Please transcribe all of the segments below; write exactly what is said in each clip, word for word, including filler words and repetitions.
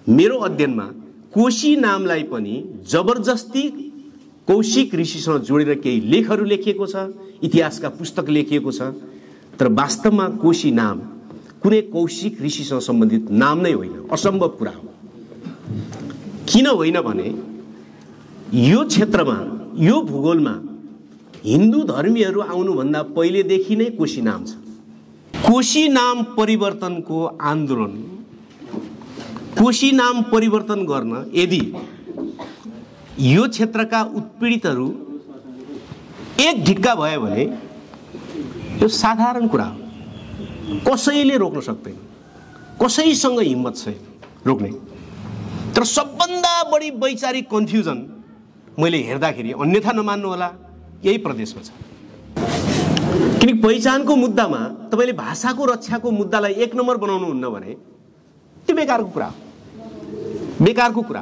मेरो अध्ययनमा कोशी नामलाई पनि जबरजस्ती कौशिक ऋषिसँग जोडेर केही लेखहरू लेखिएको छ, इतिहासका पुस्तक लेखिएको छ, तर वास्तवमा कोशी नाम कुनै कौशिक ऋषिसँग सम्बन्धित नाम नै होइन, असम्भव कुरा हो। किन होइन भने यो क्षेत्रमा, यो भूगोलमा हिन्दू धर्मीहरू आउनुभन्दा पहिलेदेखि नै कोशी नाम छ। कोशी नाम परिवर्तनको आन्दोलन, कोशी नाम परिवर्तन गर्न यदि यो क्षेत्रका उत्पीडितहरू एक ढिक्का भयो भने यो साधारण कुरा हो, कसैले रोक्न सक्दैन, कसैसँग हिम्मत छैन रोक्ने। तर सबभन्दा बढी वैचारिक कन्फ्युजन मैले हेर्दाखेरि, अन्यथा नमान्नु होला, यही प्रदेशमा छ। किनकि पहिचानको मुद्दामा तपाईले भाषाको रक्षाको मुद्दालाई एक नम्बर बनाउनुहुन्न भने त्यो बेकारको कुरा हो, बेकारको कुरा।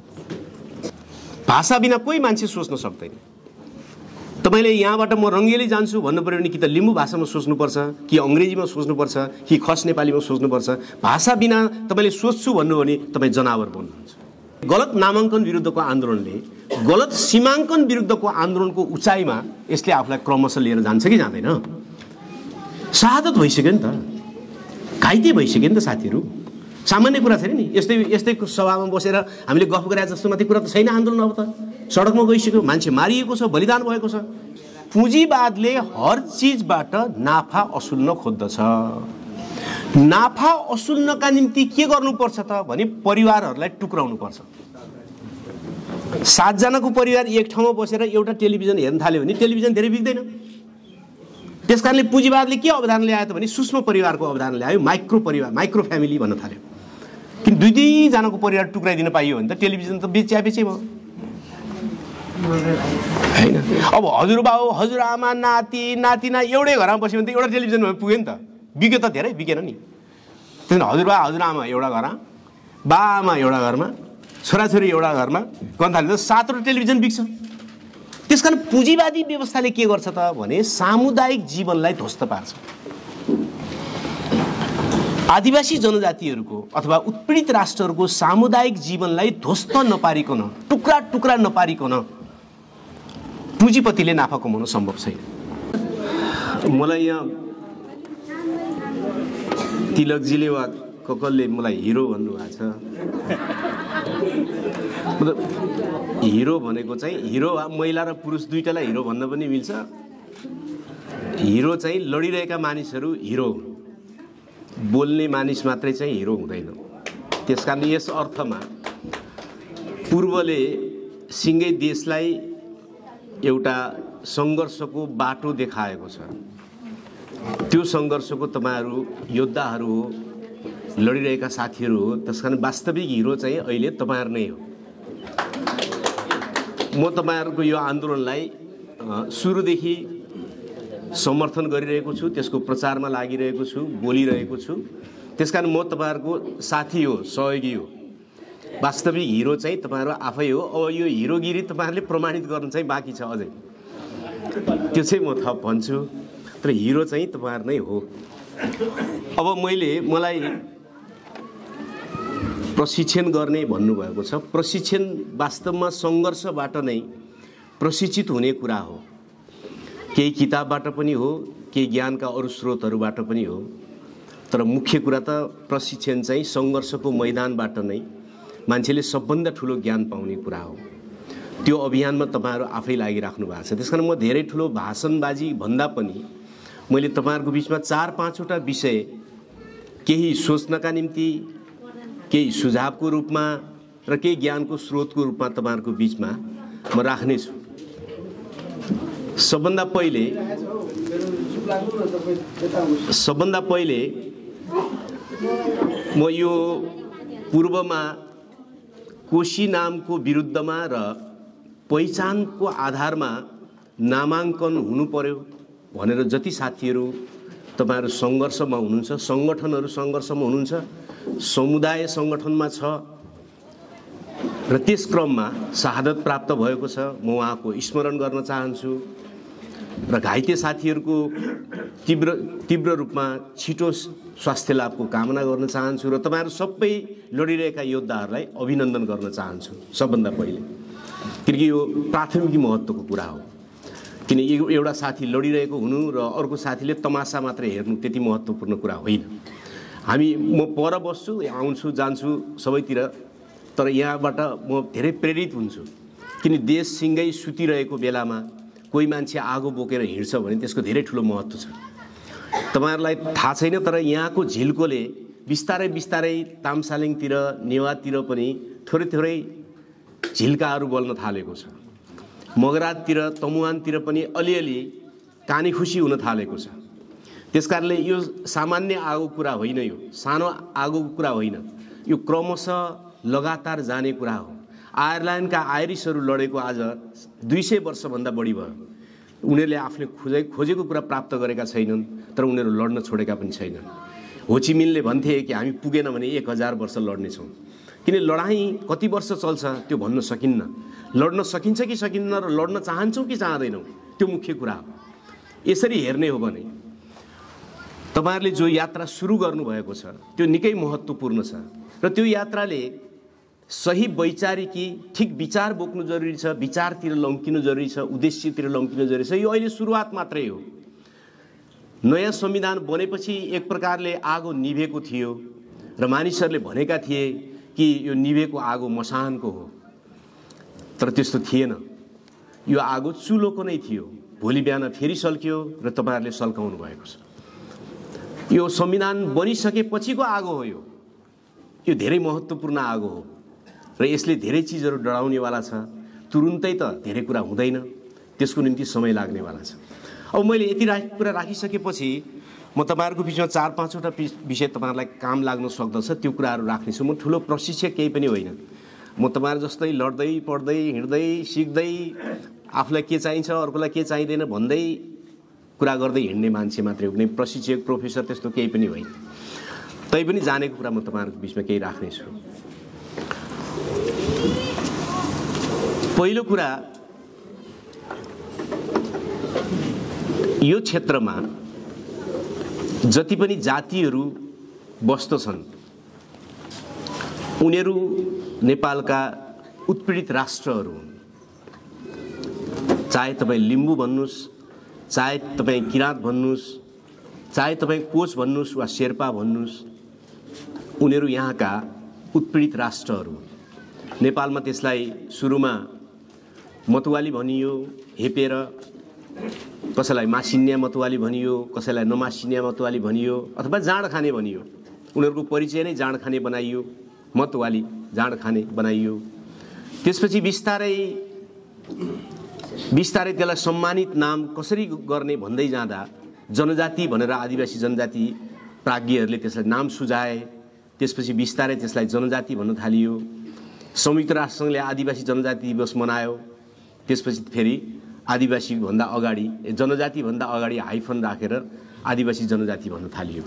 भाषा बिना कोही मान्छे सोच्न सक्दैन। तपाईले यहाँबाट म रङ्गेली जान्छु भन्नु पर्यो भने कि त लिम्बू भाषामा सोच्नुपर्छ, कि अङ्ग्रेजीमा सोच्नुपर्छ, कि खस नेपालीमा सोच्नुपर्छ। भाषा बिना तपाईले सोच्छु भन्नु भने तपाईँ जनावर बन्नुहुन्छ। गलत नामाङ्कन विरुद्धको आन्दोलनले, गलत सीमाङ्कन विरुद्धको आन्दोलनको उचाइमा यसले आफूलाई क्रमशः लिएर जान्छ कि जाँदैन? शहादत भइसक्यो नि त, घाइते भइसक्यो नि त साथीहरू। सामान्य कुरा छैन नि। यस्तै यस्तै सभामा बसेर हामीले गफ गरे जस्तो मात्रै कुरा त छैन। आन्दोलन अब त सडकमा गइसक्यो, मान्छे मारिएको छ, बलिदान भएको छ। पुँजीवादले हर चिजबाट नाफा असुल्न खोज्दछ। नाफा असुल्नका निम्ति के गर्नुपर्छ त भने परिवारहरूलाई टुक्राउनु पर्छ। सातजनाको परिवार एक ठाउँमा बसेर एउटा टेलिभिजन हेर्न थाल्यो भने टेलिभिजन धेरै बिग्दैन। त्यसकारणले पुँजीवादले के अवधान ल्यायो त भने सूक्ष्म परिवारको अवधान ल्यायो, माइक्रो परिवार, माइक्रो फ्यामिली भन्न थाल्यो। किन दुई दुईजनाको परिवार टुक्राइदिन पाइयो भने त टेलिभिजन त बेच्या बेचै भयो हैन। अब हजुरबाउ, हजुरआमा, नाति नातिना एउटै घरमा बस्यो भने त एउटा टेलिभिजनमा पुग्यो नि त। बिग्यो त धेरै बिगेन नि। त्यसैले हजुरबा हजुरआमा एउटा घरमा, बाआमा एउटा घरमा, छोराछोरी एउटा घरमा गर्न थाल्यो त सातवटा टेलिभिजन बिग्छ। त्यसकारण पुँजीवादी व्यवस्थाले के गर्छ त भने सामुदायिक जीवनलाई ध्वस्त पार्छ। आदिवासी जनजातिहरूको अथवा उत्पीडित राष्ट्रहरूको सामुदायिक जीवनलाई ध्वस्त नपारिकन, टुक्रा टुक्रा नपारिकन पुँजीपतिले नाफा कमाउन सम्भव छैन। मलाई यहाँ तिलकजीले वा ककलले मलाई हिरो भन्नुभएको छ। मतलब हिरो भनेको चाहिँ हिरो महिला र पुरुष दुईटालाई हिरो भन्न पनि मिल्छ। हिरो चाहिँ लडिरहेका मानिसहरू हिरो, बोल्ने मानिस मात्रै चाहिँ हिरो हुँदैन। त्यसकारण यस अर्थमा पूर्वले सिङ्गै देशलाई एउटा सङ्घर्षको बाटो देखाएको छ। त्यो सङ्घर्षको तपाईँहरू योद्धाहरू हो, लडिरहेका साथीहरू हो। त्यसकारण वास्तविक हिरो चाहिँ अहिले तपाईँहरू नै हो। म तपाईँहरूको यो आन्दोलनलाई सुरुदेखि समर्थन गरिरहेको छु, त्यसको प्रचारमा लागिरहेको छु, बोलिरहेको छु। त्यसकारण म तपाईँहरूको साथी हो, सहयोगी हो। वास्तविक हिरो चाहिँ तपाईँहरू आफै हो। अब यो हिरोगिरी तपाईँहरूले प्रमाणित गर्नु चाहिँ बाँकी छ अझै, त्यो चाहिँ म थप भन्छु। तर हिरो चाहिँ तपाईँहरू नै हो। अब मैले मलाई प्रशिक्षण गर्ने भन्नुभएको छ। प्रशिक्षण वास्तवमा सङ्घर्षबाट नै प्रशिक्षित हुने कुरा हो। केही किताबबाट पनि हो, केही ज्ञानका अरू स्रोतहरूबाट पनि हो। तर मुख्य कुरा त प्रशिक्षण चाहिँ सङ्घर्षको मैदानबाट नै मान्छेले सबभन्दा ठुलो ज्ञान पाउने कुरा हो। त्यो अभियानमा तपाईँहरू आफै लागिराख्नु भएको छ। त्यसकारण म धेरै ठुलो भाषणबाजी भन्दा पनि मैले तपाईँहरूको बिचमा चार पाँचवटा विषय केही सोच्नका निम्ति, केही सुझावको रूपमा र केही ज्ञानको स्रोतको रूपमा तपाईँहरूको बिचमा म राख्नेछु। सबभन्दा पहिले सबभन्दा पहिले म यो पूर्वमा कोशी नामको विरुद्धमा र पहिचानको आधारमा नामाङ्कन हुनु पर्यो भनेर जति साथीहरू तपाईँहरू सङ्घर्षमा हुनुहुन्छ, सङ्गठनहरू सङ्घर्षमा हुनुहुन्छ, समुदाय सङ्गठनमा छ र त्यस क्रममा शहादत प्राप्त भएको छ, म उहाँको स्मरण गर्न चाहन्छु। र घाइते साथीहरूको तीव्र तीव्र रूपमा छिटो स्वास्थ्य लाभको कामना गर्न चाहन्छु र तपाईहरु सबै लडिरहेका योद्धाहरूलाई अभिनन्दन गर्न चाहन्छु सबभन्दा पहिले, किनकि यो प्राथमिक महत्त्वको कुरा हो। किन एउटा साथी लडिरहेको हुनु र अर्को साथीले तमासा मात्र हेर्नु त्यति महत्त्वपूर्ण कुरा होइन। हामी म पर बस्छु, आउँछु जान्छु सबैतिर, तर यहाँबाट म धेरै प्रेरित हुन्छु, किन देश सिंगै सुतिरहेको बेलामा कोही मान्छे आगो बोकेर हिँड्छ भने त्यसको धेरै ठुलो महत्त्व छ। तपाईहरुलाई थाहा छैन, तर यहाँको झिल्कोले बिस्तारै बिस्तारै तामसालिङतिर नेवातिर पनि थोरै थोरै झिल्काहरू बल्न थालेको छ। मगरातिर तमुवानतिर पनि अलिअलि कानी खुसी हुन थालेको छ। त्यसकारणले यो सामान्य आगो कुरा होइन, यो सानो आगोको कुरा होइन, यो क्रमशः लगातार जाने कुरा हो। आयरल्यान्डका आयरिसहरू लडेको आज दुई सय वर्षभन्दा बढी भयो। उनीहरूले आफूले खोजे खोजेको कुरा प्राप्त गरेका छैनन्, तर उनीहरू लड्न छोडेका पनि छैनन्। होचिमिनले भन्थे कि हामी पुगेन भने एक हजार वर्ष लड्नेछौँ, किन लडाईँ कति वर्ष चल्छ त्यो भन्न सकिन्न। लड्न सकिन्छ कि सकिन्न र लड्न चाहन्छौँ कि चाहँदैनौँ त्यो मुख्य कुरा हो। यसरी हेर्ने हो भने तपाईहरुले जो यात्रा सुरु गर्नुभएको छ त्यो निकै महत्त्वपूर्ण छ र त्यो यात्राले सही वैचारिकी ठिक विचार बोक्नु जरुरी छ, विचारतिर लम्किनु जरुरी छ, उद्देश्यतिर लम्किनु जरुरी छ। यो अहिले सुरुवात मात्रै हो। नयाँ संविधान बनेपछि एक प्रकारले आगो निभेको थियो र मानिसहरूले भनेका थिए कि यो निभेको आगो मसानको हो, तर त्यस्तो थिएन। यो आगो चुलोको नै थियो। भोलि बिहान फेरि सल्कियो र तपाईहरुले सल्काउनु भएको छ। यो संविधान बनिसकेपछिको आगो हो। यो यो धेरै महत्त्वपूर्ण आगो हो र यसले धेरै चीजहरू डराउनेवाला छ। तुरुन्तै त धेरै कुरा हुँदैन, त्यसको निम्ति समय लाग्नेवाला छ। अब मैले यति कुरा राखिसकेपछि म तपाईहरुको बिचमा चार पाँचवटा विषय तपाईहरुलाई काम लाग्न सक्दछ त्यो कुराहरू राख्नेछु। म ठुलो प्रशिक्षक केही पनि होइन। म तपाईहरु जस्तै लड्दै पढ्दै हिँड्दै सिक्दै आफूलाई के चाहिन्छ अर्कोलाई के चाहिँदैन भन्दै कुरा गर्दै हिँड्ने मान्छे मात्रै हो। कुनै प्रशिक्षक प्रोफेसर त्यस्तो केही पनि होइन। तैपनि जानेको कुरा म तपाईहरुको बिचमा केही राख्नेछु। पहिलो कुरा, यो क्षेत्रमा जति पनि जातिहरू बस्दछन् उनीहरू नेपालका उत्पीडित राष्ट्रहरू हुन्। चाहे तपाईँ लिम्बू भन्नुस्, चाहे तपाईँ किराँत भन्नुस्, चाहे तपाईँ कोच भन्नुस् वा शेर्पा भन्नुस्, उनीहरू यहाँका उत्पीडित राष्ट्रहरू हुन्। नेपालमा त्यसलाई सुरुमा मतुवाली भनियो, हेपेर कसैलाई मासिन्या मतुवाली भनियो, कसैलाई नमासिन्या मतुवाली भनियो, अथवा जाँड खाने भनियो। उनीहरूको परिचय नै जाँड खाने बनाइयो, मतुवाली जाँड खाने बनाइयो। त्यसपछि बिस्तारै बिस्तारै त्यसलाई सम्मानित नाम कसरी गर्ने भन्दै जाँदा जनजाति भनेर आदिवासी जनजाति प्राज्ञहरूले त्यसलाई नाम सुझाए। त्यसपछि बिस्तारै त्यसलाई जनजाति भन्न थालियो। संयुक्त राष्ट्रसङ्घले आदिवासी जनजाति दिवस मनायो। त्यसपछि फेरि आदिवासी भन्दा अगाडि जनजाति भन्दा अगाडि हाइफन राखेर आदिवासी जनजाति भन्न थालियो।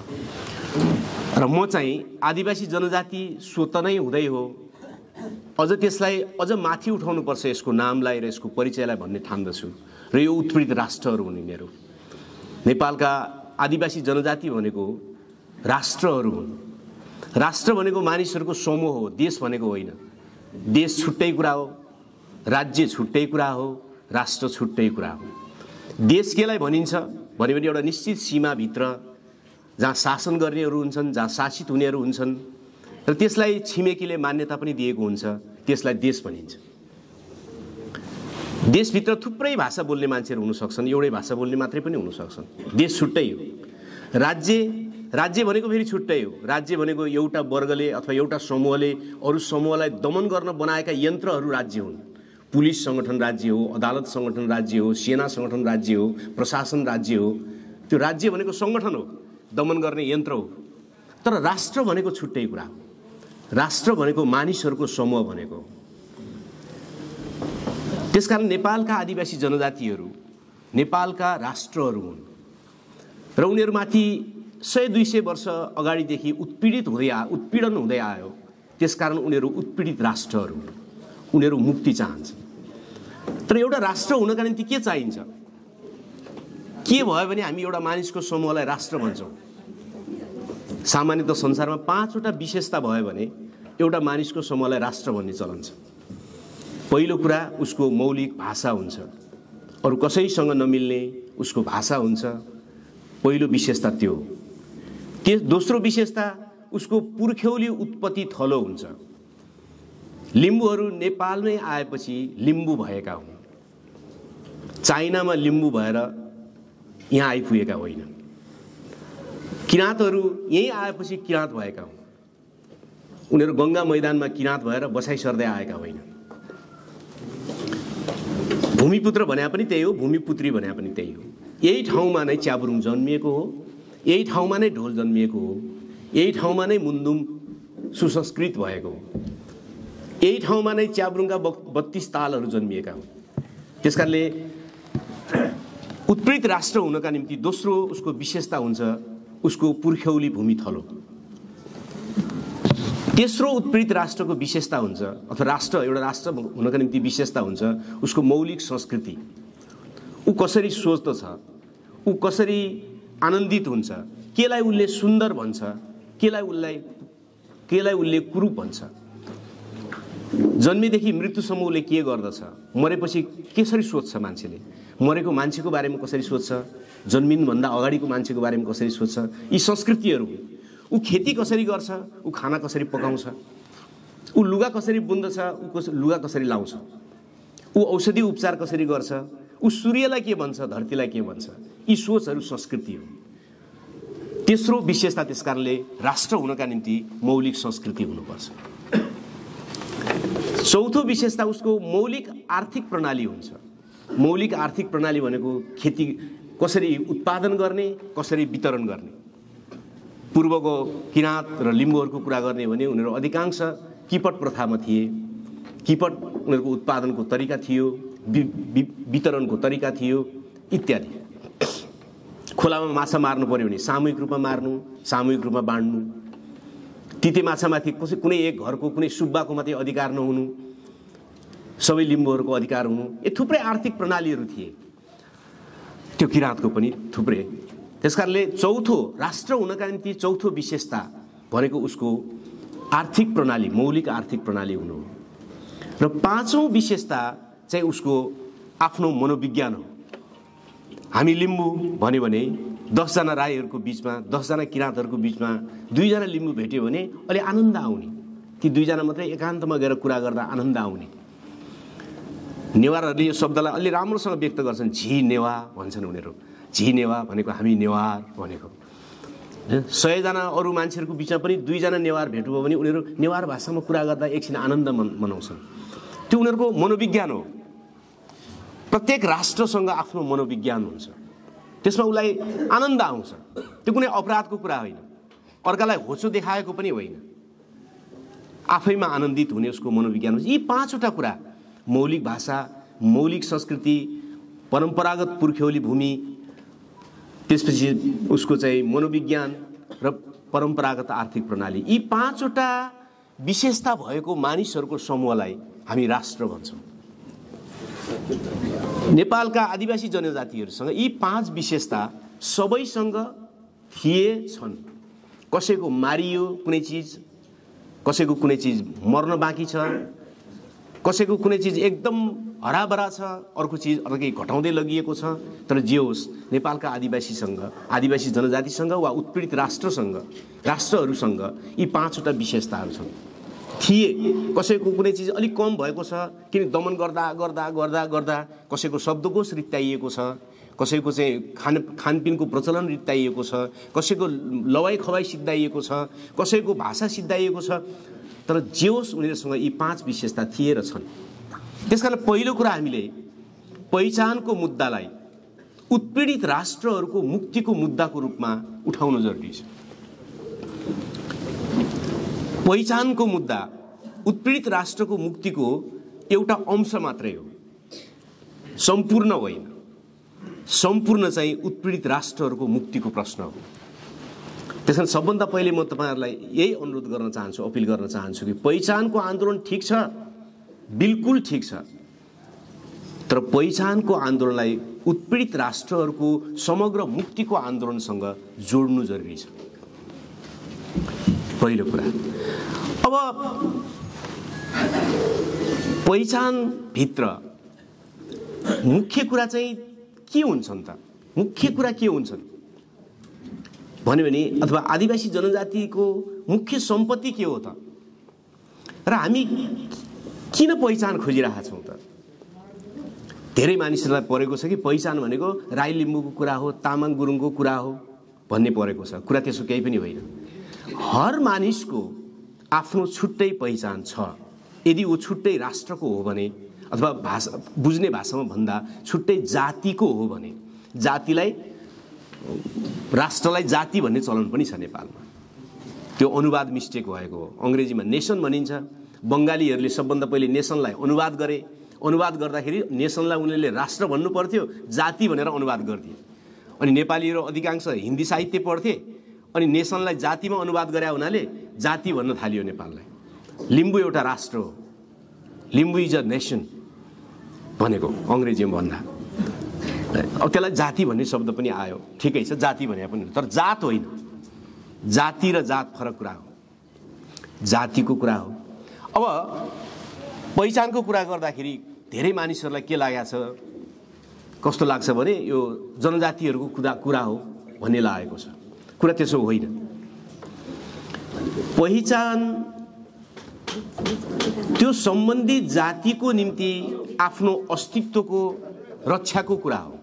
र म चाहिँ आदिवासी जनजाति स्वत नै हुँदै हो अझ त्यसलाई अझ माथि उठाउनु पर्छ यसको नामलाई र यसको परिचयलाई भन्ने ठान्दछु। र यो उत्पीडित राष्ट्रहरू हुन्। यिनीहरू नेपालका आदिवासी जनजाति भनेको राष्ट्रहरू हुन्। राष्ट्र भनेको मानिसहरूको समूह हो, देश भनेको होइन। देश छुट्टै कुरा हो, राज्य छुट्टै कुरा हो, राष्ट्र छुट्टै कुरा हो। देश केलाई भनिन्छ भन्यो भने एउटा निश्चित सीमाभित्र जहाँ शासन गर्नेहरू हुन्छन्, जहाँ शासित हुनेहरू हुन्छन् र त्यसलाई छिमेकीले मान्यता पनि दिएको हुन्छ, त्यसलाई देश भनिन्छ। देशभित्र थुप्रै भाषा बोल्ने मान्छेहरू हुन सक्छन्, एउटै भाषा बोल्ने मात्रै पनि हुन सक्छन्। देश छुट्टै हो। राज्य राज्य भनेको फेरि छुट्टै हो। राज्य भनेको एउटा वर्गले अथवा एउटा समूहले अरू समूहलाई दमन गर्न बनाएका यन्त्रहरू राज्य हुन्। पुलिस सङ्गठन राज्य हो, अदालत सङ्गठन राज्य हो, सेना सङ्गठन राज्य हो, प्रशासन राज्य हो। त्यो राज्य भनेको सङ्गठन हो, दमन गर्ने यन्त्र हो। तर राष्ट्र भनेको छुट्टै कुरा हो। राष्ट्र भनेको मानिसहरूको समूह भनेको। त्यसकारण नेपालका आदिवासी जनजातिहरू नेपालका राष्ट्रहरू हुन् र उनीहरूमाथि सय दुई सय वर्ष अगाडिदेखि उत्पीडित हुँदै आ उत्पीडन हुँदै आयो। त्यसकारण उनीहरू उत्पीडित राष्ट्रहरू हुन्। उनीहरू मुक्ति चाहन्छन्। तर एउटा राष्ट्र हुनका निम्ति के चाहिन्छ? के भयो भने हामी एउटा मानिसको समूहलाई राष्ट्र भन्छौँ। सामान्यतः संसारमा पाँचवटा विशेषता भयो भने एउटा मानिसको समूहलाई राष्ट्र भन्ने चलन छ। पहिलो कुरा उसको मौलिक भाषा हुन्छ, अरू कसैसँग नमिल्ने उसको भाषा हुन्छ, पहिलो विशेषता त्यो हो। त्यस दोस्रो विशेषता उसको पुर्ख्यौली उत्पत्ति थलो हुन्छ। लिम्बूहरू नेपालमै आएपछि लिम्बू भएका हुन्, चाइनामा लिम्बू भएर यहाँ आइपुगेका होइन। किराँतहरू यहीँ आएपछि किराँत भएका हुन्, उनीहरू गङ्गा मैदानमा किराँत भएर बसाइ सर्दै आएका होइन। भूमिपुत्र भने पनि त्यही हो, भूमिपुत्री भने पनि त्यही हो। यही ठाउँमा नै च्याब्रुङ जन्मिएको हो, यही ठाउँमा नै ढोल जन्मिएको हो, यही ठाउँमा नै मुन्दुम सुसंस्कृत भएको हो, यही ठाउँमा नै च्याब्रुङका बत्तीस तालहरू जन्मिएका हुन्। त्यसकारणले उत्पीडित राष्ट्र हुनका निम्ति दोस्रो उसको विशेषता हुन्छ उसको पुर्ख्यौली भूमि थलो। तेस्रो उत्पीडित राष्ट्रको विशेषता हुन्छ अथवा राष्ट्र एउटा राष्ट्र हुनका निम्ति विशेषता हुन्छ उसको मौलिक संस्कृति। ऊ कसरी सोच्दछ, ऊ कसरी आनन्दित हुन्छ, केलाई उसले सुन्दर भन्छ, केलाई उसलाई केलाई उसले कुरूप भन्छ। जन्मेदेखि मृत्युसम्म उसले के गर्दछ, मरेपछि कसरी सोच्छ, मान्छेले मरेको मान्छेको बारेमा कसरी सोच्छ, जन्मिनुभन्दा अगाडिको मान्छेको बारेमा कसरी सोच्छ, यी संस्कृतिहरू। ऊ खेती कसरी गर्छ, ऊ खाना कसरी पकाउँछ, ऊ लुगा कसरी बुन्दछ, ऊ कस लुगा कसरी लाउँछ, ऊ औषधि उपचार कसरी गर्छ, ऊ सूर्यलाई के भन्छ, धरतीलाई के भन्छ, यी सोचहरू संस्कृति हो। तेस्रो विशेषता त्यसकारणले राष्ट्र हुनका निम्ति मौलिक संस्कृति हुनुपर्छ। चौथो विशेषता उसको मौलिक आर्थिक प्रणाली हुन्छ। मौलिक आर्थिक प्रणाली भनेको खेती कसरी उत्पादन गर्ने, कसरी वितरण गर्ने। पूर्वको किराँत र लिम्बूहरूको कुरा गर्ने भने उनीहरू अधिकांश किपट प्रथामा थिए। किपट उनीहरूको उत्पादनको तरिका थियो, वितरणको तरिका थियो इत्यादि। खोलामा माछा मार्नु पर्यो भने सामूहिक रूपमा मार्नु, सामूहिक रूपमा बाँड्नु। तिते माछामाथि कसै कुनै एक घरको कुनै सुब्बाको मात्रै अधिकार नहुनु, सबै लिम्बूहरूको अधिकार हुनु, यो थुप्रै आर्थिक प्रणालीहरू थिए। त्यो किराँतको पनि थुप्रै। त्यसकारणले चौथो राष्ट्र हुनका निम्ति चौथो विशेषता भनेको उसको आर्थिक प्रणाली, मौलिक आर्थिक प्रणाली हुनु हो। र पाँचौं विशेषता चाहिँ उसको आफ्नो मनोविज्ञान हो। हामी लिम्बू भन्यो भने दसजना राईहरूको बिचमा, दसजना किराँतहरूको बिचमा दुईजना लिम्बू भेट्यो भने अलि आनन्द आउने, ती दुईजना मात्रै एकान्तमा गएर कुरा गर्दा आनन्द आउने। नेवारहरूले यो शब्दलाई अलि राम्रोसँग व्यक्त गर्छन्, झी नेवा भन्छन् उनीहरू। झी नेवा भनेको हामी नेवार भनेको। सयजना अरू मान्छेहरूको बिचमा पनि दुईजना नेवार भेट्नु भयो भने उनीहरू नेवार भाषामा कुरा गर्दा एकछिन आनन्द मनाउँछन्। त्यो उनीहरूको मनोविज्ञान हो। प्रत्येक राष्ट्रसँग आफ्नो मनोविज्ञान हुन्छ, त्यसमा उसलाई आनन्द आउँछ। त्यो कुनै अपराधको कुरा होइन, अर्कालाई होचो देखाएको पनि होइन, आफैमा आनन्दित हुने उसको मनोविज्ञान हुन्छ। यी पाँचवटा कुरा, मौलिक भाषा, मौलिक संस्कृति, परम्परागत पुर्ख्यौली भूमि, त्यसपछि उसको चाहिँ मनोविज्ञान र परम्परागत आर्थिक प्रणाली, यी पाँचवटा विशेषता भएको मानिसहरूको समूहलाई हामी राष्ट्र भन्छौँ। नेपालका आदिवासी जनजातिहरूसँग यी पाँच विशेषता सबैसँग थिए छन्। कसैको मारियो कुनै चिज, कसैको कुनै चिज मर्न बाँकी छ, कसैको कुनै चिज एकदम हराभरा छ, अर्को चिज अर्कै घटाउँदै लगिएको छ। तर जे होस्, नेपालका आदिवासीसँग, आदिवासी जनजातिसँग वा उत्पीडित राष्ट्रसँग, राष्ट्रहरूसँग यी पाँचवटा विशेषताहरू छन्, थिए। कसैको कुनै चिज अलिक कम भएको छ, किन दमन गर्दा गर्दा गर्दा गर्दा कसैको शब्दकोश रित्ताइएको छ, कसैको चाहिँ खान खानपिनको प्रचलन रित्ताइएको छ, कसैको लवाई खवाई सिद्धाइएको छ, कसैको भाषा सिद्धाइएको छ। तर जे होस्, उनीहरूसँग यी पाँच विशेषता थिए र छन्। त्यसकारण पहिलो कुरा हामीले पहिचानको मुद्दालाई उत्पीडित राष्ट्रहरूको मुक्तिको मुद्दाको रूपमा उठाउन जरुरी छ। पहिचानको मुद्दा उत्पीडित राष्ट्रको मुक्तिको एउटा अंश मात्रै हो, सम्पूर्ण होइन। सम्पूर्ण चाहिँ उत्पीडित राष्ट्रहरूको मुक्तिको प्रश्न हो। त्यसकारण सबभन्दा पहिले म तपाईहरुलाई यही अनुरोध गर्न चाहन्छु, अपिल गर्न चाहन्छु कि पहिचानको आन्दोलन ठीक छ, बिल्कुल ठीक छ, तर पहिचानको आन्दोलनलाई उत्पीडित राष्ट्रहरूको समग्र मुक्तिको आन्दोलनसँग जोड्नु जरुरी छ। पहिलो कुरा। अब पहिचान भित्र मुख्य कुरा चाहिँ के हुन्छन् त? मुख्य कुरा के हुन्छन् भन्यो भने अथवा आदिवासी जनजातिको मुख्य सम्पत्ति के हो त? र हामी किन पहिचान खोजिरहेका छौँ त? धेरै मानिसहरूलाई परेको छ कि पहिचान भनेको राई लिम्बूको कुरा हो, तामाङ गुरुङको कुरा हो भन्ने परेको छ। कुरा त्यसो केही पनि होइन। हर मानिसको आफ्नो छुट्टै पहिचान छ। यदि वो छुट्टै राष्ट्रको हो भने अथवा भाषा बुझ्ने भाषामा भन्दा छुट्टै जातिको हो भने, जातिलाई राष्ट्रलाई जाति भन्ने चलन पनि छ नेपालमा। त्यो अनुवाद मिस्टेक भएको हो। अङ्ग्रेजीमा नेसन भनिन्छ। बङ्गालीहरूले सबभन्दा पहिले नेसनलाई अनुवाद गरे। अनुवाद गर्दाखेरि नेसनलाई उनीहरूले राष्ट्र भन्नु पर्थ्यो, जाति भनेर अनुवाद गर्थे। अनि नेपालीहरू अधिकांश हिन्दी साहित्य पढ्थे अनि नेसनलाई जातिमा अनुवाद गरे हुनाले जाति भन्न थालियो नेपाललाई। लिम्बू एउटा राष्ट्र हो, लिम्बू इज अ नेसन भनेको अङ्ग्रेजीमा भन्दा। अब त्यसलाई जाति भन्ने शब्द पनि आयो, ठिकै छ, जाति भने पनि, तर जात होइन। जाति र जात फरक कुरा हो, जातिको कुरा हो। अब पहिचानको कुरा गर्दाखेरि धेरै मानिसहरूलाई के लागेको छ, कस्तो लाग्छ भने यो जनजातिहरूको कुरा कुरा हो भन्ने लागेको छ। कुरा त्यसो होइन। पहिचान त्यो सम्बन्धित जातिको निम्ति आफ्नो अस्तित्वको रक्षाको कुरा हो,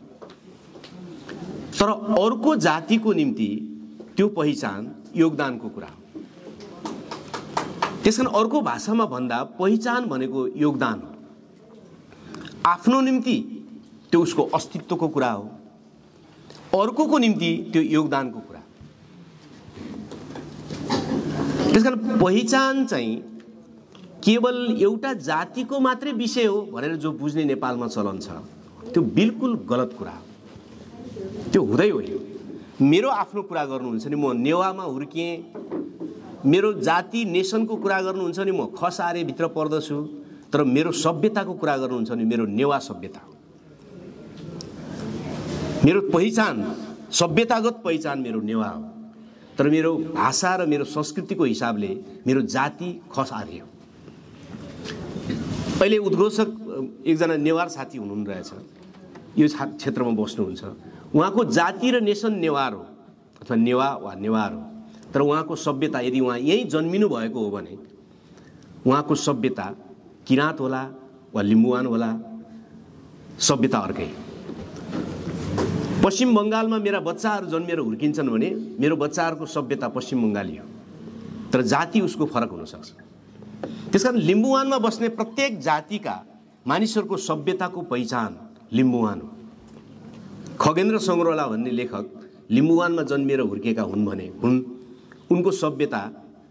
तर अर्को जातिको निम्ति त्यो पहिचान योगदानको कुरा हो। त्यसकारण अर्को भाषामा भन्दा पहिचान भनेको योगदान हो। आफ्नो निम्ति त्यो उसको अस्तित्वको कुरा हो, अर्कोको निम्ति त्यो योगदानको कुरा। त्यसकारण पहिचान चाहिँ केवल एउटा जातिको मात्रै विषय हो भनेर जो बुझ्ने नेपालमा चलन छ, त्यो बिल्कुल गलत कुरा हो। त्यो हुँदै होइन। मेरो आफ्नो कुरा गर्नुहुन्छ नि, म नेवामा हुर्किएँ, मेरो जाति नेसनको कुरा गर्नुहुन्छ नि, म खसारे भित्र पर्दछु, तर मेरो सभ्यताको कुरा गर्नुहुन्छ नि, मेरो नेवा सभ्यता हो। मेरो पहिचान, सभ्यतागत पहिचान मेरो नेवा हो, तर मेरो भाषा र मेरो संस्कृतिको हिसाबले मेरो जाति खसारे हो। अहिले उद्घोषक एकजना नेवार साथी हुनुहुन्न रहेछ, यो क्षेत्रमा बस्नुहुन्छ। उहाँको जाति र नेसन नेवार हो अथवा नेवा वा नेवार हो, तर उहाँको सभ्यता, यदि उहाँ यहीँ जन्मिनु भएको हो भने उहाँको सभ्यता किराँत होला वा लिम्बुवान होला, सभ्यता अर्कै। पश्चिम बङ्गालमा मेरा बच्चाहरू जन्मिएर हुर्किन्छन् भने मेरो बच्चाहरूको सभ्यता पश्चिम बङ्गाली हो, तर जाति उसको फरक हुनसक्छ। त्यसकारण लिम्बुवानमा बस्ने प्रत्येक जातिका मानिसहरूको सभ्यताको पहिचान लिम्बुवान हो। खगेन्द्र सङ्ग्रौला भन्ने लेखक लिम्बुवानमा जन्मिएर हुर्केका हुन् भने हुन्, उनको सभ्यता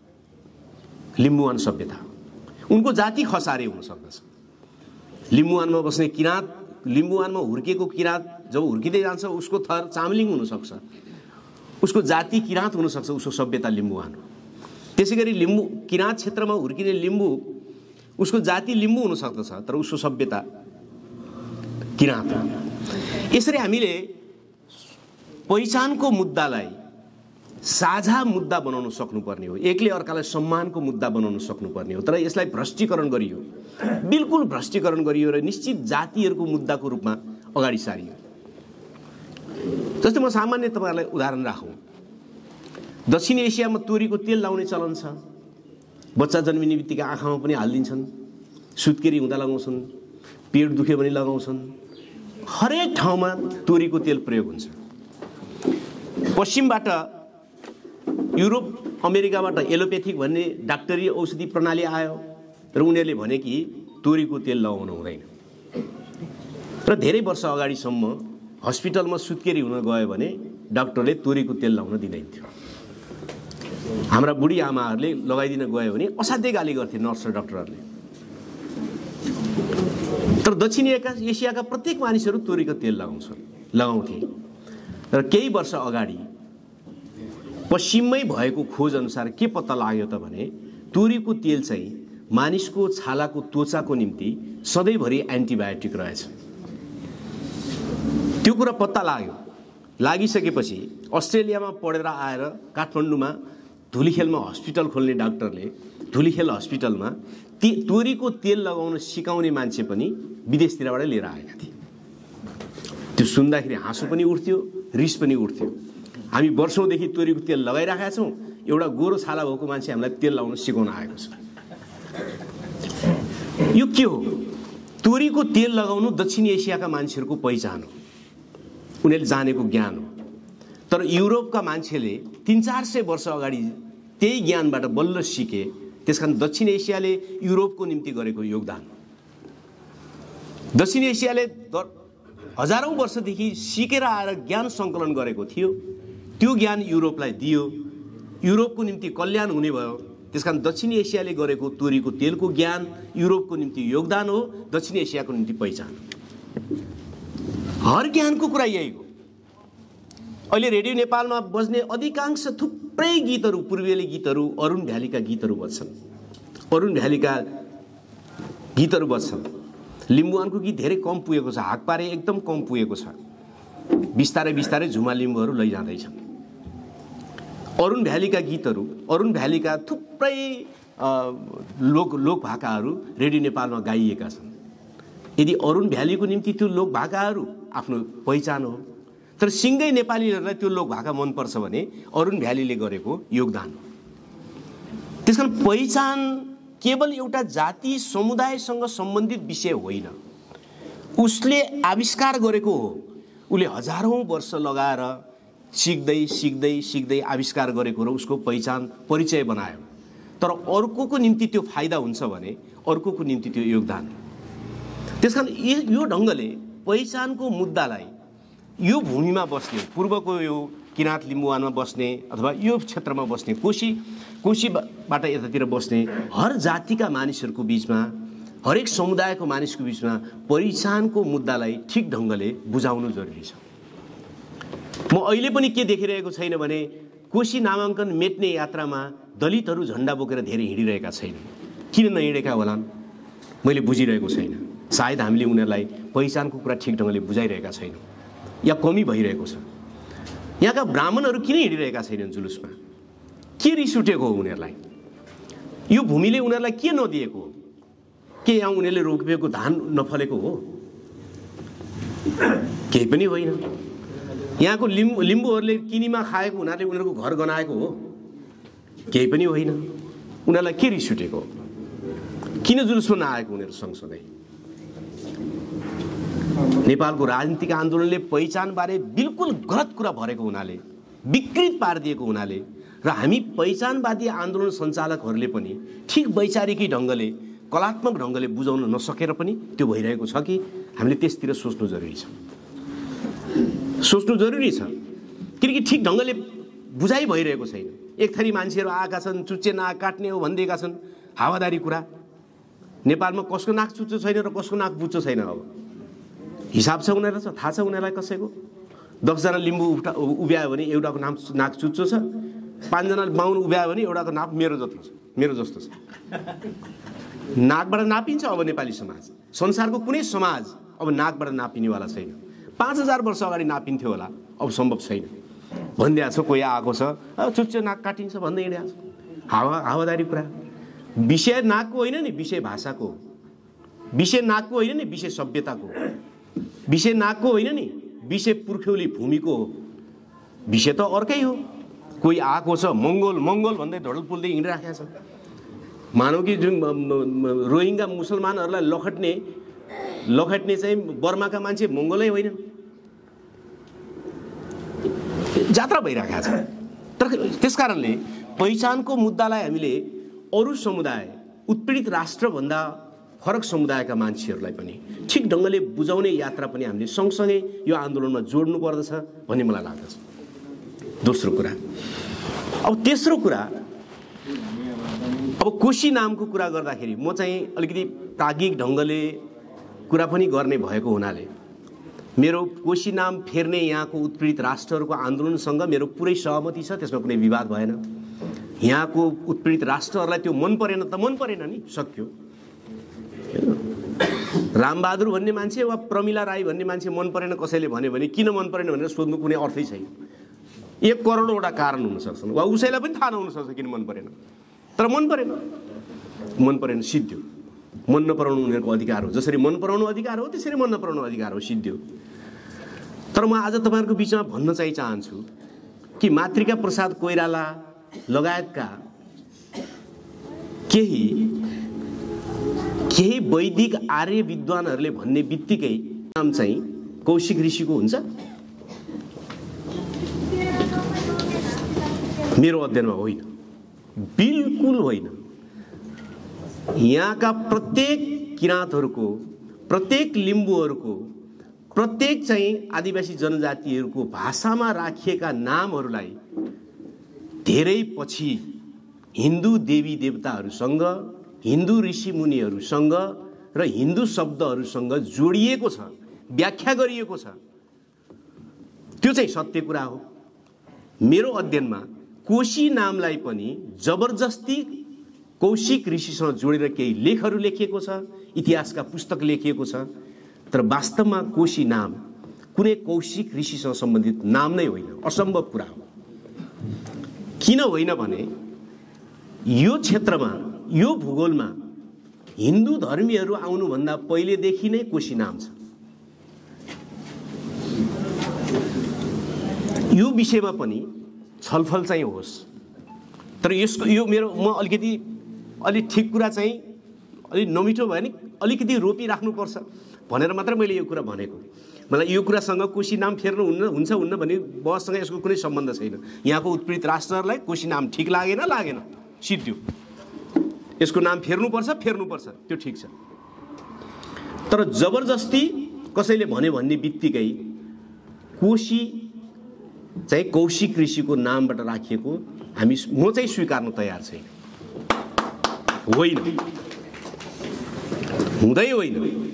लिम्बुवान सभ्यता। उनको जाति खसारे हुन सक्दछ। लिम्बुवानमा बस्ने किराँत, लिम्बुवानमा हुर्केको किराँत जब हुर्किँदै जान्छ उसको थर चामलिङ हुनसक्छ, उसको जाति किराँत हुनसक्छ, उसको सभ्यता लिम्बुवान हो। त्यसै गरी लिम्बू किराँत क्षेत्रमा हुर्किने लिम्बू, उसको जाति लिम्बू हुन सक्दछ, तर उसको सभ्यता किराँत हो। यसरी हामीले पहिचानको मुद्दालाई साझा मुद्दा बनाउन सक्नुपर्ने हो, एकले अर्कालाई सम्मानको मुद्दा बनाउन सक्नुपर्ने हो। तर यसलाई भ्रष्टीकरण गरियो, बिल्कुल भ्रष्टीकरण गरियो र निश्चित जातिहरूको मुद्दाको रूपमा अगाडि सारियो। जस्तै म सामान्य तपाईँहरूलाई उदाहरण राखौँ। दक्षिण एसियामा तोरीको तेल लाउने चलन छ। बच्चा जन्मिने बित्तिकै आँखामा पनि हालिदिन्छन्, सुत्केरी हुँदा लगाउँछन्, पेट दुख्यो भने लगाउँछन्। हरेक ठाउँमा तोरीको तेल प्रयोग हुन्छ। पश्चिमबाट युरोप अमेरिकाबाट एलोपेथिक भन्ने डाक्टरी औषधि प्रणाली आयो र उनीहरूले भने कि तोरीको तेल लगाउनु हुँदैन। र धेरै वर्ष अगाडिसम्म हस्पिटलमा सुत्केरी हुन गयो भने डाक्टरले तोरीको तेल लगाउन दिँदैन थियो। हाम्रा बुढी आमाहरूले लगाइदिन गयो भने असाध्यै गाली गर्थे नर्स र डाक्टरहरूले। तर दक्षिण एसियाका प्रत्येक मानिसहरू तोरीको तेल लगाउँछन्, लगाउँथे। र केही वर्ष अगाडि पश्चिममै भएको खोज अनुसार के पत्ता लाग्यो त भने तोरीको तेल चाहिँ मानिसको छालाको त्वचाको निम्ति सधैँभरि एन्टिबायोटिक रहेछ। त्यो कुरा पत्ता लाग्यो। लागिसकेपछि अस्ट्रेलियामा पढेर आएर काठमाडौँमा धुलीखेलमा हस्पिटल खोल्ने डाक्टरले धुलीखेल हस्पिटलमा ती तोरीको तेल लगाउन सिकाउने मान्छे पनि विदेशतिरबाट लिएर आएका थिए। त्यो सुन्दाखेरि हाँसो पनि उठ्थ्यो, रिस पनि उठ्थ्यो। हामी वर्षौँदेखि तोरीको तेल लगाइराखेका छौँ, एउटा गोरो छाला भएको मान्छे हामीलाई तेल लगाउन सिकाउन आएको छ। यो के हो? तोरीको तेल लगाउनु दक्षिण एसियाका मान्छेहरूको पहिचान हो, उनीहरूले जानेको ज्ञान हो। तर युरोपका मान्छेले तीन चार सय वर्ष अगाडि त्यही ज्ञानबाट बल्ल सिके। त्यसकारण दक्षिण एसियाले युरोपको निम्ति गरेको योगदान, दक्षिण एसियाले हजारौं वर्षदेखि सिकेर आएर ज्ञान सङ्कलन गरेको थियो, त्यो ज्ञान युरोपलाई दियो, युरोपको निम्ति कल्याण हुने भयो। त्यसकारण दक्षिण एसियाले गरेको तोरीको तेलको ज्ञान युरोपको निम्ति योगदान हो, दक्षिण एसियाको निम्ति पहिचान। हर ज्ञानको कुरा यही हो। अहिले रेडियो नेपालमा बज्ने अधिकांश थुप्रै गीतहरू, पूर्वेली गीतहरू, अरुण भ्यालीका गीतहरू बज्छन्, अरुण भ्यालीका गीतहरू बज्छन्। लिम्बुवानको गीत धेरै कम पुगेको छ, हाकपारे एकदम कम पुगेको छ, बिस्तारै बिस्तारै झुमा लिम्बुहरू लैजाँदैछन्। अरुण भ्यालीका गीतहरू, अरुण भ्यालीका थुप्रै लोक लोक भाकाहरू रेडियो नेपालमा गाइएका छन्। यदि अरुण भ्यालीको निम्ति त्यो लोक भाकाहरू आफ्नो पहिचान हो, तर सिङ्गै नेपालीहरूलाई त्यो लोक भाका मनपर्छ भने अरुण भ्यालीले गरेको योगदान हो। त्यसकारण पहिचान केवल एउटा जाति समुदायसँग सम्बन्धित विषय होइन, उसले आविष्कार गरेको हो। उसले हजारौं वर्ष लगाएर सिक्दै सिक्दै सिक्दै आविष्कार गरेको र उसको पहिचान परिचय बनायो। तर अर्कोको निम्ति त्यो फाइदा हुन्छ भने अर्कोको निम्ति त्यो योगदान हो। त्यसकारण यो ढङ्गले पहिचानको मुद्दालाई यो भूमिमा बस्ने, पूर्वको यो किराँत लिम्बुवानमा बस्ने अथवा यो क्षेत्रमा बस्ने, कोशी कोशीबाट यतातिर बस्ने हर जातिका मानिसहरूको बिचमा, हरेक समुदायको मानिसको बिचमा पहिचानको मुद्दालाई ठिक ढङ्गले बुझाउनु जरुरी छ। म अहिले पनि के देखिरहेको छैन भने कोशी नामाङ्कन मेट्ने यात्रामा दलितहरू झण्डा बोकेर धेरै हिँडिरहेका छैनन्। किन नहिँडेका होलान् मैले बुझिरहेको छैन। सायद हामीले उनीहरूलाई पहिचानको कुरा ठिक ढङ्गले बुझाइरहेका छैनौँ या कमी भइरहेको छ। यहाँका ब्राह्मणहरू किन हिँडिरहेका छैनन् जुलुसमा? के रिस उठेको हो उनीहरूलाई? यो भूमिले उनीहरूलाई के नदिएको हो? के यहाँ उनीहरूले रोपेको धान नफलेको हो? केही पनि होइन। यहाँको लिम्बु लिम्बुहरूले किनीमा खाएको हुनाले उनीहरूको घर गनाएको हो? केही पनि होइन। उनीहरूलाई के रिस उठेको हो? किन जुलुसमा नआएको उनीहरू सँगसँगै? नेपालको राजनीतिक आन्दोलनले पहिचानबारे बिल्कुल गलत कुरा भरेको हुनाले, विकृत पारिदिएको हुनाले र हामी पहिचानवादी आन्दोलन सञ्चालकहरूले पनि ठिक वैचारिकी ढङ्गले, कलात्मक ढङ्गले बुझाउन नसकेर पनि त्यो भइरहेको छ कि हामीले त्यसतिर सोच्नु जरुरी छ, सोच्नु जरुरी छ। किनकि ठिक ढङ्गले बुझाइ भइरहेको छैन। एक थरी मान्छेहरू आएका छन्, चुच्चे नाक काट्ने हो भनिदिएका छन्, हावादारी कुरा। नेपालमा कसको नाक चुच्चो छैन र कसको नाक बुच्चो छैन, अब हिसाब छ उनीहरूलाई, छ थाहा छ उनीहरूलाई। कसैको दसजना लिम्बू उठा उभ्यायो भने एउटाको नाम नाक चुच्चो छ, पाँचजना बाहुन उभ्यायो भने एउटाको नाक मेरो जस्तो छ, मेरो जस्तो छ। नाकबाट नापिन्छ अब नेपाली समाज। संसारको कुनै समाज अब नाकबाट नापिनेवाला छैन। पाँच हजार वर्ष अगाडि नापिन्थ्यो होला, अब सम्भव छैन। भनिदिएको छ, कोही आएको छ अब चुच्चो नाक काटिन्छ भन्दै हिँडेको छ। हावा हावादारी कुरा। विषय नाकको होइन नि, विषय भाषाको। विषय नाकको होइन नि, विषय सभ्यताको। विषय नाकको होइन नि, विषय पुर्ख्यौली भूमिको हो। विषय त अर्कै हो। कोही आएको छ मङ्गोल मङ्गोल भन्दै ढडल पुल्दै हिँडिराखेको छ। मानव कि जुन रोहिङ्गा मुसलमानहरूलाई लखट्ने लखट्ने चाहिँ बर्माका मान्छे मङ्गोलै होइनन्, जात्रा भइराखेको छ। तर त्यसकारणले पहिचानको मुद्दालाई हामीले अरू समुदाय, उत्पीडित राष्ट्रभन्दा फरक समुदायका मान्छेहरूलाई पनि ठिक ढङ्गले बुझाउने यात्रा पनि हामीले सँगसँगै यो आन्दोलनमा जोड्नु पर्दछ भन्ने मलाई लाग्दछ। दोस्रो कुरा। अब तेस्रो कुरा, अब कोशी नामको कुरा गर्दाखेरि म चाहिँ अलिकति प्राज्ञिक ढङ्गले कुरा पनि गर्ने भएको हुनाले मेरो कोशी नाम फेर्ने यहाँको उत्पीडित राष्ट्रहरूको आन्दोलनसँग मेरो पुरै सहमति छ, त्यसमा कुनै विवाद भएन। यहाँको उत्पीडित राष्ट्रहरूलाई त्यो मन परेन त मन परेन नि, सक्यो। रामबहादुर भन्ने मान्छे वा प्रमिला राई भन्ने मान्छे मन परेन कसैले भन्यो भने किन मन परेन भनेर सोध्नु कुनै अर्थै छैन। एक करोडवटा कारण हुन सक्छन् वा उसैलाई पनि थाहा नहुन सक्छ किन मन परेन, तर मन परेन मन परेन सिद्धियो। मन नपराउनु उनीहरूको अधिकार हो, जसरी मन पराउनु अधिकार हो त्यसरी मन नपराउनु अधिकार हो, सिद्धियो। तर म आज तपाईँहरूको बिचमा भन्न चाहिँ चाहन्छु कि मातृका प्रसाद कोइराला लगायतका केही केही वैदिक आर्य विद्वानहरूले भन्ने बित्तिकै नाम चाहिँ कौशिक ऋषिको हुन्छ? मेरो अध्ययनमा होइन, बिल्कुल होइन। यहाँका प्रत्येक किराँतहरूको, प्रत्येक लिम्बूहरूको, प्रत्येक चाहिँ आदिवासी जनजातिहरूको भाषामा राखिएका नामहरूलाई धेरै पछि हिन्दू देवी देवताहरूसँग, हिन्दू ऋषि मुनिहरूसँग र हिन्दू शब्दहरूसँग जोडिएको छ, व्याख्या गरिएको छ। त्यो चाहिँ सत्य कुरा हो। मेरो अध्ययनमा कोशी नामलाई पनि जबरजस्ती कौशिक ऋषिसँग जोडेर केही लेखहरू लेखिएको छ, इतिहासका पुस्तक लेखिएको छ, तर वास्तवमा कोशी नाम कुनै कौशिक ऋषिसँग सम्बन्धित नाम नै होइन, असम्भव कुरा हो। किन होइन भने यो क्षेत्रमा, यो भूगोलमा हिन्दू धर्मीहरू आउनुभन्दा पहिलेदेखि नै कोशी नाम छ। यो विषयमा पनि छलफल चाहिँ होस्, तर यसको यो मेरो म अलिकति अलि ठिक कुरा चाहिँ अलि नमिठो भयो नि अलिकति रोपिराख्नुपर्छ भनेर मात्र मैले यो कुरा भनेको। मलाई यो कुरासँग कोशी नाम फेर्नु हुन्न हुन्छ हुन्न भन्ने बहससँग यसको कुनै सम्बन्ध छैन। यहाँको उत्पीडित राष्ट्रहरूलाई कोशी नाम ठिक लागेन लागेन सिद्धियो, यसको नाम फेर्नुपर्छ फेर्नुपर्छ त्यो ठिक छ। तर जबरजस्ती कसैले भन्यो भन्ने बित्तिकै कोशी चाहिँ कौशिक ऋषिको नामबाट राखिएको हामी म चाहिँ स्वीकार्न तयार छैन, होइन, हुँदै होइन।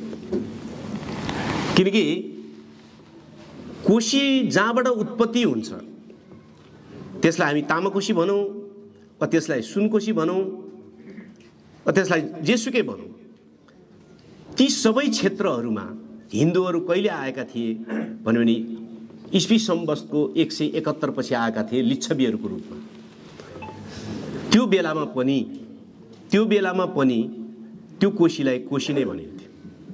किनकि कोशी जहाँबाट उत्पत्ति हुन्छ त्यसलाई हामी तामाकोशी भनौँ वा त्यसलाई सुनकोशी भनौँ वा त्यसलाई जेसुकै भनौँ, ती सबै क्षेत्रहरूमा हिन्दूहरू कहिले आएका थिए भन्यो भने ईस्वी संवतको एक सय एकहत्तर पछि आएका थिए लिच्छवीहरूको रूपमा। त्यो बेलामा पनि त्यो बेलामा पनि त्यो कोशीलाई कोशी नै भनिन्थ्यो।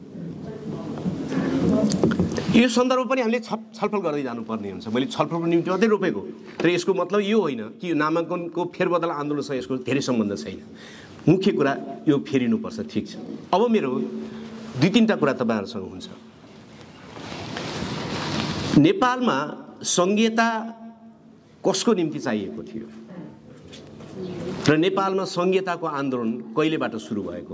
यो सन्दर्भ पनि हामीले छलफल गर्दै जानुपर्ने हुन्छ। मैले छलफलको निम्ति मात्रै रोपेको, तर यसको मतलब यो होइन कि नामाङ्कनको फेरबदल आन्दोलनसँग यसको धेरै सम्बन्ध छैन। मुख्य कुरा यो फेरिनुपर्छ, ठिक छ। अब मेरो दुई तिनवटा कुरा तपाईँहरूसँग हुन्छ। नेपालमा संहिता कसको निम्ति चाहिएको थियो र नेपालमा संहिताको आन्दोलन कहिलेबाट सुरु भएको?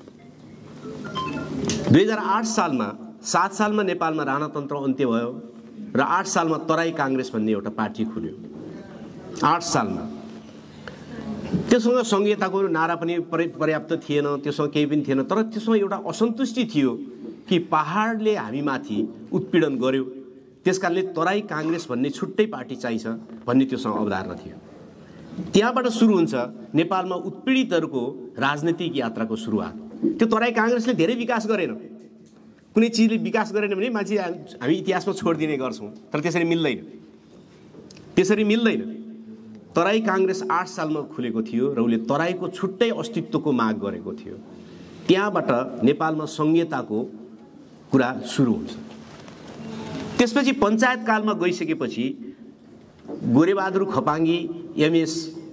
दुई हजार आठ सालमा सात सालमा नेपालमा राणातन्त्र अन्त्य भयो र आठ सालमा तराई काङ्ग्रेस भन्ने एउटा पार्टी खुल्यो। आठ सालमा त्योसँग संहिताको नारा पनि पर्याप्त थिएन, त्योसँग केही पनि थिएन, तर त्योसँग एउटा असन्तुष्टि थियो कि पहाडले हामीमाथि उत्पीडन गर्यो, त्यसकारणले तराई काङ्ग्रेस भन्ने छुट्टै पार्टी चाहिन्छ भन्ने त्योसँग अवधारणा थियो। त्यहाँबाट सुरु हुन्छ नेपालमा उत्पीडितहरूको राजनीतिक यात्राको सुरुवात। त्यो तराई काङ्ग्रेसले धेरै विकास गरेन, कुनै चिजले विकास गरेन भने मान्छे हामी इतिहासमा छोडिदिने गर्छौँ, तर त्यसरी मिल्दैन, त्यसरी मिल्दैन। तराई काङ्ग्रेस आठ सालमा खुलेको थियो र उसले तराईको छुट्टै अस्तित्वको माग गरेको थियो। त्यहाँबाट नेपालमा संहिताको कुरा सुरु हुन्छ। त्यसपछि पञ्चायत कालमा गइसकेपछि गोरेबहादुर खपाङ्गी, एमएस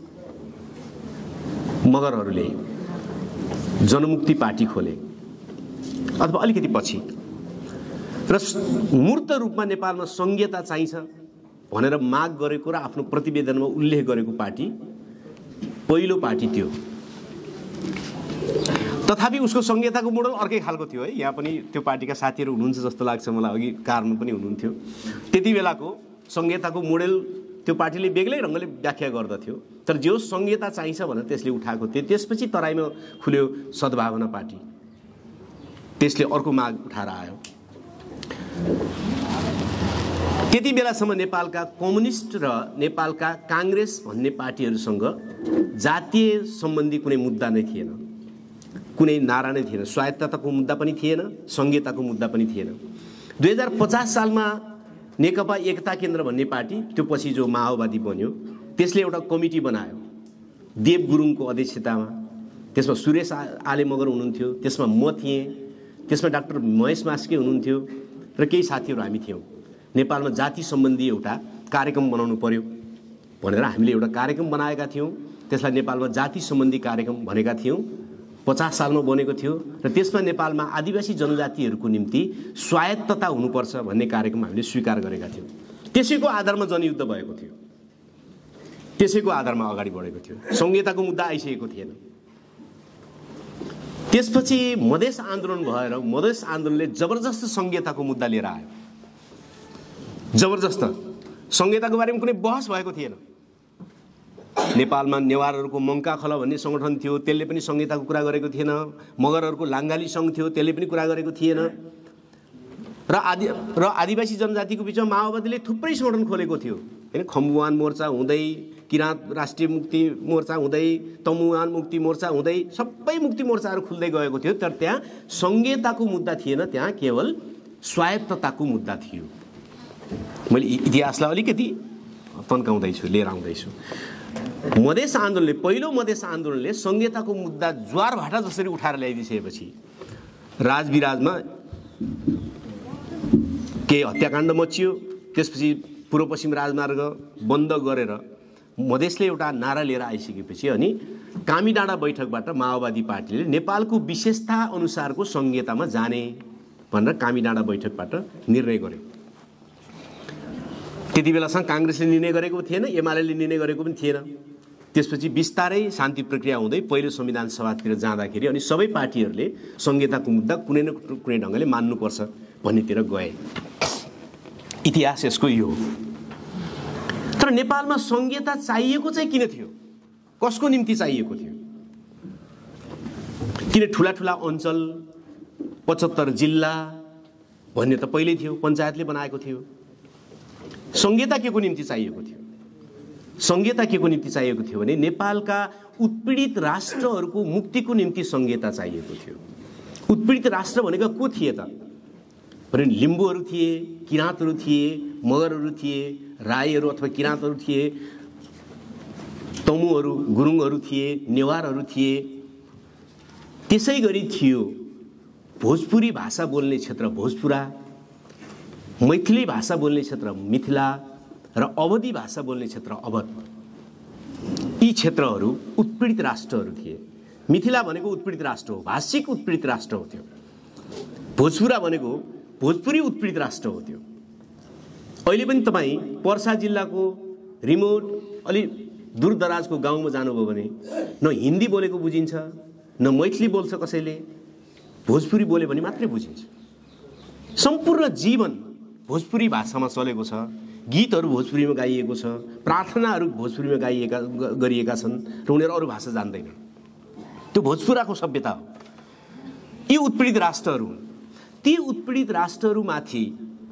मगरहरूले जनमुक्ति पार्टी खोले, अथवा अलिकति पछि, र मूर्त रूपमा नेपालमा संहिता चाहिन्छ भनेर माग गरेको र आफ्नो प्रतिवेदनमा उल्लेख गरेको पार्टी पहिलो पार्टी त्यो। तथापि उसको संहिताको मोडल अर्कै खालको थियो है। यहाँ पनि त्यो पार्टीका साथीहरू हुनुहुन्छ जस्तो लाग्छ मलाई, अघि कारमा पनि हुनुहुन्थ्यो। त्यति बेलाको संहिताको मोडल त्यो पार्टीले बेग्लै ढङ्गले व्याख्या गर्दथ्यो, तर जो संहिता चाहिन्छ भनेर त्यसले उठाएको थियो। त्यसपछि तराईमा खुल्यो सद्भावना पार्टी, त्यसले अर्को माग उठाएर आयो। त्यति बेलासम्म नेपालका कम्युनिस्ट र नेपालका काङ्ग्रेस भन्ने पार्टीहरूसँग जातीय सम्बन्धी कुनै मुद्दा नै थिएन। कुनै नारा नै थिएन। स्वायत्तताको मुद्दा पनि थिएन, संघीयताको मुद्दा पनि थिएन। दुई हजार पचास सालमा नेकपा एकता केन्द्र भन्ने पार्टी, त्यो पछि जो माओवादी बन्यो, त्यसले एउटा कमिटी बनायो देव गुरुङको अध्यक्षतामा। त्यसमा सुरेश आले मगर हुनुहुन्थ्यो, त्यसमा म थिएँ, त्यसमा डाक्टर महेश मास्के हुनुहुन्थ्यो र केही साथीहरू हामी थियौँ। नेपालमा जाति सम्बन्धी एउटा कार्यक्रम बनाउनु पर्यो भनेर हामीले एउटा कार्यक्रम बनाएका थियौँ। त्यसलाई नेपालमा जाति सम्बन्धी कार्यक्रम भनेका थियौँ। पचास सालमा बनेको थियो र त्यसमा नेपालमा आदिवासी जनजातिहरूको निम्ति स्वायत्तता हुनुपर्छ भन्ने कार्यक्रम हामीले स्वीकार गरेका थियौँ। त्यसैको आधारमा जनयुद्ध भएको थियो, त्यसैको आधारमा अगाडि बढेको थियो। संघीयताको मुद्दा आइसकेको थिएन। त्यसपछि मधेस आन्दोलन भएर मधेस आन्दोलनले जबरजस्त संघीयताको मुद्दा लिएर आयो। जबरजस्त संघीयताको बारेमा कुनै बहस भएको थिएन। नेपालमा नेवारहरूको मङ्काखला भन्ने सङ्गठन थियो, त्यसले पनि संघीयताको कुरा गरेको थिएन। मगरहरूको लाङ्गाली सङ्घ थियो, त्यसले पनि कुरा गरेको थिएन। र आदि र आदिवासी जनजातिको बिचमा माओवादीले थुप्रै सङ्गठन खोलेको थियो होइन। खम्बुवान मोर्चा हुँदै, किराँत राष्ट्रिय मुक्ति मोर्चा हुँदै, तमुवान मुक्ति मोर्चा हुँदै सबै मुक्ति मोर्चाहरू खुल्दै गएको थियो। तर त्यहाँ संघीयताको मुद्दा थिएन, त्यहाँ केवल स्वायत्तताको मुद्दा थियो। मैले इतिहासलाई अलिकति तन्काउँदैछु, लिएर आउँदैछु। मधेस आन्दोलनले, पहिलो मधेस आन्दोलनले संघीयताको मुद्दा ज्वारभाटा जसरी उठाएर ल्याइदिसकेपछि राजविराजमा केही हत्याकाण्ड मचियो। त्यसपछि पूर्व पश्चिम राजमार्ग बन्द गरेर मधेसले एउटा नारा लिएर आइसकेपछि अनि कामीडाँडा बैठकबाट माओवादी पार्टीले नेपालको विशेषता अनुसारको संघीयतामा जाने भनेर कामीडाँडा बैठकबाट निर्णय गर्यो। त्यति बेलासम्म काङ्ग्रेसले निर्णय गरेको थिएन, एमाले निर्णय गरेको पनि थिएन। त्यसपछि बिस्तारै शान्ति प्रक्रिया हुँदै पहिलो संविधान सभातिर जाँदाखेरि अनि सबै पार्टीहरूले संघीयताको मुद्दा कुनै न कुनै ढङ्गले मान्नुपर्छ भन्नेतिर गए। इतिहास यसको यो हो। तर नेपालमा संघीयता चाहिएको चाहिँ किन थियो? कसको निम्ति चाहिएको थियो? किन ठुला ठुला अञ्चल, पचहत्तर जिल्ला भन्ने त पहिल्यै थियो, पञ्चायतले बनाएको थियो। संघीयता के को निम्ति चाहिएको थियो? संघीयता के को निम्ति चाहिएको थियो भने नेपालका उत्पीडित राष्ट्रहरूको मुक्तिको निम्ति संघीयता चाहिएको थियो। उत्पीडित राष्ट्र भनेको को थिए त? भने लिम्बूहरू थिए, किराँतहरू थिए, मगरहरू थिए, राईहरू अथवा किराँतहरू थिए, तमुहरू, गुरुङहरू थिए, नेवारहरू थिए। त्यसै गरी थियो भोजपुरी भाषा बोल्ने क्षेत्र भोजपुरा, मैथिली भाषा बोल्ने क्षेत्र मिथिला र अवधी भाषा बोल्ने क्षेत्र अवध। यी क्षेत्रहरू उत्पीडित राष्ट्रहरू थिए। मिथिला भनेको उत्पीडित राष्ट्र हो, भाषिक उत्पीडित राष्ट्र हो त्यो। भोजपुरा भनेको भोजपुरी उत्पीडित राष्ट्र हो त्यो। अहिले पनि तपाईँ पर्सा जिल्लाको रिमोट अलि दूरदराजको गाउँमा जानुभयो भने न हिन्दी बोलेको बुझिन्छ, न मैथिली बोल्छ कसैले, भोजपुरी बोल्यो भने मात्रै बुझिन्छ। सम्पूर्ण जीवन भोजपुरी भाषामा चलेको छ, गीतहरू भोजपुरीमा गाइएको छ, प्रार्थनाहरू भोजपुरीमा गाइएका गरिएका छन् र उनीहरू अरू भाषा जान्दैन। त्यो भोजपुराको सभ्यता हो। यी उत्पीडित राष्ट्रहरू, ती उत्पीडित राष्ट्रहरूमाथि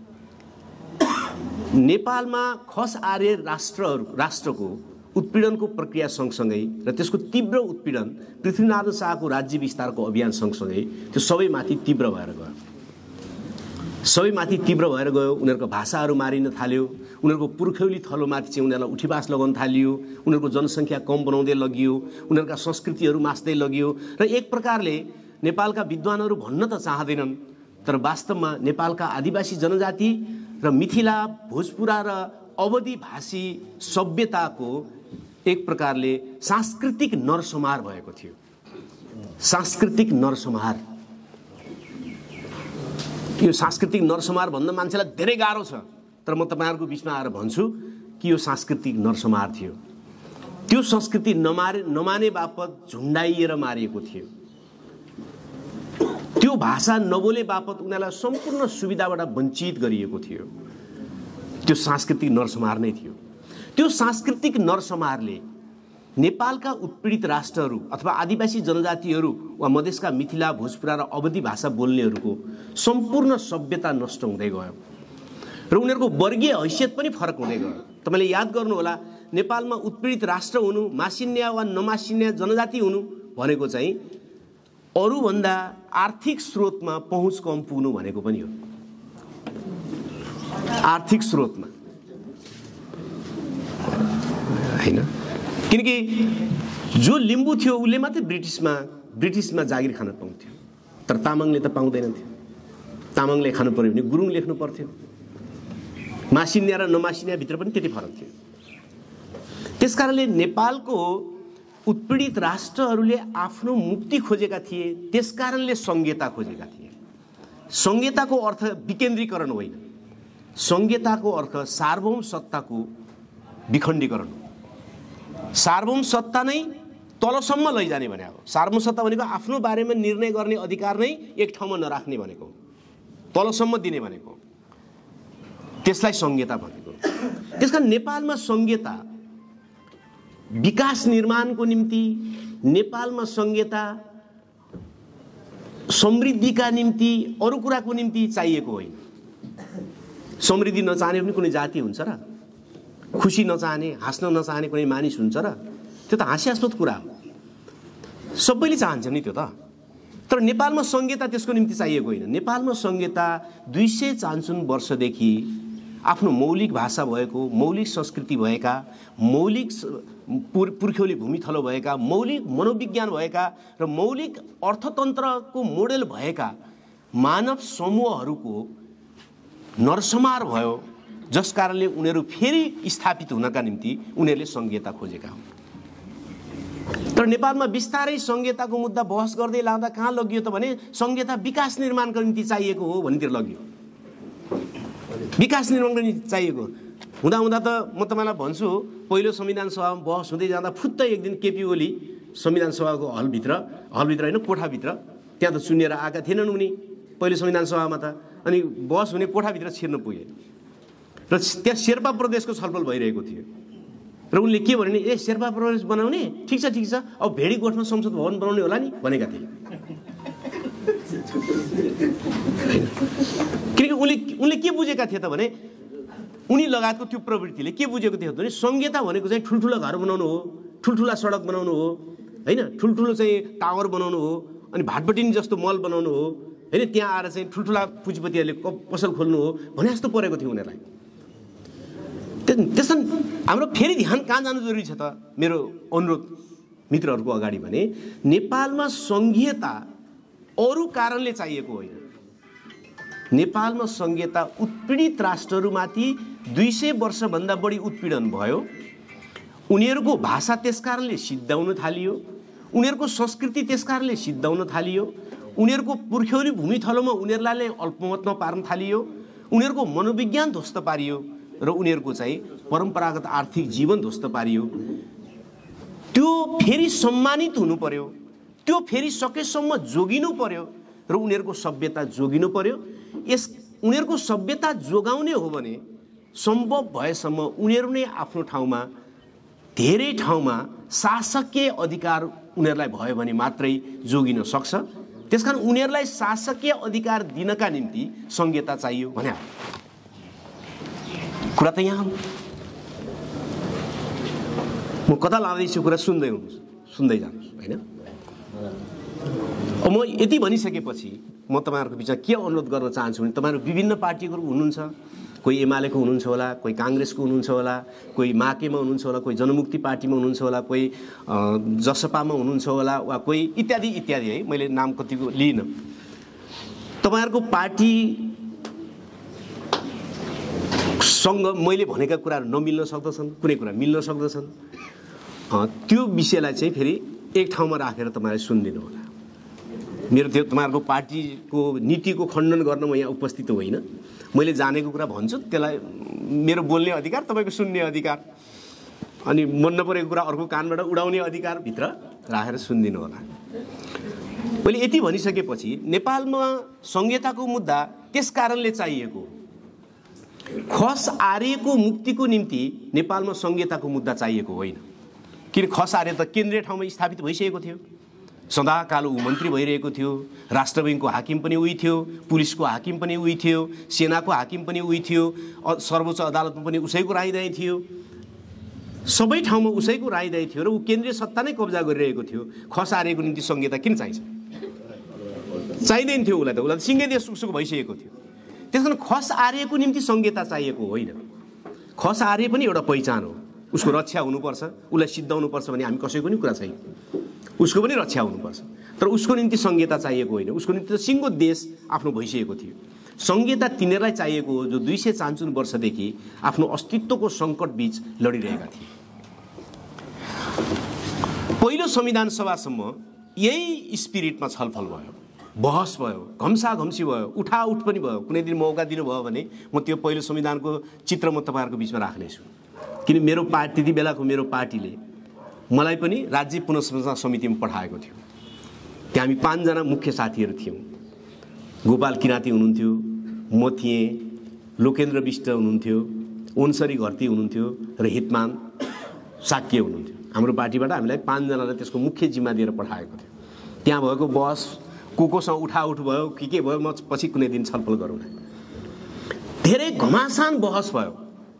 नेपालमा खस आर्य राष्ट्रहरू राष्ट्रको उत्पीडनको प्रक्रिया सँगसँगै र त्यसको तीव्र उत्पीडन पृथ्वीनारायण शाहको राज्य विस्तारको अभियान सँगसँगै त्यो सबैमाथि तीव्र भएर गयो। सबैमाथि तीव्र भएर गयो। उनीहरूको भाषाहरू मारिन थाल्यो, उनीहरूको पुर्खौली थलोमाथि चाहिँ उनीहरूलाई उठीबास लगाउन थालियो, उनीहरूको जनसङ्ख्या कम बनाउँदै लगियो, उनीहरूका संस्कृतिहरू मास्दै लगियो। र एक प्रकारले नेपालका विद्वानहरू भन्न त चाहँदैनन्, तर वास्तवमा नेपालका आदिवासी जनजाति र मिथिला, भोजपुरा र अवधी भाषी सभ्यताको एक प्रकारले सांस्कृतिक नरसंहार भएको थियो। सांस्कृतिक नरसंहार, यो सांस्कृतिक नरसंहार भन्न मान्छेलाई धेरै गाह्रो छ, तर म तपाईँहरूको बिचमा आएर भन्छु कि यो सांस्कृतिक नरसंहार थियो। त्यो संस्कृति नमारे नमाने बापत झुन्डाइएर मारिएको थियो। त्यो भाषा नबोले बापत उनीहरूलाई सम्पूर्ण सुविधाबाट वञ्चित गरिएको थियो। त्यो सांस्कृतिक नरसंहार नै थियो। त्यो सांस्कृतिक नरसंहारले नेपालका उत्पीडित राष्ट्रहरू अथवा आदिवासी जनजातिहरू वा मधेसका मिथिला, भोजपुरा र अवधी भाषा बोल्नेहरूको सम्पूर्ण सभ्यता नष्ट हुँदै गयो र उनीहरूको वर्गीय हैसियत पनि फरक हुँदै गयो। तपाईँले याद गर्नुहोला, नेपालमा उत्पीडित राष्ट्र हुनु, मासिन्या वा नमासिन्या जनजाति हुनु भनेको चाहिँ अरूभन्दा आर्थिक स्रोतमा पहुँच कम पुग्नु भनेको पनि हो। आर्थिक स्रोतमा हैन, किनकि जो लिम्बू थियो उसले मात्रै ब्रिटिसमा ब्रिटिसमा जागिर खान पाउँथ्यो, तर तामाङले त पाउँदैन थियो। तामाङले खानु पर्यो भने गुरुङ लेख्नु पर्थ्यो। मासिन्या र नमासिन्या भित्र पनि त्यति फरक थियो। त्यसकारणले नेपालको उत्पीडित राष्ट्रहरूले आफ्नो मुक्ति खोजेका थिए, त्यसकारणले संहिता खोजेका थिए। संहिताको अर्थ विकेन्द्रीकरण होइन, संहिताको अर्थ सार्वभौम सत्ताको विखण्डीकरण हो। सार्वभौम सत्ता नै तलसम्म लैजाने भने हो। सार्वभौम सत्ता भनेको आफ्नो बारेमा निर्णय गर्ने अधिकार नै एक ठाउँमा नराख्ने भनेको, तलसम्म दिने भनेको, त्यसलाई संहिता भनेको। त्यसकारण नेपालमा संहिता विकास निर्माणको निम्ति, नेपालमा संहिता समृद्धिका निम्ति, अरू कुराको निम्ति चाहिएको होइन। समृद्धि नचाहने पनि कुनै जाति हुन्छ र? खुसी नचाहने, हाँस्न नचाहने कुनै मानिस हुन्छ र? त्यो त हास्यास्पद कुरा हो। सबैले चाहन्छ नि त्यो त। तर नेपालमा संहिता त्यसको निम्ति चाहिएको होइन। नेपालमा संहिता दुई सय चान्सुन वर्षदेखि आफ्नो मौलिक भाषा भएको, मौलिक संस्कृति भएका, मौलिक पुर्ख्यौली भूमिथलो भएका, मौलिक मनोविज्ञान भएका र मौलिक अर्थतन्त्रको मोडेल भएका मानव समूहहरूको नरसंहार भयो, जस कारणले उनीहरू फेरि स्थापित हुनका निम्ति उनीहरूले संहिता खोजेका हुन्। तर नेपालमा बिस्तारै संहिताको मुद्दा बहस गर्दै लाँदा कहाँ लगियो त भने संहिता विकास निर्माणको निम्ति चाहिएको हो भन्नेतिर लगियो। विकास निर्माणको निम्ति चाहिएको हुँदा हुँदा त म तपाईँलाई भन्छु, पहिलो संविधान सभामा बहस हुँदै जाँदा फुत्त एक दिन केपी ओली संविधान सभाको हलभित्र हलभित्र होइन कोठाभित्र, त्यहाँ त चुनिएर आएका थिएनन् उनी पहिलो संविधान सभामा त, अनि बहस हुने कोठाभित्र छिर्न पुगे र त्यहाँ शेर्पा प्रदेशको छलफल भइरहेको थियो र उनले के भने, ए शेर्पा प्रदेश बनाउने ठिक छ ठिक छ, अब भेडी गोठमा संसद भवन बनाउने होला नि भनेका थिए। किनकि उनले उनले के बुझेका थिए त भने, उनी लगायतको त्यो प्रवृत्तिले के बुझेको थियो भने संहिता भनेको चाहिँ ठुल्ठुला घर बनाउनु हो, ठुल्ठुला सडक बनाउनु हो, होइन, ठुल्ठुलो चाहिँ टावर बनाउनु हो, अनि भाटबटिनी जस्तो मल बनाउनु हो, होइन, त्यहाँ आएर चाहिँ ठुल्ठुला पुँजीपतिहरूले पसल खोल्नु हो भने जस्तो परेको थियो उनीहरूलाई। त्यसमा हाम्रो फेरि ध्यान कहाँ जानु जरुरी छ त, मेरो अनुरोध मित्रहरूको अगाडि भने, नेपालमा संघीयता अरू कारणले चाहिएको होइन। नेपालमा संघीयता उत्पीडित राष्ट्रहरूमाथि दुई सय वर्षभन्दा बढी उत्पीडन भयो, उनीहरूको भाषा त्यसकारणले सिद्धाउन थालियो, उनीहरूको संस्कृति त्यसकारणले सिद्धाउन थालियो, उनीहरूको पुर्ख्यौली भूमिथलोमा उनीहरूलाई अल्पमतमा पार्न थालियो, उनीहरूको मनोविज्ञान ध्वस्त पारियो र उनीहरूको चाहिँ परम्परागत आर्थिक जीवन ध्वस्त पारियो। त्यो फेरि सम्मानित हुनु पर्यो, त्यो फेरि सकेसम्म जोगिनु पर्यो र उनीहरूको सभ्यता जोगिनु पर्यो। यस उनीहरूको सभ्यता जोगाउने हो भने सम्भव भएसम्म उनीहरू नै आफ्नो ठाउँमा, धेरै ठाउँमा शासकीय अधिकार उनीहरूलाई भयो भने मात्रै जोगिन सक्छ। त्यसकारण उनीहरूलाई शासकीय अधिकार दिनका निम्ति संहिता चाहियो भने कुरा त यहाँ हो। म कता लाँदैछु कुरा सुन्दै हुनुहोस्, सुन्दै जानुहोस्, होइन। म यति भनिसकेपछि म तपाईँहरूको बिचमा के अनुरोध गर्न चाहन्छु भने, तपाईँहरू विभिन्न पार्टीहरू हुनुहुन्छ, कोही एमालेको हुनुहुन्छ होला, कोही काङ्ग्रेसको हुनुहुन्छ होला, कोही माकेमा हुनुहुन्छ होला, कोही जनमुक्ति पार्टीमा हुनुहुन्छ होला, कोही जसपामा हुनुहुन्छ होला, वा कोही इत्यादि इत्यादि, है, मैले नाम कतिको लिइनँ। तपाईँहरूको पार्टी सँग मैले भनेका कुराहरू नमिल्न सक्दछन्, कुनै कुरा मिल्न सक्दछन्। त्यो विषयलाई चाहिँ फेरि एक ठाउँमा राखेर तपाईँले सुनिदिनु होला। मेरो त्यो तपाईँहरूको पार्टीको नीतिको खण्डन गर्न म यहाँ उपस्थित होइन। मैले जानेको कुरा भन्छु, त्यसलाई मेरो बोल्ने अधिकार, तपाईँको सुन्ने अधिकार, अनि मन नपरेको कुरा अर्को कानबाट उडाउने अधिकार भित्र राखेर सुनिदिनु होला। मैले यति भनिसकेपछि नेपालमा संहिताको मुद्दा त्यस कारणले चाहिएको, खस आर्यको मुक्तिको निम्ति नेपालमा संहिताको मुद्दा चाहिएको होइन। किन खस आर्य त केन्द्रीय ठाउँमा स्थापित भइसकेको थियो, सदाकाल ऊ मन्त्री भइरहेको थियो, राष्ट्र बैङ्कको हाकिम पनि उही थियो, पुलिसको हाकिम पनि उही थियो, सेनाको हाकिम पनि उही थियो, सर्वोच्च अदालतमा पनि उसैको रायदाय थियो, सबै ठाउँमा उसैको रायदाय थियो र ऊ केन्द्रीय सत्ता नै कब्जा गरिरहेको थियो। खस आर्यको निम्ति संहिता किन चाहिन्छ? चाहिँदैन थियो उसलाई, त उसलाई सिङ्गे देश उसको भइसकेको थियो। त्यस कारण खस आर्यको निम्ति संहिता चाहिएको होइन। खस आर्य पनि एउटा पहिचान हो, उसको रक्षा हुनुपर्छ, उसलाई सिद्धाउनुपर्छ भने हामी कसैको पनि कुरा छैन, उसको पनि रक्षा हुनुपर्छ। तर उसको निम्ति संहिता चाहिएको होइन, उसको निम्ति त सिङ्गो देश आफ्नो भइसकेको थियो। संहिता तिनीहरूलाई चाहिएको हो जो दुई सय चान्चुन वर्षदेखि आफ्नो अस्तित्वको सङ्कट बीच लडिरहेका थिए। पहिलो संविधान सभासम्म यही स्पिरिटमा छलफल भयो, बहस भयो, घम्सा घम्सी भयो, उठाउठ पनि भयो। कुनै दिन मौका दिनुभयो भने म त्यो पहिलो संविधानको चित्र म तपाईँहरूको बिचमा राख्नेछु, किन मेरो पार्टी त्यति बेलाको मेरो पार्टीले मलाई पनि राज्य पुनर्संरचना समितिमा पठाएको थियो। त्यहाँ हामी पाँचजना मुख्य साथीहरू थियौँ। गोपाल किराँती हुनुहुन्थ्यो, म थिएँ, लोकेन्द्र विष्ट हुनुहुन्थ्यो, ओन्सरी घरती हुनुहुन्थ्यो र हितमान साक्य हुनुहुन्थ्यो। हाम्रो पार्टीबाट हामीलाई पाँचजनालाई त्यसको मुख्य जिम्मा दिएर पठाएको थियो। त्यहाँ भएको बस को कोसँग उठाउठ भयो, के के भयो, म पछि कुनै दिन छलफल गरौँला। धेरै घमासान बहस भयो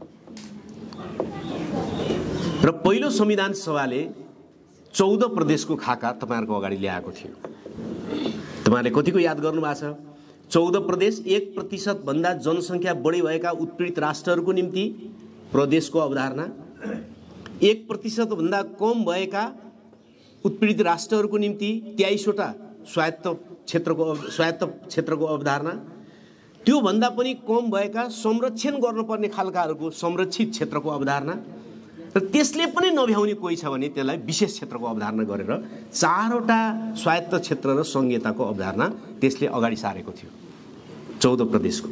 र पहिलो संविधान सभाले चौध प्रदेशको खाका तपाईँहरूको अगाडि ल्याएको थियो। तपाईँहरूले कतिको याद गर्नुभएको छ? चौध प्रदेश, एक प्रतिशत भन्दा जनसङ्ख्या बढी भएका उत्पीडित राष्ट्रहरूको निम्ति प्रदेशको अवधारणा, एक प्रतिशत भन्दा कम भएका उत्पीडित राष्ट्रहरूको निम्ति तेइसवटा स्वायत्त क्षेत्रको स्वायत्त क्षेत्रको अवधारणा, त्योभन्दा पनि कम भएका संरक्षण गर्नुपर्ने खालकाहरूको संरक्षित क्षेत्रको अवधारणा, र त्यसले पनि नभ्याउने कोही छ भने त्यसलाई विशेष क्षेत्रको अवधारणा गरेर चारवटा स्वायत्त क्षेत्र र संहिताको अवधारणा त्यसले अगाडि सारेको थियो चौध प्रदेशको।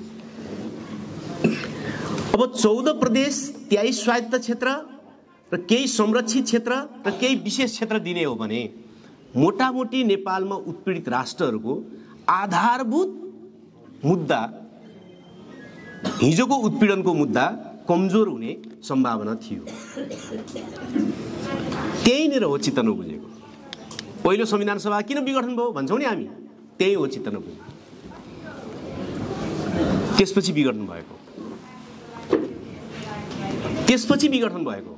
अब चौध प्रदेश, तेइस स्वायत्त क्षेत्र र केही संरक्षित क्षेत्र र केही विशेष क्षेत्र दिने हो भने मोटामोटी नेपालमा उत्पीडित राष्ट्रहरूको आधारभूत मुद्दा, हिजोको उत्पीडनको मुद्दा कमजोर हुने सम्भावना थियो। त्यहीँनिर हो चित्त नबुझेको। पहिलो संविधान सभा किन विघटन भयो भन्छौँ नि हामी, त्यही हो चित्त नबुझेको। त्यसपछि विघटन भएको त्यसपछि विघटन भएको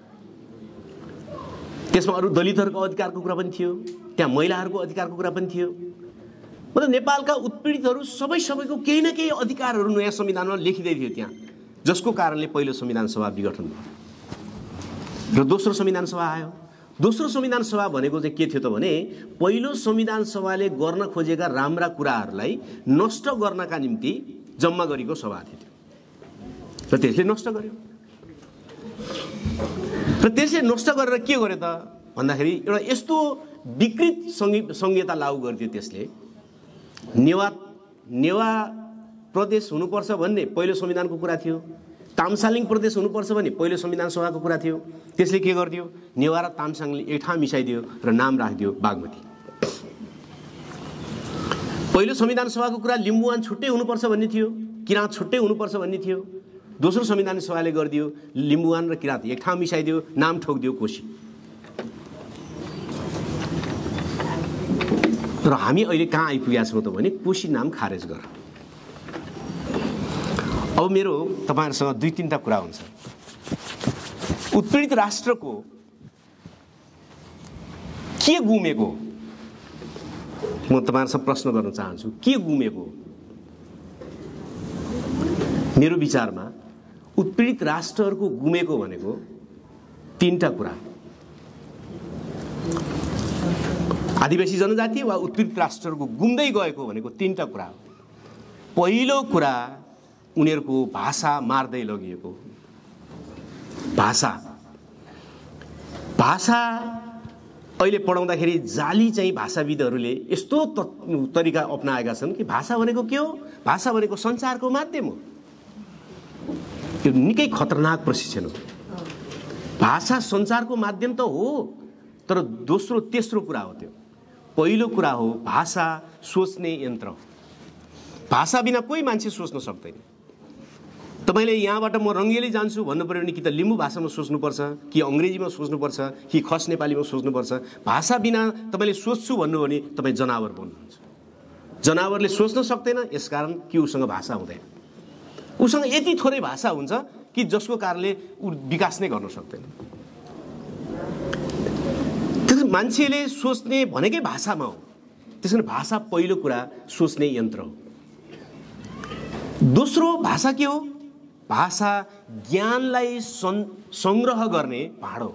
त्यसमा अरू दलितहरूको अधिकारको कुरा पनि थियो, त्यहाँ महिलाहरूको अधिकारको कुरा पनि थियो। मतलब नेपालका उत्पीडितहरू सबै सबैको केही न केही अधिकारहरू नयाँ संविधानमा लेखिँदै थियो त्यहाँ, जसको कारणले पहिलो संविधान सभा विघटन भयो र दोस्रो संविधान सभा आयो। दोस्रो संविधान सभा भनेको चाहिँ के थियो त भने पहिलो संविधान सभाले गर्न खोजेका राम्रा कुराहरूलाई नष्ट गर्नका निम्ति जम्मा गरेको सभा थियो र त्यसले नष्ट गर्यो। र त्यसले नष्ट गरेर के गर्यो त भन्दाखेरि एउटा यस्तो विकृत संहिता लागू गरिदियो त्यसले। नेवा नेवा प्रदेश हुनुपर्छ भन्ने पहिलो संविधानको कुरा थियो, तामसालिङ प्रदेश हुनुपर्छ भन्ने पहिलो संविधान सभाको कुरा थियो। त्यसले के गरिदियो, नेवा र तामसाङले एक ठाउँ मिसाइदियो र नाम राखिदियो बागमती। पहिलो संविधान सभाको कुरा लिम्बुवान छुट्टै हुनुपर्छ भन्ने थियो, किराँत छुट्टै हुनुपर्छ भन्ने थियो। दोस्रो संविधान सभाले गरिदियो लिम्बुवान र किराँत एक ठाउँ मिसाइदियो, नाम ठोकिदियो कोशी। तर हामी अहिले कहाँ आइपुगेका छौँ त भने कोशी नाम खारेज गर। अब मेरो तपाईँहरूसँग दुई तिनवटा कुरा हुन्छ। उत्पीडित राष्ट्रको के गुमेको म तपाईँहरूसँग प्रश्न गर्न चाहन्छु, के गुमेको? मेरो विचारमा उत्पीडित राष्ट्रहरूको गुमेको भनेको तीनटा कुरा। आदिवासी जनजाति वा उत्पीडित राष्ट्रहरूको गुम्दै गएको भनेको तीनटा कुरा हो। पहिलो कुरा उनीहरूको भाषा मार्दै लगिएको। भाषा भाषा अहिले पढाउँदाखेरि जाली चाहिँ भाषाविदहरूले यस्तो तरिका अपनाएका छन् कि भाषा भनेको के हो, भाषा भनेको सञ्चारको माध्यम हो। त्यो निकै खतरनाक प्रशिक्षण हो। भाषा सञ्चारको माध्यम त हो, तर दोस्रो तेस्रो कुरा हो त्यो। पहिलो कुरा हो भाषा सोच्ने यन्त्र। भाषा बिना कोही मान्छे सोच्न सक्दैन। तपाईले यहाँबाट म रङ्गेली जान्छु भन्नु पर्यो भने कि त लिम्बू भाषामा सोच्नुपर्छ, कि अङ्ग्रेजीमा सोच्नुपर्छ, कि खस नेपालीमा सोच्नुपर्छ। भाषा बिना तपाईँले सोच्छु भन्नु भने तपाईँ जनावर बन्नुहुन्छ। जनावरले सोच्न सक्दैन, यसकारण कि उसँग भाषा हुँदैन। उसँग यति थोरै भाषा हुन्छ कि जसको कारणले ऊ विकास नै गर्न सक्दैन। मान्छेले सोच्ने भनेकै भाषामा हो। त्यसकारण भाषा पहिलो कुरा सोच्ने यन्त्र हो। दोस्रो भाषा के हो? भाषा ज्ञानलाई संग्रह गर्ने भाँडो,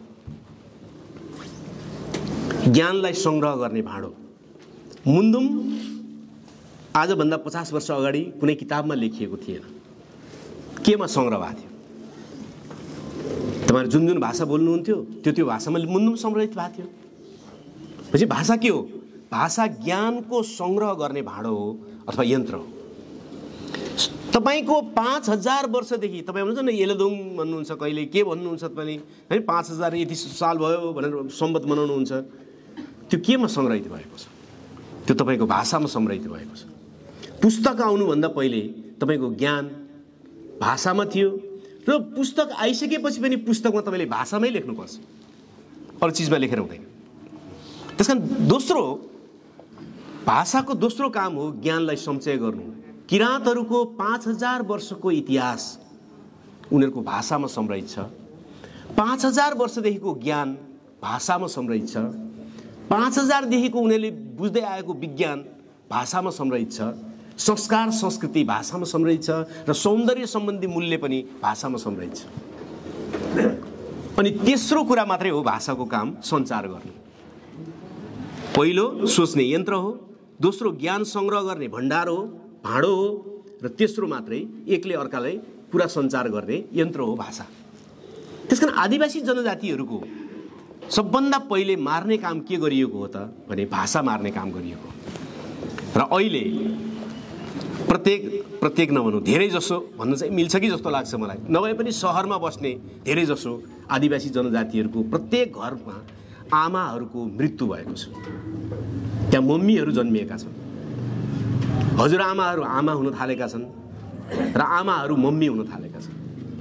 ज्ञानलाई संग्रह गर्ने भाँडो। मुन्दुम आजभन्दा पचास वर्ष अगाडि कुनै किताबमा लेखिएको थिएन, केमा संग्रह भएको थियो? तपाईहरु जुन जुन भाषा बोल्नुहुन्थ्यो त्यो त्यो भाषामा मुन्दुम संग्रहित भएको थियो। पछि भाषा के हो? भाषा ज्ञानको संग्रह गर्ने भाँडो हो अथवा यन्त्र हो। तपाईको पाँच हजार वर्षदेखि तपाईँ भन्नुहुन्छ न एलदोङ भन्नुहुन्छ, कहिले के भन्नुहुन्छ तपाईँले, है पाँच हजार यति साल भयो भनेर सम्बत मनाउनुहुन्छ, त्यो केमा संग्रहित भएको छ? त्यो तपाईँको भाषामा संग्रहित भएको छ। पुस्तक आउनुभन्दा पहिले तपाईँको ज्ञान भाषामा थियो र पुस्तक आइसकेपछि पनि पुस्तकमा तपाईँले भाषामै लेख्नुपर्छ, अरू चिजमा लेखेर हुँदैन। त्यसकारण दोस्रो भाषाको दोस्रो काम हो ज्ञानलाई सञ्चय गर्नु। किराँतहरूको पाँच हजार वर्षको इतिहास उनीहरूको भाषामा संग्रहित छ। पाँच हजार वर्षदेखिको ज्ञान भाषामा संग्रहित छ। पाँच हजारदेखिको उनीहरूले बुझ्दै आएको विज्ञान भाषामा संग्रहित छ। संस्कार संस्कृति भाषामा संग्रहित छ र सौन्दर्य सम्बन्धी मूल्य पनि भाषामा संग्रहित छ। अनि तेस्रो कुरा मात्रै हो भाषाको काम सञ्चार गर्नु। पहिलो सोच्ने यन्त्र हो, दोस्रो ज्ञान संग्रह गर्ने भण्डार हो, भाँडो हो, र तेस्रो मात्रै एकले अर्कालाई कुरा सञ्चार गर्ने यन्त्र हो भाषा। त्यसकारण आदिवासी जनजातिहरूको सबभन्दा पहिले मार्ने काम के गरिएको हो त भने भाषा मार्ने काम गरिएको। र अहिले प्रत्येक प्रत्येक नभनौँ धेरै जसो भन्नु चाहिँ मिल्छ कि जस्तो लाग्छ मलाई, नभए पनि सहरमा बस्ने धेरै जसो आदिवासी जनजातिहरूको प्रत्येक घरमा आमाहरूको मृत्यु भएको छ। त्यहाँ मम्मीहरू जन्मिएका छन्, हजुरआमाहरू आमा हुन थालेका छन् र आमाहरू मम्मी हुन थालेका छन्।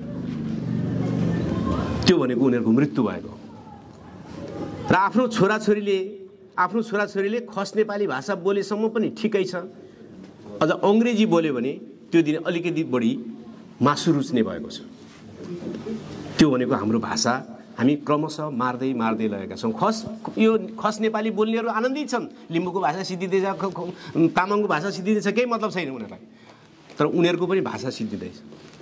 त्यो भनेको उनीहरूको मृत्यु भएको। र आफ्नो छोराछोरीले आफ्नो छोराछोरीले खस नेपाली भाषा बोलेसम्म पनि ठिकै छ, अझ अङ्ग्रेजी बोल्यो भने त्यो दिन अलिकति बढी मासु रुच्ने भएको छ। त्यो भनेको हाम्रो भाषा हामी क्रमशः मार्दै मार्दै लगेका छौँ। खस यो खस नेपाली बोल्नेहरू आनन्दित छन्, लिम्बूको भाषा सिद्धिँदैछ, तामाङको भाषा सिद्धिँदैछ, केही मतलब छैन उनीहरूलाई, तर उनीहरूको पनि भाषा सिद्धिँदैछ।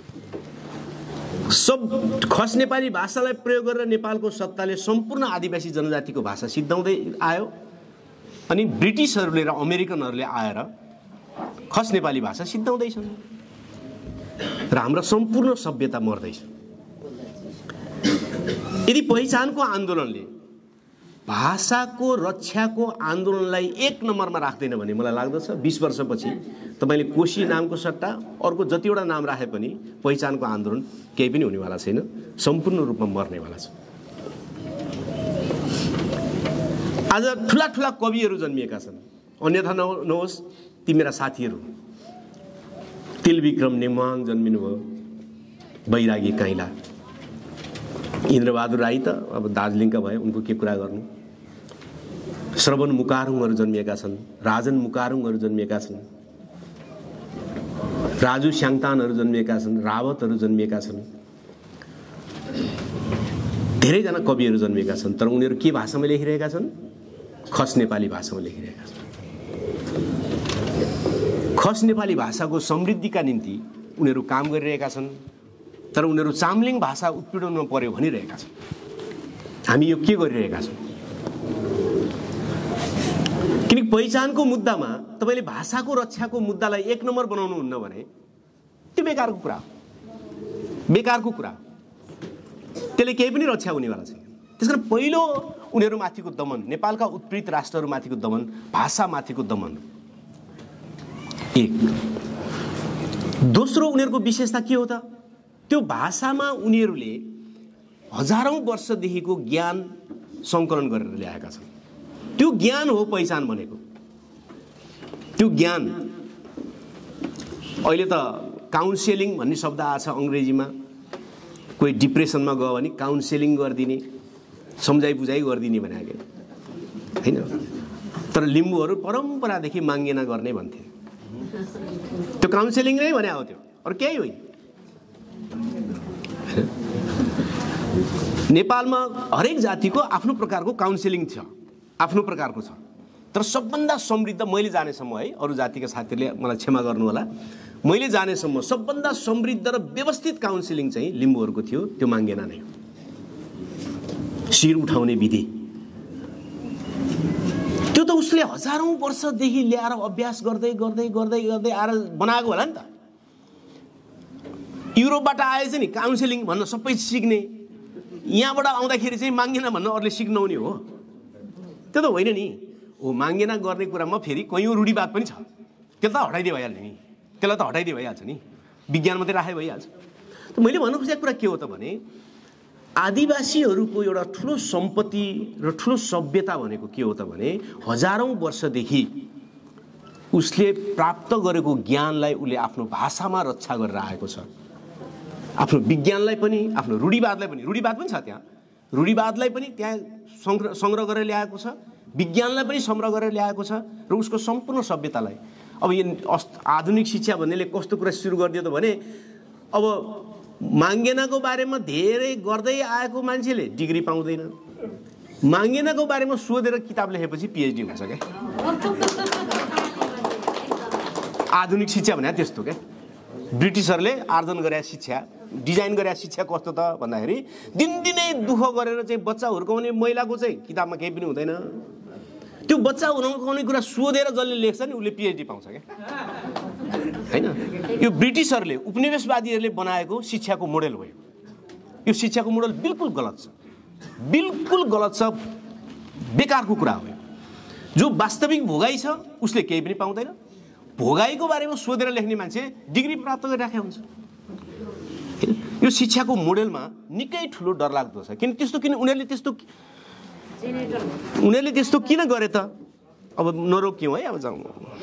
सब खस नेपाली भाषालाई प्रयोग गरेर नेपालको सत्ताले सम्पूर्ण आदिवासी जनजातिको भाषा सिद्धाउँदै आयो। अनि ब्रिटिसहरूले र अमेरिकनहरूले आएर खस नेपाली भाषा सिद्धाउँदैछन् र हाम्रो सम्पूर्ण सभ्यता मर्दैछ। यदि पहिचानको आन्दोलनले भाषाको रक्षाको आन्दोलनलाई एक नम्बरमा राख्दैन भने मलाई लाग्दछ बीस वर्षपछि तपाईँले कोशी नामको सट्टा अर्को जतिवटा नाम राखे पनि पहिचानको आन्दोलन केही पनि हुनेवाला छैन, सम्पूर्ण रूपमा मर्नेवाला छ। आज ठुला ठुला कविहरू जन्मिएका छन्, अन्यथा नहोस् ती मेरा साथीहरू। तिलविक्रम नेमाङ जन्मिनुभयो, बैरागी काइला, इन्द्रबहादुर राई त अब दार्जिलिङका भए उनको के कुरा गर्नु। श्रवण मुकारुङहरू जन्मिएका छन्, राजन मुकारुङहरू जन्मिएका छन्, राजु स्याङतानहरू जन्मिएका छन्, रावतहरू जन्मिएका छन्, धेरैजना कविहरू जन्मिएका छन्। तर उनीहरू के भाषामा लेखिरहेका छन्? खस नेपाली भाषामा लेखिरहेका छन्। खस नेपाली भाषाको समृद्धिका निम्ति उनीहरू काम गरिरहेका छन्, तर उनीहरू चाम्लिङ भाषा उत्पीडनमा पर्यो भनिरहेका छन्। हामी यो के गरिरहेका छौँ? किनकि पहिचानको मुद्दामा तपाईँले भाषाको रक्षाको मुद्दालाई एक नम्बर बनाउनुहुन्न भने त्यो बेकारको कुरा हो, बेकारको कुरा। त्यसले केही पनि रक्षा हुनेवाला छैन। त्यसकारण पहिलो उनीहरूमाथिको दमन, नेपालका उत्पीडित राष्ट्रहरूमाथिको दमन भाषामाथिको दमन एक। दोस्रो उनीहरूको विशेषता के हो त? त्यो भाषामा उनीहरूले हजारौं वर्षदेखिको ज्ञान सङ्कलन गरेर ल्याएका छन्। त्यो ज्ञान हो पहिचान भनेको। त्यो ज्ञान अहिले त काउन्सेलिङ भन्ने शब्द आछ अङ्ग्रेजीमा। कोही डिप्रेसनमा गयो भने काउन्सेलिङ गरिदिने, सम्झाइ बुझाइ गरिदिने भनेको हैन। तर लिम्बूहरू परम्परादेखि माङ्गेना गर्ने भन्थे। त्यो काउन्सेलिङ नै भने हो, त्यो अरू केही होइन। नेपालमा हरेक जातिको आफ्नो प्रकारको काउन्सेलिङ छ, आफ्नो प्रकारको छ। तर सबभन्दा समृद्ध मैले जानेसम्म है, अरू जातिका साथीहरूले मलाई क्षमा गर्नु होला, मैले जानेसम्म सबभन्दा समृद्ध र व्यवस्थित काउन्सिलिङ चाहिँ लिम्बूहरूको थियो। त्यो माङ्गेना नै हो। शिर उठाउने विधि त्यो त उसले हजारौं वर्षदेखि ल्याएर अभ्यास गर्दै गर्दै गर्दै गर्दै आएर बनाएको होला नि त। युरोपबाट आएछ नि काउन्सिलिङ भन्न सबै सिक्ने, यहाँबाट आउँदाखेरि चाहिँ माङ्गेना भन्न अरूले सिक्नुहुने हो, त्यो त होइन नि। हो माङ्गेना गर्ने कुरामा फेरि कयौँ रूढिवाद पनि छ, त्यसलाई त हटाइदिए भइहाल्छ नि, त्यसलाई त हटाइदिए भइहाल्छ नि, विज्ञान मात्रै राखे भइहाल्छ। त मैले भन्नु खोजेको कुरा के हो त भने आदिवासीहरूको एउटा ठुलो सम्पत्ति र ठुलो सभ्यता भनेको के हो त भने हजारौं वर्षदेखि उसले प्राप्त गरेको ज्ञानलाई उसले आफ्नो भाषामा रक्षा गरेर आएको छ। आफ्नो विज्ञानलाई पनि, आफ्नो रूढिवादलाई पनि, रूढिवाद पनि छ त्यहाँ, रूढिवादलाई पनि त्यहाँ संग्रह संग्रह गरेर ल्याएको छ, विज्ञानलाई पनि संग्रह गरेर ल्याएको छ र उसको सम्पूर्ण सभ्यतालाई। अब यो आधुनिक शिक्षा भन्नेले कस्तो कुरा सुरु गरिदियो त भने अब माङ्गेनाको बारेमा धेरै गर्दै आएको मान्छेले डिग्री पाउँदैन, माङ्गेनाको बारेमा सोधेर किताब लेखेपछि पिएचडी हुन्छ क्या। आधुनिक शिक्षा भने त्यस्तो क्या। ब्रिटिसहरूले आर्जन गरे शिक्षा, डिजाइन गरे शिक्षा कस्तो त भन्दाखेरि दिनदिनै दुःख गरेर चाहिँ बच्चा हुर्काउने महिलाको चाहिँ किताबमा केही पनि हुँदैन। त्यो बच्चा हुर्काउने कुरा सोधेर जसले लेख्छ नि उसले पिएचडी पाउँछ क्या, हैन? यो ब्रिटिसहरूले उपनिवेशवादीहरूले बनाएको शिक्षाको मोडेल हो। यो शिक्षाको मोडेल बिल्कुल गलत छ, बिल्कुल गलत छ, बेकारको कुरा हो। जो वास्तविक भोगाई छ उसले केही पनि पाउँदैन। भोगाईको बारेमा सोधेर लेख्ने मान्छे डिग्री प्राप्त गरिराखेको हुन्छ। यो शिक्षाको मोडेलमा निकै ठुलो डरलाग्दो छ। किन त्यस्तो किन उनीहरूले त्यस्तो उनीहरूले त्यस्तो किन गरे त? अब नरोक्यौँ है, अब जाउँ।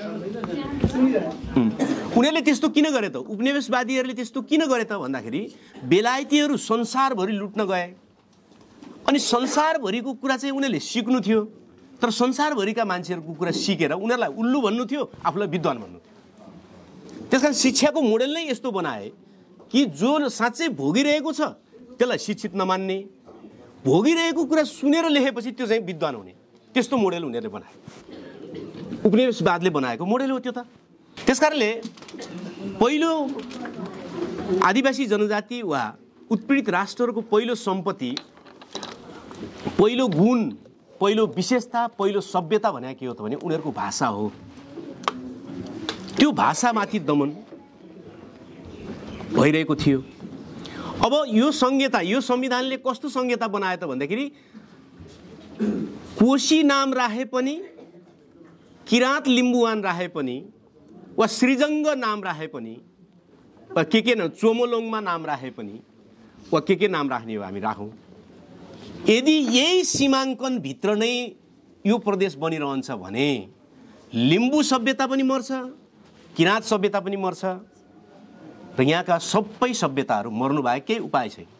उनीहरूले त्यस्तो किन गरे त? उपनिवेशवादीहरूले त्यस्तो किन गरे त भन्दाखेरि बेलायतीहरू संसारभरि लुट्न गए अनि संसारभरिको कुरा चाहिँ उनीहरूले सिक्नु थियो, तर संसारभरिका मान्छेहरूको कुरा सिकेर उनीहरूलाई उल्लु भन्नु थियो, आफूलाई विद्वान भन्नु थियो। त्यसकारण शिक्षाको मोडेल नै यस्तो बनाए कि जो साँच्चै भोगिरहेको छ त्यसलाई शिक्षित नमान्ने, भोगिरहेको कुरा सुनेर लेखेपछि त्यो चाहिँ विद्वान हुने, त्यस्तो मोडेल उनीहरूले बनाए। उपनिवेशवादले बनाएको मोडेल हो त्यो त। त्यसकारणले पहिलो आदिवासी जनजाति वा उत्पीडित राष्ट्रहरूको पहिलो सम्पत्ति, पहिलो गुण, पहिलो विशेषता, पहिलो सभ्यता भने के हो त भने उनीहरूको भाषा हो। त्यो भाषामाथि दमन भइरहेको थियो। अब यो संहिता, यो संविधानले कस्तो संहिता बनायो त भन्दाखेरि कोशी नाम राखे पनि, किराँत लिम्बुवान राखे पनि, वा श्रीजङ्ग नाम राखे पनि, वा के के न चोमोलोङमा नाम राखे पनि, वा के के नाम राख्ने हो हामी राखौँ। यदि यही सीमाङ्कन भित्र नै यो प्रदेश बनिरहन्छ भने लिम्बू सभ्यता पनि मर्छ, किराँत सभ्यता पनि मर्छ र यहाँका सबै सभ्यताहरू मर्नु बाहेक केही उपाय छैन।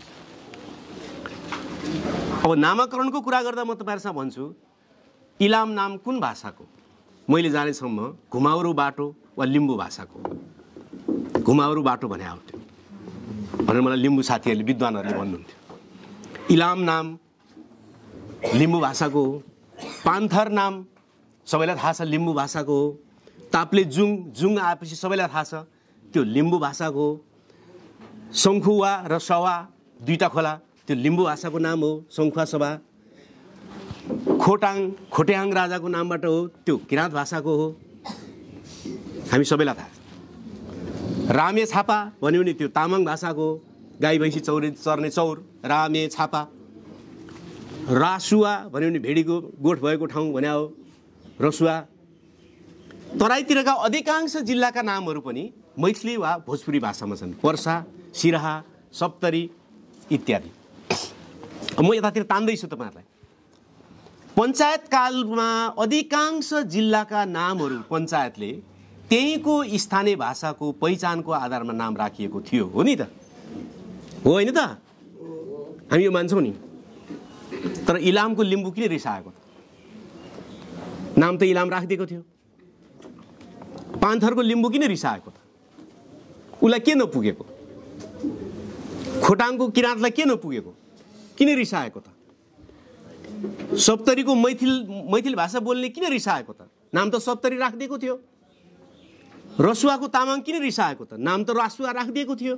अब नामाकरणको कुरा गर्दा म तपाईँहरूसँग भन्छु, इलाम नाम कुन भाषाको? मैले जानेसम्म घुमाउरो बाटो वा लिम्बू भाषाको। घुमाउरो बाटो भने आउँथ्यो भनेर मलाई लिम्बू साथीहरूले, विद्वानहरूले भन्नुहुन्थ्यो। इलाम नाम लिम्बू भाषाको हो। पान्थर नाम सबैलाई थाहा छ लिम्बू भाषाको हो। ताप्ले जुङ, जुङ आएपछि सबैलाई थाहा छ त्यो लिम्बू भाषाको हो। शङ्खुवा र सवा दुईटा खोला त्यो लिम्बू भाषाको नाम हो, शङ्खुवा सभा। खोटाङ, खोटेहाङ राजाको नामबाट हो, त्यो किराँत भाषाको हो, हामी सबैलाई थाहा छ। रामे छापा भन्यो भने त्यो तामाङ भाषाको हो, गाई भैँसी चौरे चर्ने चौर, रामे छापा। रासुवा भन्यो भने भेडीको गोठ भएको ठाउँ भने हो रसुवा। तराईतिरका अधिकांश जिल्लाका नामहरू पनि मैथिली वा भोजपुरी भाषामा छन्, पर्सा, सिराहा, सप्तरी इत्यादि। म यतातिर तान्दैछु तपाईँहरूलाई। पञ्चायत कालमा अधिकांश जिल्लाका नामहरू पञ्चायतले त्यहीँको स्थानीय भाषाको पहिचानको आधारमा नाम राखिएको थियो, हो नि त? हो होइन त? हामी यो मान्छौँ नि। तर इलामको लिम्बू किन रिसाएको त? नाम त इलाम राखिदिएको थियो। पान्थरको लिम्बू किन रिसाएको त? उसलाई के नपुगेको? खोटाङको किराँतलाई के नपुगेको? किन रिसाएको त? सप्तरीको मैथिल मैथिल भाषा बोल्ने किन रिसाएको त? नाम त सप्तरी राखिदिएको थियो। रसुवाको तामाङ किन रिसाएको त? नाम त रसुवा राखिदिएको थियो।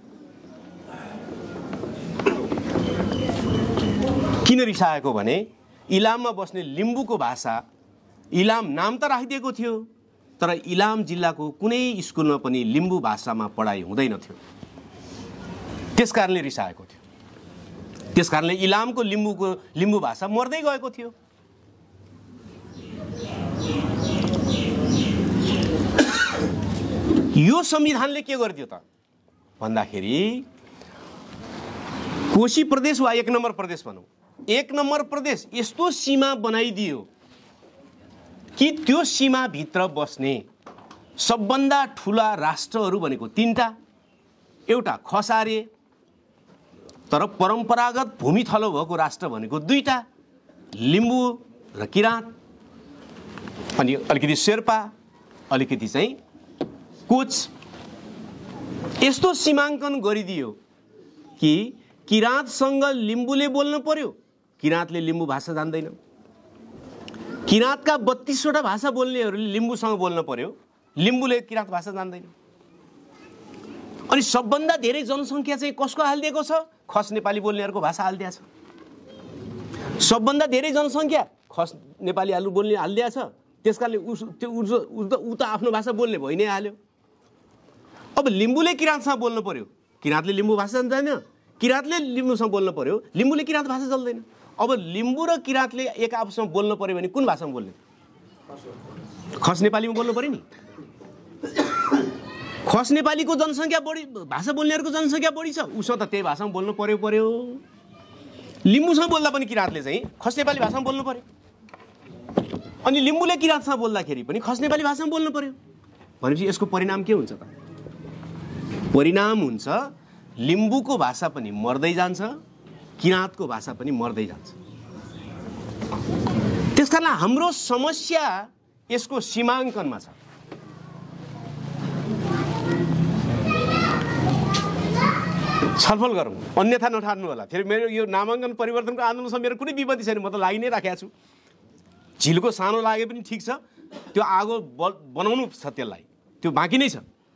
किन रिसाएको भने इलाममा बस्ने लिम्बूको भाषा, इलाम नाम त राखिदिएको थियो तर इलाम जिल्लाको कुनै स्कुलमा पनि लिम्बू भाषामा पढाइ हुँदैन थियो। त्यसकारणले रिसाएको थियो। त्यसकारणले इलामको लिम्बूको लिम्बू भाषा मर्दै गएको थियो। यो संविधानले के गरिदियो त भन्दाखेरि कोशी प्रदेश वा एक नम्बर प्रदेश भनौँ, एक नम्बर प्रदेश यस्तो सीमा बनाइदियो कि त्यो सीमाभित्र बस्ने सबभन्दा ठुला राष्ट्रहरू भनेको तीनटा, एउटा खसारे तर परम्परागत भूमि थलो भएको राष्ट्र भनेको दुईटा, लिम्बू र किराँत, अनि अलिकति शेर्पा, अलिकति चाहिँ कोच। यस्तो सीमाङ्कन गरिदियो कि किराँतसँग लिम्बूले बोल्न पर्यो, किराँतले लिम्बू भाषा जान्दैन। किराँतका बत्तीसवटा भाषा बोल्नेहरूले लिम्बूसँग बोल्न पर्यो, लिम्बूले किराँत भाषा जान्दैन। अनि सबभन्दा धेरै जनसङ्ख्या चाहिँ कसको हालिदिएको छ? खस नेपाली बोल्नेहरूको भाषा हालिदिएको छ। सबभन्दा धेरै जनसङ्ख्या खस नेपालीहरू बोल्ने हालिदिएको छ। त्यसकारणले उस त्यो ऊ त आफ्नो भाषा बोल्ने भइ नै हाल्यो। अब लिम्बूले किराँतसँग बोल्न पर्यो, किराँतले लिम्बू भाषा जान्दैन, किराँतले लिम्बूसँग बोल्न पर्यो, लिम्बूले किराँत भाषा चल्दैन। अब लिम्बू र किराँतले एक आपसमा बोल्न पर्यो भने कुन भाषामा बोल्ने? खस नेपालीमा बोल्नु पर्यो नि। खस नेपालीको जनसङ्ख्या बढी, भाषा बोल्नेहरूको जनसङ्ख्या बढी छ, उसँग त त्यही भाषामा बोल्नु पर्यो पर्यो लिम्बूसँग बोल्दा पनि किराँतले चाहिँ खस नेपाली भाषामा बोल्नु पर्यो, अनि लिम्बूले किराँतसँग बोल्दाखेरि पनि खस नेपाली भाषामा बोल्नु पर्यो। भनेपछि यसको परिणाम के हुन्छ त? परिणाम हुन्छ लिम्बूको भाषा पनि मर्दै जान्छ, किराँतको भाषा पनि मर्दै जान्छ। त्यसकारण हाम्रो समस्या यसको सीमाङ्कनमा छ। छलफल गरौँ, अन्यथा नठान्नु होला। फेरि मेरो यो नामाङ्कन परिवर्तनको आन्दोलनसँग मेरो कुनै विपत्ति छैन, म त लागि नै राखेको छु। झिलको सानो लागे पनि ठिक छ, त्यो आगो बनाउनु छ, त्यसलाई त्यो बाँकी नै छ।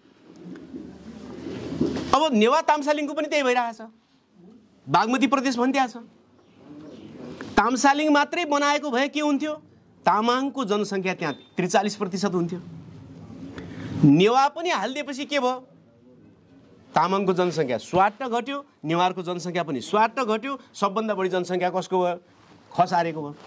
अब नेवा तामसालिङको पनि त्यही भइरहेछ, बागमती प्रदेश भनिदिएको छ। तामसालिङ मात्रै बनाएको भए के हुन्थ्यो? तामाङको जनसङ्ख्या त्यहाँ त्रिचालिस प्रतिशत हुन्थ्यो। नेवा पनि हालिदिएपछि के भयो? तामाङको जनसङ्ख्या स्वाट घट्यो, नेवारको जनसङ्ख्या पनि स्वाट घट्यो। सबभन्दा बढी जनसङ्ख्या कसको भयो? खसारेको भयो।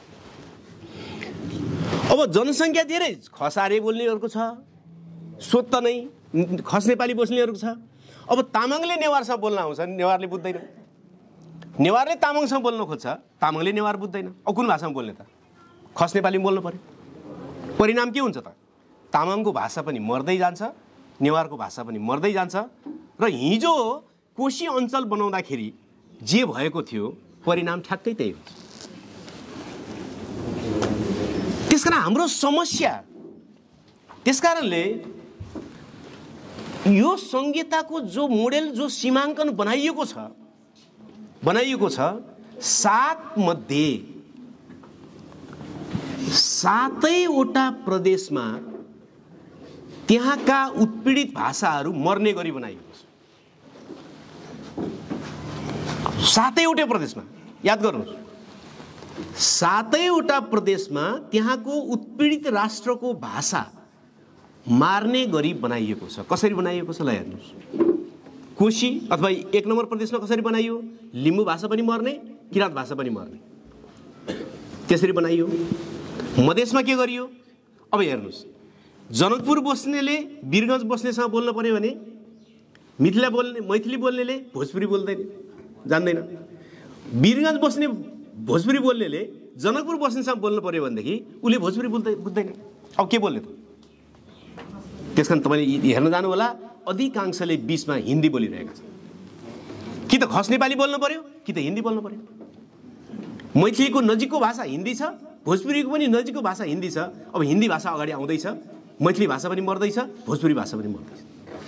अब जनसङ्ख्या धेरै खसारे बोल्नेहरूको छ, स्वत नै खस नेपाली बोल्नेहरूको छ। अब तामाङले नेवारसँग बोल्न आउँछ, नेवारले बुझ्दैन। नेवारले तामाङसँग बोल्न खोज्छ, तामाङले नेवार बुझ्दैन। अब कुन भाषामा बोल्ने त? खस नेपाली बोल्नु पर्यो। परिणाम के हुन्छ त? तामाङको भाषा पनि मर्दै जान्छ, नेवारको भाषा पनि मर्दै जान्छ। र हिजो कोशी अञ्चल बनाउँदाखेरि जे भएको थियो परिणाम ठ्याक्कै त्यही हो। त्यसकारण हाम्रो समस्या, त्यसकारणले यो संहिताको जो मोडेल, जो सीमाङ्कन बनाइएको छ बनाइएको छ सात मध्ये सातैवटा प्रदेशमा त्यहाँका उत्पीडित भाषाहरू मर्ने गरी बनाइएको छ। सातैवटा प्रदेशमा, याद गर्नुहोस्, सातैवटा प्रदेशमा त्यहाँको उत्पीडित राष्ट्रको भाषा मार्ने गरी बनाइएको छ। कसरी बनाइएको छ ल हेर्नुहोस्। कोशी अथवा एक नम्बर प्रदेशमा कसरी बनाइयो? लिम्बू भाषा पनि मर्ने, किराँत भाषा पनि मर्ने, त्यसरी बनाइयो। मधेसमा के गरियो? अब हेर्नुहोस्, जनकपुर बस्नेले वीरगञ्ज बस्नेसँग बोल्न पर्यो भने मिथिला बोल्ने मैथिली बोल्नेले भोजपुरी बोल्दैन, जान्दैन। वीरगञ्ज बस्ने भोजपुरी बोल्नेले जनकपुर बस्नेसँग बोल्न पर्यो भनेदेखि उसले भोजपुरी बोल्दै बुझ्दैन। अब के बोल्ने त? त्यस कारण तपाईँले हेर्न जानु होला, अधिकांशले बिचमा हिन्दी बोलिरहेका छन्। कि त खस नेपाली बोल्नु पर्यो, कि त हिन्दी बोल्नु पर्यो। मैथिलीको नजिकको भाषा हिन्दी छ, भोजपुरीको पनि नजिकको भाषा हिन्दी छ। अब हिन्दी भाषा अगाडि आउँदैछ, मैथिली भाषा पनि मर्दैछ, भोजपुरी भाषा पनि मर्दैछ।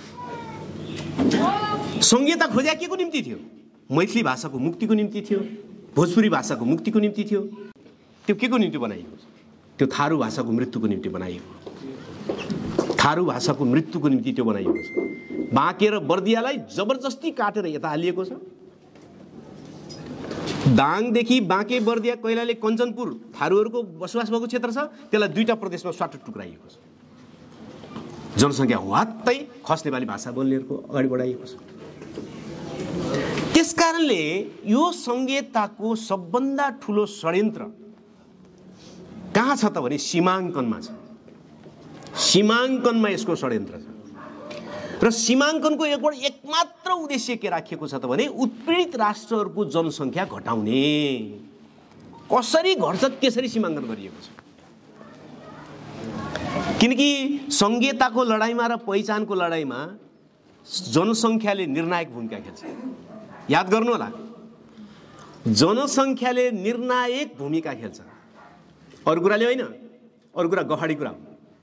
संहिता खोज्या के को निम्ति थियो? मैथिली भाषाको मुक्तिको निम्ति थियो, भोजपुरी भाषाको मुक्तिको निम्ति थियो। त्यो के को निम्ति बनाइएको छ? त्यो थारू भाषाको मृत्युको निम्ति बनाइएको। थारू भाषाको मृत्युको निम्ति त्यो बनाइएको छ। बाँके र बर्दियालाई जबरजस्ती काटेर यता हालिएको छ। दाङदेखि बाँके बर्दिया कैलाली कञ्चनपुर थारूहरूको बसोबास भएको क्षेत्र छ, त्यसलाई दुईटा प्रदेशमा स्वाट टुक्राइएको छ। जनसङ्ख्या वात्तै खस नेपाली भाषा बोल्नेहरूको अगाडि बढाइएको छ। त्यसकारणले यो संहिताको सबभन्दा ठुलो षड्यन्त्र कहाँ छ त भने सीमाङ्कनमा छ। सीमाङ्कनमा यसको षड्यन्त्र छ र सीमाङ्कनको एकबाट एकमात्र उद्देश्य के राखिएको छ त भने उत्पीडित राष्ट्रहरूको जनसङ्ख्या घटाउने। कसरी घट्छ त्यसरी सीमाङ्कन गरिएको छ। किनकि संहिताको लडाईँमा र पहिचानको लडाईँमा जनसङ्ख्याले निर्णायक भूमिका खेल्छ। याद गर्नु होला, जनसङ्ख्याले निर्णायक भूमिका खेल्छ। अरू कुराले होइन, अरू कुरा गफाडी कुरा हो।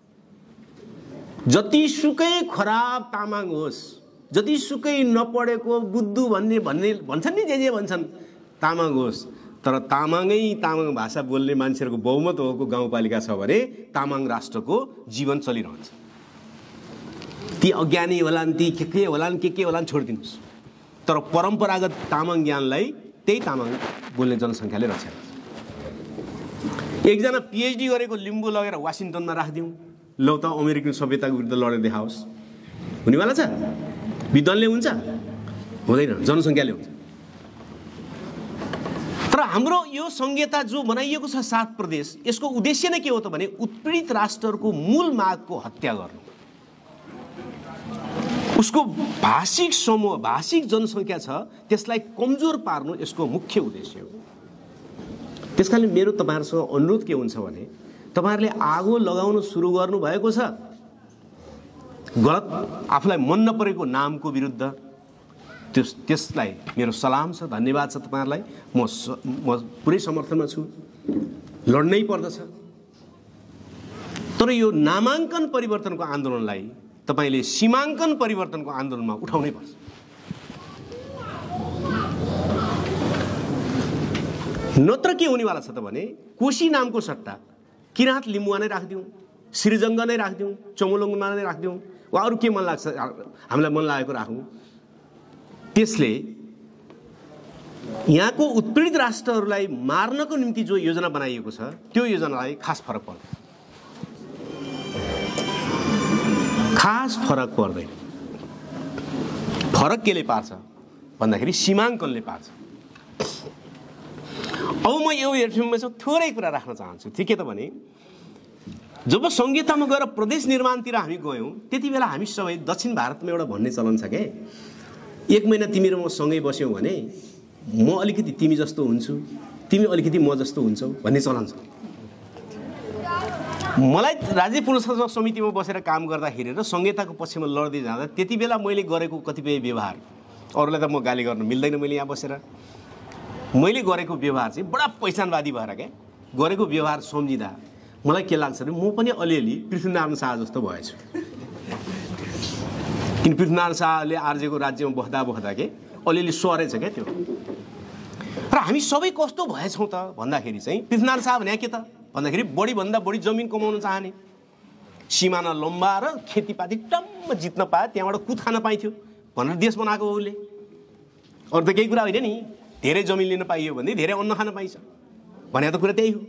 जतिसुकै खराब तामाङ होस्, जतिसुकै नपढेको बुद्धु भन्ने भन्ने भन्छन् नि, जे जे भन्छन्, तामाङ होस्, तर तामाङै तामाङ भाषा बोल्ने मान्छेहरूको बहुमत भएको गाउँपालिका छ भने तामाङ राष्ट्रको जीवन चलिरहन्छ। ती अज्ञानी होलान्, ती के के होलान्, के के होलान्, छोडिदिनुहोस्। तर परम्परागत तामाङ ज्ञानलाई त्यही तामाङ बोल्ने जनसङ्ख्याले रक्षा गर्छ। एकजना पिएचडी गरेको लिम्बू लगेर वासिङटनमा राखिदिउँ, लौ त अमेरिकन सभ्यताको विरुद्ध लडेर देखाओस्, हुनेवाला छ? विद्वानले हुन्छ? हुँदैन, जनसङ्ख्याले हुन्छ। तर हाम्रो यो संहिता जो बनाइएको छ सात प्रदेश, यसको उद्देश्य नै के हो त भने उत्पीडित राष्ट्रहरूको मूल मागको हत्या गर्नु। उसको भाषिक समूह, भाषिक जनसङ्ख्या छ, त्यसलाई कमजोर पार्नु यसको मुख्य उद्देश्य हो। त्यसकारणले मेरो तपाईँहरूसँग अनुरोध के हुन्छ भने तपाईँहरूले आगो लगाउन सुरु गर्नुभएको छ गलत, आफूलाई मन नपरेको नामको विरुद्ध, त्यस त्यसलाई मेरो सलाम छ, धन्यवाद छ तपाईँहरूलाई। म स, म पुरै समर्थनमा छु, लड्नै पर्दछ। तर यो नामाङ्कन परिवर्तनको आन्दोलनलाई तपाईँले सीमाङ्कन परिवर्तनको आन्दोलनमा उठाउनै पर्छ। नत्र के हुनेवाला छ त भने कोशी नामको सट्टा किराँत लिम्बुवा नै राखिदिउँ, श्रीजङ्ग नै राखिदिउँ, चमोलुङमा नै राखिदिउँ, वा अरू के मन लाग्छ हामीलाई मन लागेको राखौँ। त्यसले यहाँको उत्पीडित राष्ट्रहरूलाई मार्नको निम्ति जो योजना बनाइएको छ त्यो योजनालाई खास फरक पर्दैन, खास फरक पर्दैन। फरक केले पार्छ भन्दाखेरि सीमाङ्कनले पार्छ। अब म यो हेर्छुमा थोरै कुरा राख्न चाहन्छु। ठिकै त भने जब संहितामा गएर प्रदेश निर्माणतिर हामी गयौँ त्यति बेला हामी सबै दक्षिण भारतमा एउटा भन्ने चलन छ के, एक महिना तिमी र म सँगै बस्यौँ भने म अलिकति तिमी जस्तो हुन्छु, तिमी अलिकति म जस्तो हुन्छौ भन्ने चलन छ। मलाई राज्य पुनर्स्थापना समितिमा बसेर काम गर्दाखेरि र संहिताको पक्षमा लड्दै जाँदा त्यति बेला मैले गरेको कतिपय व्यवहार, अरूलाई त म गाली गर्न मिल्दैन, मैले यहाँ बसेर मैले गरेको व्यवहार चाहिँ बडा पहिचानवादी भएर क्या गरेको व्यवहार सम्झिँदा मलाई के लाग्छ भने म पनि अलिअलि पृथ्वीनारायण शाह जस्तो भएछु। किन पृथ्वीनारायण शाहले आर्जेको राज्यमा बस्दा बस्दा के अलिअलि सरेछ क्या त्यो। र हामी सबै कस्तो भएछौँ त भन्दाखेरि चाहिँ पृथ्वीनारायण शाह भने के त भन्दाखेरि बढीभन्दा बढी जमिन कमाउन चाहने, सिमाना लम्बाएर खेतीपाती टम्म जित्न पाए, त्यहाँबाट कुद खान पाइथ्यो भनेर देश बनाएको हो उसले। अरू त केही कुरा होइन नि, धेरै जमिन लिन पाइयो भने धेरै अन्न खान पाइन्छ भने त कुरा त्यही हो।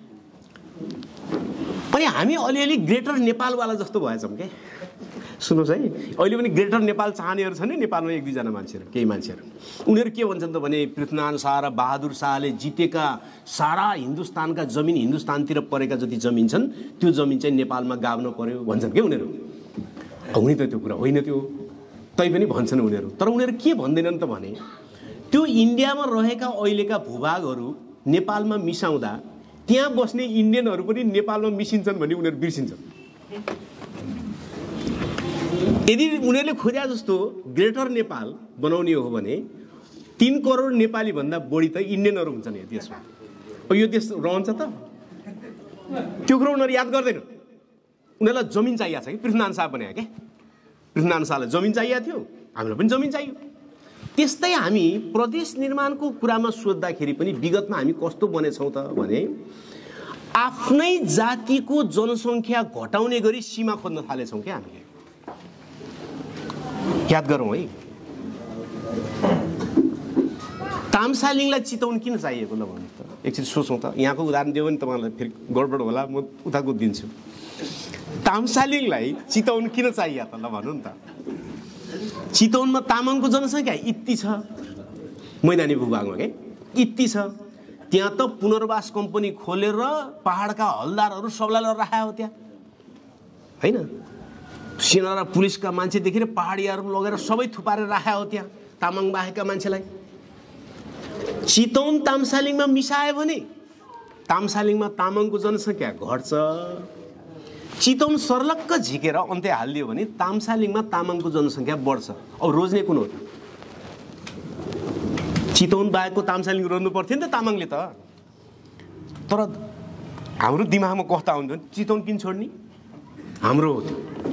पनि हामी अलिअलि ग्रेटर नेपालवाला जस्तो भएछौँ क्या। सुन्नुहोस् है, अहिले पनि ग्रेटर नेपाल चाहनेहरू छन् नि नेपालमा एक दुईजना मान्छेहरू, केही मान्छेहरू, उनीहरू के भन्छन् त भने पृथ्वीनारायण शाह र बहादुर शाहले जितेका सारा हिन्दुस्तानका जमिन हिन्दुस्तानतिर परेका जति जमिन छन् त्यो जमिन चाहिँ नेपालमा गाभ्न पर्यो भन्छन् क्या उनीहरू। हुने त त्यो कुरा होइन त्यो, तैपनि भन्छन् उनीहरू। तर उनीहरू के भन्दैनन् त भने त्यो इन्डियामा रहेका अहिलेका भूभागहरू नेपालमा मिसाउँदा त्यहाँ बस्ने इन्डियनहरू पनि नेपालमा मिसिन्छन् भन्ने उनीहरू बिर्सिन्छन्। यदि उनीहरूले खोजे जस्तो ग्रेटर नेपाल बनाउने हो भने तीन करोड नेपाली भन्दा बढी त इन्डियनहरू हुन्छन् यो देशमा। यो देश रहन्छ त त्यो कुरो उनीहरू याद गर्दैन। उनीहरूलाई जमिन चाहिएको छ कि पृथ्वीनारायण शाह बनायो क्या, पृथ्वीनारायण शाहलाई जमिन चाहिएको थियो, हामीलाई पनि जमिन चाहियो। त्यस्तै हामी प्रदेश निर्माणको कुरामा सोद्धाखेरि पनि विगतमा हामी कस्तो बनेछौँ त भने आफ्नै जातिको जनसङ्ख्या घटाउने गरी सीमा खोज्न थालेछौँ क्या हामीले। याद गरौँ है, तामसालिङलाई चितवन किन चाहिएको ल भन्नु त? एकछिन सोचौँ त। यहाँको उदाहरण दियो भने तपाईँलाई फेरि गडबड होला, म उताको दिन्छु। तामसालिङलाई चितवन किन चाहियो त ल भन्नु नि त? चितवनमा तामाङको जनसङ्ख्या यति छ, मैदानी भूभागमा के यति छ, त्यहाँ त पुनर्वास कम्पनी खोलेर पहाडका हलदारहरू सबलाई राखेको हो त्यहाँ, होइन? सेना र पुलिसका मान्छेदेखि पहाडियाहरू लगेर सबै थुपारेर राखेको हो त्यहाँ तामाङ बाहेकका मान्छेलाई। चितवन तामसालिङमा मिसायो भने तामसालिङमा तामाङको जनसङ्ख्या घट्छ, चितवन सर्लक्क झिकेर अन्त्य हालिदियो भने तामसालिङमा तामाङको जनसङ्ख्या बढ्छ। अब रोज्ने कुन हो त? चितवन बाहेकको तामसालिङ रोज्नु पर्थ्यो नि त तामाङले त। तर हाम्रो दिमागमा कस्तो आउँथ्यो भने चितवन किन छोड्ने? हाम्रो हो त्यो,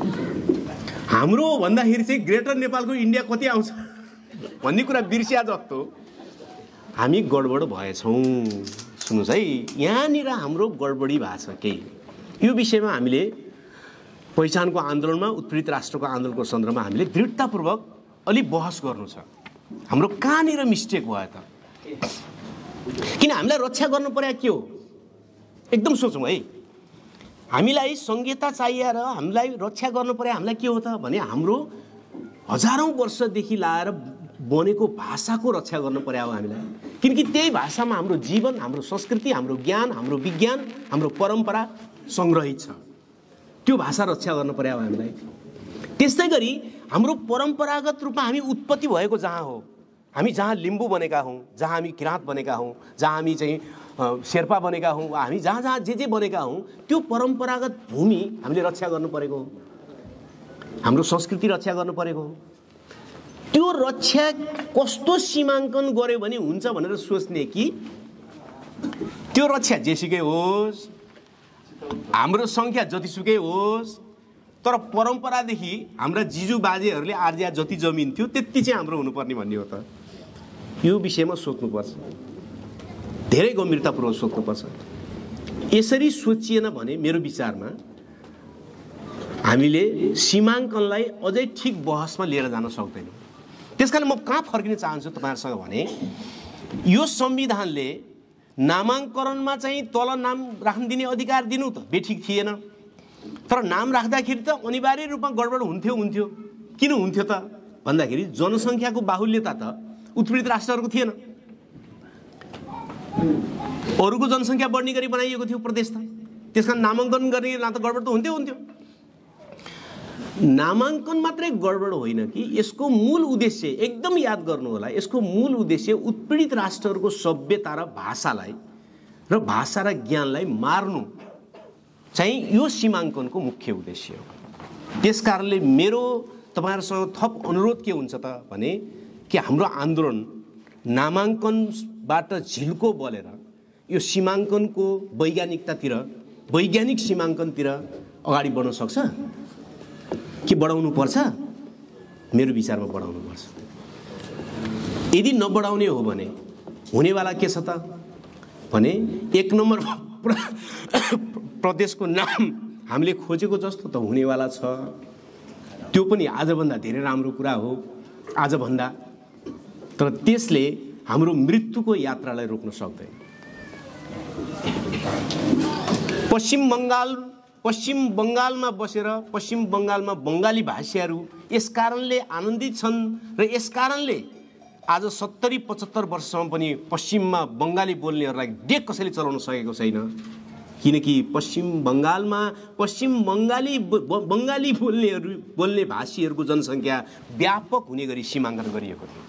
हाम्रो हो भन्दाखेरि चाहिँ ग्रेटर नेपालको इन्डिया कति आउँछ भन्ने कुरा बिर्सिया जस्तो हामी गडबड भएछौँ। सुन्नुहोस् है, यहाँनिर हाम्रो गडबडी भएको छ केही। यो विषयमा हामीले पहिचानको आन्दोलनमा, उत्पीडित राष्ट्रको आन्दोलनको सन्दर्भमा हामीले दृढतापूर्वक अलि बहस गर्नु छ। हाम्रो कहाँनिर मिस्टेक भयो त? किन हामीलाई रक्षा गर्नु पर्या के हो? एकदम सोचौँ है। हामीलाई संहिता चाहिए र हामीलाई रक्षा गर्नु पर्या हामीलाई के हो त भने हाम्रो हजारौँ वर्षदेखि लाएर बनेको भाषाको रक्षा गर्नु पर्या हो हामीलाई। किनकि त्यही भाषामा हाम्रो जीवन, हाम्रो संस्कृति, हाम्रो ज्ञान, हाम्रो विज्ञान, हाम्रो परम्परा सङ्ग्रहित छ। त्यो भाषा रक्षा गर्नु पर्या हो हामीलाई। त्यस्तै गरी हाम्रो परम्परागत रूपमा हामी उत्पत्ति भएको जहाँ हो, हामी जहाँ लिम्बू बनेका हौँ, जहाँ हामी किराँत बनेका हौँ, जहाँ हामी चाहिँ शेर्पा बनेका हौँ, हामी जहाँ जहाँ जे जे बनेका हौँ, त्यो परम्परागत भूमि हामीले रक्षा गर्नु परेको हो, हाम्रो संस्कृति रक्षा गर्नु परेको हो। त्यो रक्षा कस्तो सीमाङ्कन गर्यो भने हुन्छ भनेर सोच्ने कि त्यो रक्षा जेसुकै होस्, हाम्रो सङ्ख्या जतिसुकै होस्, तर परम्परादेखि हाम्रा जिजु बाजेहरूले आर्जिया जति जमिन थियो त्यति चाहिँ हाम्रो हुनुपर्ने भन्ने हो त। यो विषयमा सोच्नुपर्छ, धेरै गम्भीरतापूर्वक सोच्नुपर्छ। यसरी सोचिएन भने मेरो विचारमा हामीले सीमाङ्कनलाई अझै ठिक बहसमा लिएर जान सक्दैनौँ। त्यसकारण म कहाँ फर्किन चाहन्छु तपाईँहरूसँग भने यो संविधानले नामाङ्करणमा चाहिँ तल नाम राख्न दिने अधिकार दिनु त बेठिक थिएन, तर नाम राख्दाखेरि त अनिवार्य रूपमा गडबड हुन्थ्यो हुन्थ्यो किन हुन्थ्यो त भन्दाखेरि जनसङ्ख्याको बाहुल्यता त उत्पीडित राष्ट्रहरूको थिएन, अरूको जनसङ्ख्या बढ्ने गरी बनाइएको थियो प्रदेश त। त्यसकारण नामाङ्कन गर्ने त गडबड त हुन्थ्यो हुन्थ्यो नामाङ्कन मात्रै गडबड होइन कि यसको मूल उद्देश्य एकदम याद गर्नु होला, यसको मूल उद्देश्य उत्पीडित राष्ट्रहरूको सभ्यता र भाषालाई र भाषा र ज्ञानलाई मार्नु चाहिँ यो सीमाङ्कनको मुख्य उद्देश्य हो। त्यसकारणले मेरो तपाईँहरूसँग थप अनुरोध के हुन्छ त भने कि हाम्रो आन्दोलन नामाङ्कनबाट झिल्को बलेर यो सीमाङ्कनको वैज्ञानिकतातिर, वैज्ञानिक सीमाङ्कनतिर अगाडि बढ्न सक्छ कि बढाउनु पर्छ? मेरो विचारमा बढाउनु पर्छ। यदि नबढाउने हो भने हुनेवाला के छ त भने एक नम्बर प्रदेशको नाम हामीले खोजेको जस्तो त हुनेवाला छ, त्यो पनि आजभन्दा धेरै राम्रो कुरा हो आजभन्दा, तर त्यसले हाम्रो मृत्युको यात्रालाई रोक्न सक्दैन। पश्चिम बङ्गाल पश्चिम बङ्गालमा बसेर पश्चिम बङ्गालमा बङ्गाली भाषीहरू यस कारणले आनन्दित छन् र यस कारणले आज सत्तरी पचहत्तर वर्षसम्म पनि पश्चिममा बङ्गाली बोल्नेहरूलाई डेक कसैले चलाउन सकेको छैन, किनकि पश्चिम बङ्गालमा पश्चिम बङ्गाली बङ्गाली बोल्नेहरू बोल्ने भाषीहरूको जनसङ्ख्या व्यापक हुने गरी सीमाङ्कन गरिएको थियो।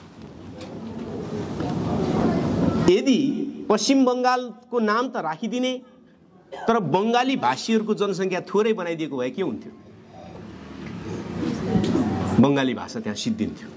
यदि पश्चिम बङ्गालको नाम त राखिदिने तर बङ्गाली भाषीहरूको जनसङ्ख्या थोरै बनाइदिएको भए के हुन्थ्यो? बङ्गाली भाषा त्यहाँ सिद्धिन्थ्यो।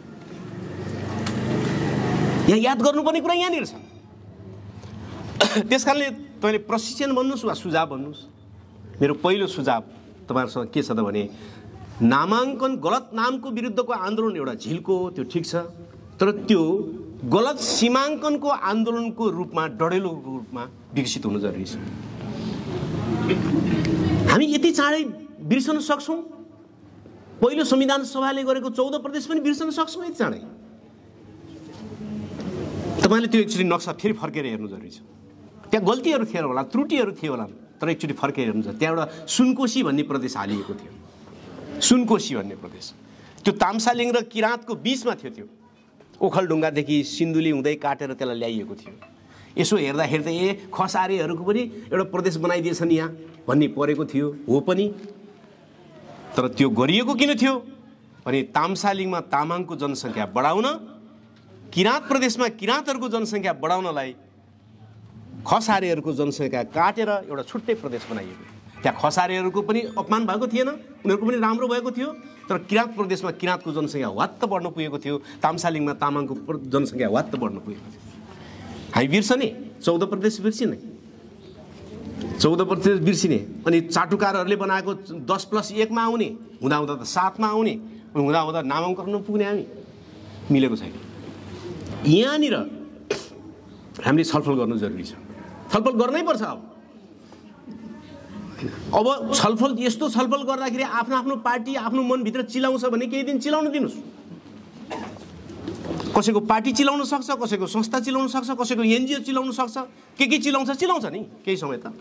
यहाँ याद गर्नुपर्ने कुरा यहाँनिर छ। त्यसकारणले तपाईँले प्रशिक्षण भन्नुहोस् वा सुझाव भन्नुहोस्, मेरो पहिलो सुझाव तपाईँहरूसँग के छ त भने नामाङ्कन गलत नामको विरुद्धको आन्दोलन एउटा झिल्को हो, त्यो ठिक छ, तर त्यो गलत सीमाङ्कनको आन्दोलनको रूपमा डढेलो रूपमा विकसित हुनु जरुरी छ। हामी यति चाँडै बिर्सन सक्छौँ? पहिलो संविधान सभाले गरेको चौध प्रदेश पनि बिर्सन सक्छौँ यति चाँडै? तपाईँले त्यो एकचोटि नक्सा फेरि फर्केर हेर्नु जरुरी छ। त्यहाँ गल्तीहरू थिएन होला, त्रुटिहरू थियो होला, तर एकचोटि फर्केर हेर्नु छ। त्यहाँ एउटा सुनकोशी भन्ने प्रदेश हालिएको थियो। सुनकोशी भन्ने प्रदेश त्यो तामसालिङ र किराँतको बिचमा थियो। त्यो ओखलढुङ्गादेखि सिन्धुली हुँदै काटेर त्यसलाई ल्याइएको थियो। यसो हेर्दा हेर्दै ए खसारेहरूको पनि एउटा प्रदेश बनाइदिएछन् यहाँ भन्ने परेको थियो। हो पनि, तर त्यो गरिएको किन थियो भने तामसालिङमा तामाङको जनसङ्ख्या बढाउन, किराँत प्रदेशमा किराँतहरूको जनसङ्ख्या बढाउनलाई खसारेहरूको जनसङ्ख्या काटेर एउटा छुट्टै प्रदेश बनाइएको। त्यहाँ खसारेहरूको पनि अपमान भएको थिएन, उनीहरूको पनि राम्रो भएको थियो, तर किराँत प्रदेशमा किराँतको जनसङ्ख्या वात्त बढ्न पुगेको थियो, तामसालिङमा तामाङको जनसङ्ख्या वात्त बढ्न पुगेको थियो। हामी बिर्सने, चौध प्रदेश बिर्सिने, चौध प्रदेश बिर्सिने, अनि चाटुकारहरूले बनाएको दस प्लस एकमा आउने, हुँदा हुँदा त सातमा आउने, हुँदा हुँदा नामाङ्कन पुग्ने हामी मिलेको छैन। यहाँनिर हामीले छलफल गर्नु जरुरी छ। छलफल गर्नै पर्छ। अब अब छलफल यस्तो छलफल गर्दाखेरि आफ्नो आफ्नो पार्टी आफ्नो मनभित्र चिलाउँछ भने केही दिन चिलाउन दिनुस्। कसैको पार्टी चिलाउन सक्छ, कसैको संस्था चिलाउन सक्छ, कसैको एनजिओ चिलाउन सक्छ, के के चिलाउँछ चिलाउँछ नि। केही समय त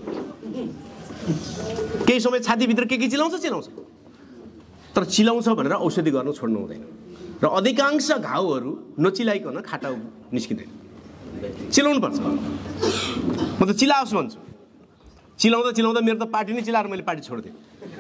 केही समय छातीभित्र के के चिलाउँछ चिलाउँछ, तर चिलाउँछ भनेर औषधि गर्न छोड्नु हुँदैन। र अधिकांश घाउहरू नचिलाइकन खाटा निस्किँदैन, चिलाउनु पर्छ। म त चिलाओस् भन्छु। चिलाउँदा चिलाउँदा मेरो त पार्टी नै चिलाएर मैले पार्टी छोडिदिएँ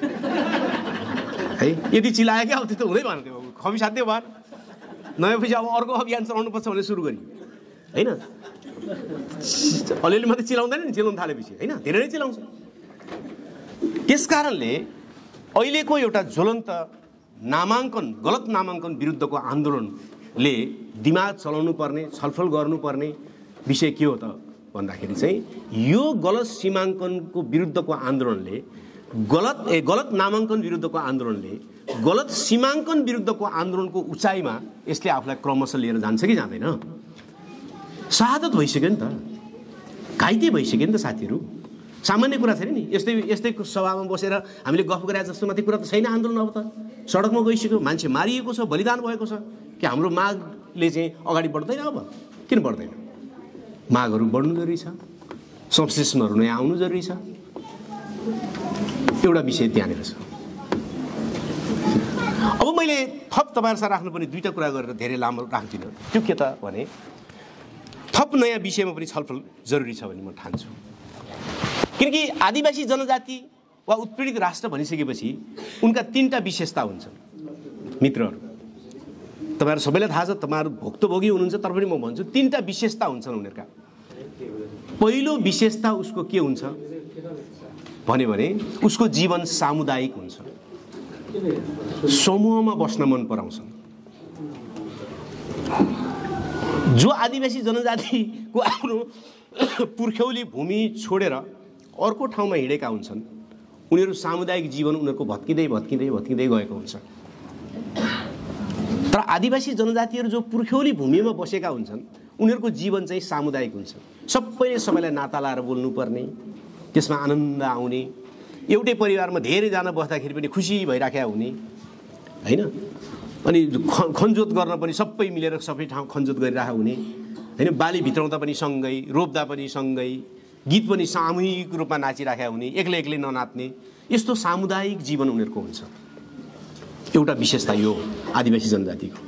है। यदि चिलायो क्या अब त्यो त हुँदै भएन, त्यो खबी साध्य भएन। नयाँ पछि अब अर्को अभियान चलाउनुपर्छ भने सुरु गरियो होइन। अलिअलि मात्रै चिलाउँदैन नि, चिलाउनु थालेपछि होइन, धेरै नै चिलाउँछ। त्यस कारणले अहिलेको एउटा ज्वलन्त नामाङ्कन, गलत नामाङ्कन विरुद्धको आन्दोलनले दिमाग चलाउनु पर्ने, छलफल गर्नुपर्ने विषय के हो त भन्दाखेरि चाहिँ यो गलत सीमाङ्कनको विरुद्धको आन्दोलनले, गलत ए गलत नामाङ्कन विरुद्धको आन्दोलनले, गलत सीमाङ्कन विरुद्धको आन्दोलनको उचाइमा यसले आफूलाई क्रमशः लिएर जान्छ कि जाँदैन? शहादत भइसक्यो नि त, घाइते भइसक्यो नि त साथीहरू। सामान्य कुरा छैन नि। यस्तै यस्तै सभामा बसेर हामीले गफ गरे जस्तो मात्रै कुरा त छैन। आन्दोलन अब त सडकमा गइसक्यो, मान्छे मारिएको छ, बलिदान भएको छ। कि हाम्रो मागले चाहिँ अगाडि बढ्दैन? अब किन बढ्दैन? मागहरू बढ्नु जरुरी छ, संश्लेषणहरू नयाँ आउनु जरुरी छ। एउटा विषय त्यहाँनिर छ। अब मैले थप तपाईँहरूसँग राख्नुपर्ने दुईवटा कुरा गरेर धेरै लामो राख्दिनँ। त्यो के त भने थप नयाँ विषयमा पनि छलफल जरुरी छ भन्ने म ठान्छु। किनकि आदिवासी जनजाति वा उत्पीडित राष्ट्र भनिसकेपछि उनका तीनटा विशेषता हुन्छन्। मित्रहरू, तपाईँहरू सबैलाई थाहा छ, तपाईँहरू भुक्तभोगी हुनुहुन्छ, तर पनि म भन्छु तीनटा विशेषता हुन्छन् उनीहरूका। पहिलो विशेषता उसको के हुन्छ भने भने उसको जीवन सामुदायिक हुन्छ, समूहमा बस्न मन पराउँछन्। जो आदिवासी जनजातिको आफ्नो पुर्ख्यौली भूमि छोडेर अर्को ठाउँमा हिँडेका हुन्छन्, उनीहरू सामुदायिक जीवन उनीहरूको भत्किँदै भत्किँदै भत्किँदै गएको हुन्छ। तर आदिवासी जनजातिहरू जो पुर्ख्यौली भूमिमा बसेका हुन्छन्, उनीहरूको जीवन चाहिँ सामुदायिक हुन्छ। सबैले सबैलाई नाता लाएर बोल्नुपर्ने, त्यसमा आनन्द आउने, एउटै परिवारमा धेरैजना बस्दाखेरि पनि खुसी भइराखेका हुने होइन। अनि खनजोत गर्न पनि सबै मिलेर सबै ठाउँ खनजोत गरिरहेका हुने होइन। बाली भित्राउँदा पनि सँगै, रोप्दा पनि सँगै, गीत पनि सामूहिक रूपमा नाचिराखेका हुने, एक्लै एक्लै ननाच्ने, यस्तो सामुदायिक जीवन उनीहरूको हुन्छ। एउटा विशेषता यो आदिवासी जनजातिको।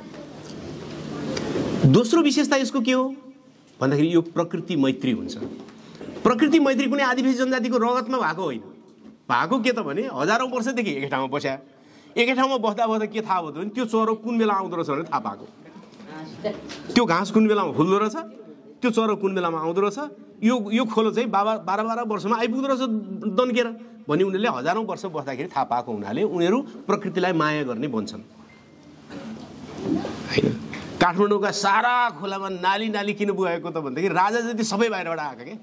दोस्रो विशेषता यसको के हो भन्दाखेरि यो प्रकृति मैत्री हुन्छ। प्रकृति मैत्री कुनै आदिवासी जनजातिको रगतमा भएको होइन। भएको के त भने हजारौँ वर्षदेखि एकै ठाउँमा बस्या, एकै ठाउँमा बस्दा बस्दा के थाहा भयो भने त्यो चरो कुन बेला आउँदो रहेछ भने थाहा पाएको। त्यो घाँस कुन बेलामा फुल्दो रहेछ, त्यो चरो कुन बेलामा आउँदो रहेछ, यो यो खोलो चाहिँ बाबा बाह्र बाह्र वर्षमा आइपुग्दो रहेछ दन्केर भनी उनीहरूले हजारौँ वर्ष बस्दाखेरि थाहा पाएको हुनाले उनीहरू प्रकृतिलाई माया गर्ने बन्छन् होइन। काठमाडौँका सारा खोलामा नाली नाली किन बुहाएको त भन्दाखेरि राजा जति सबै बाहिरबाट आएका के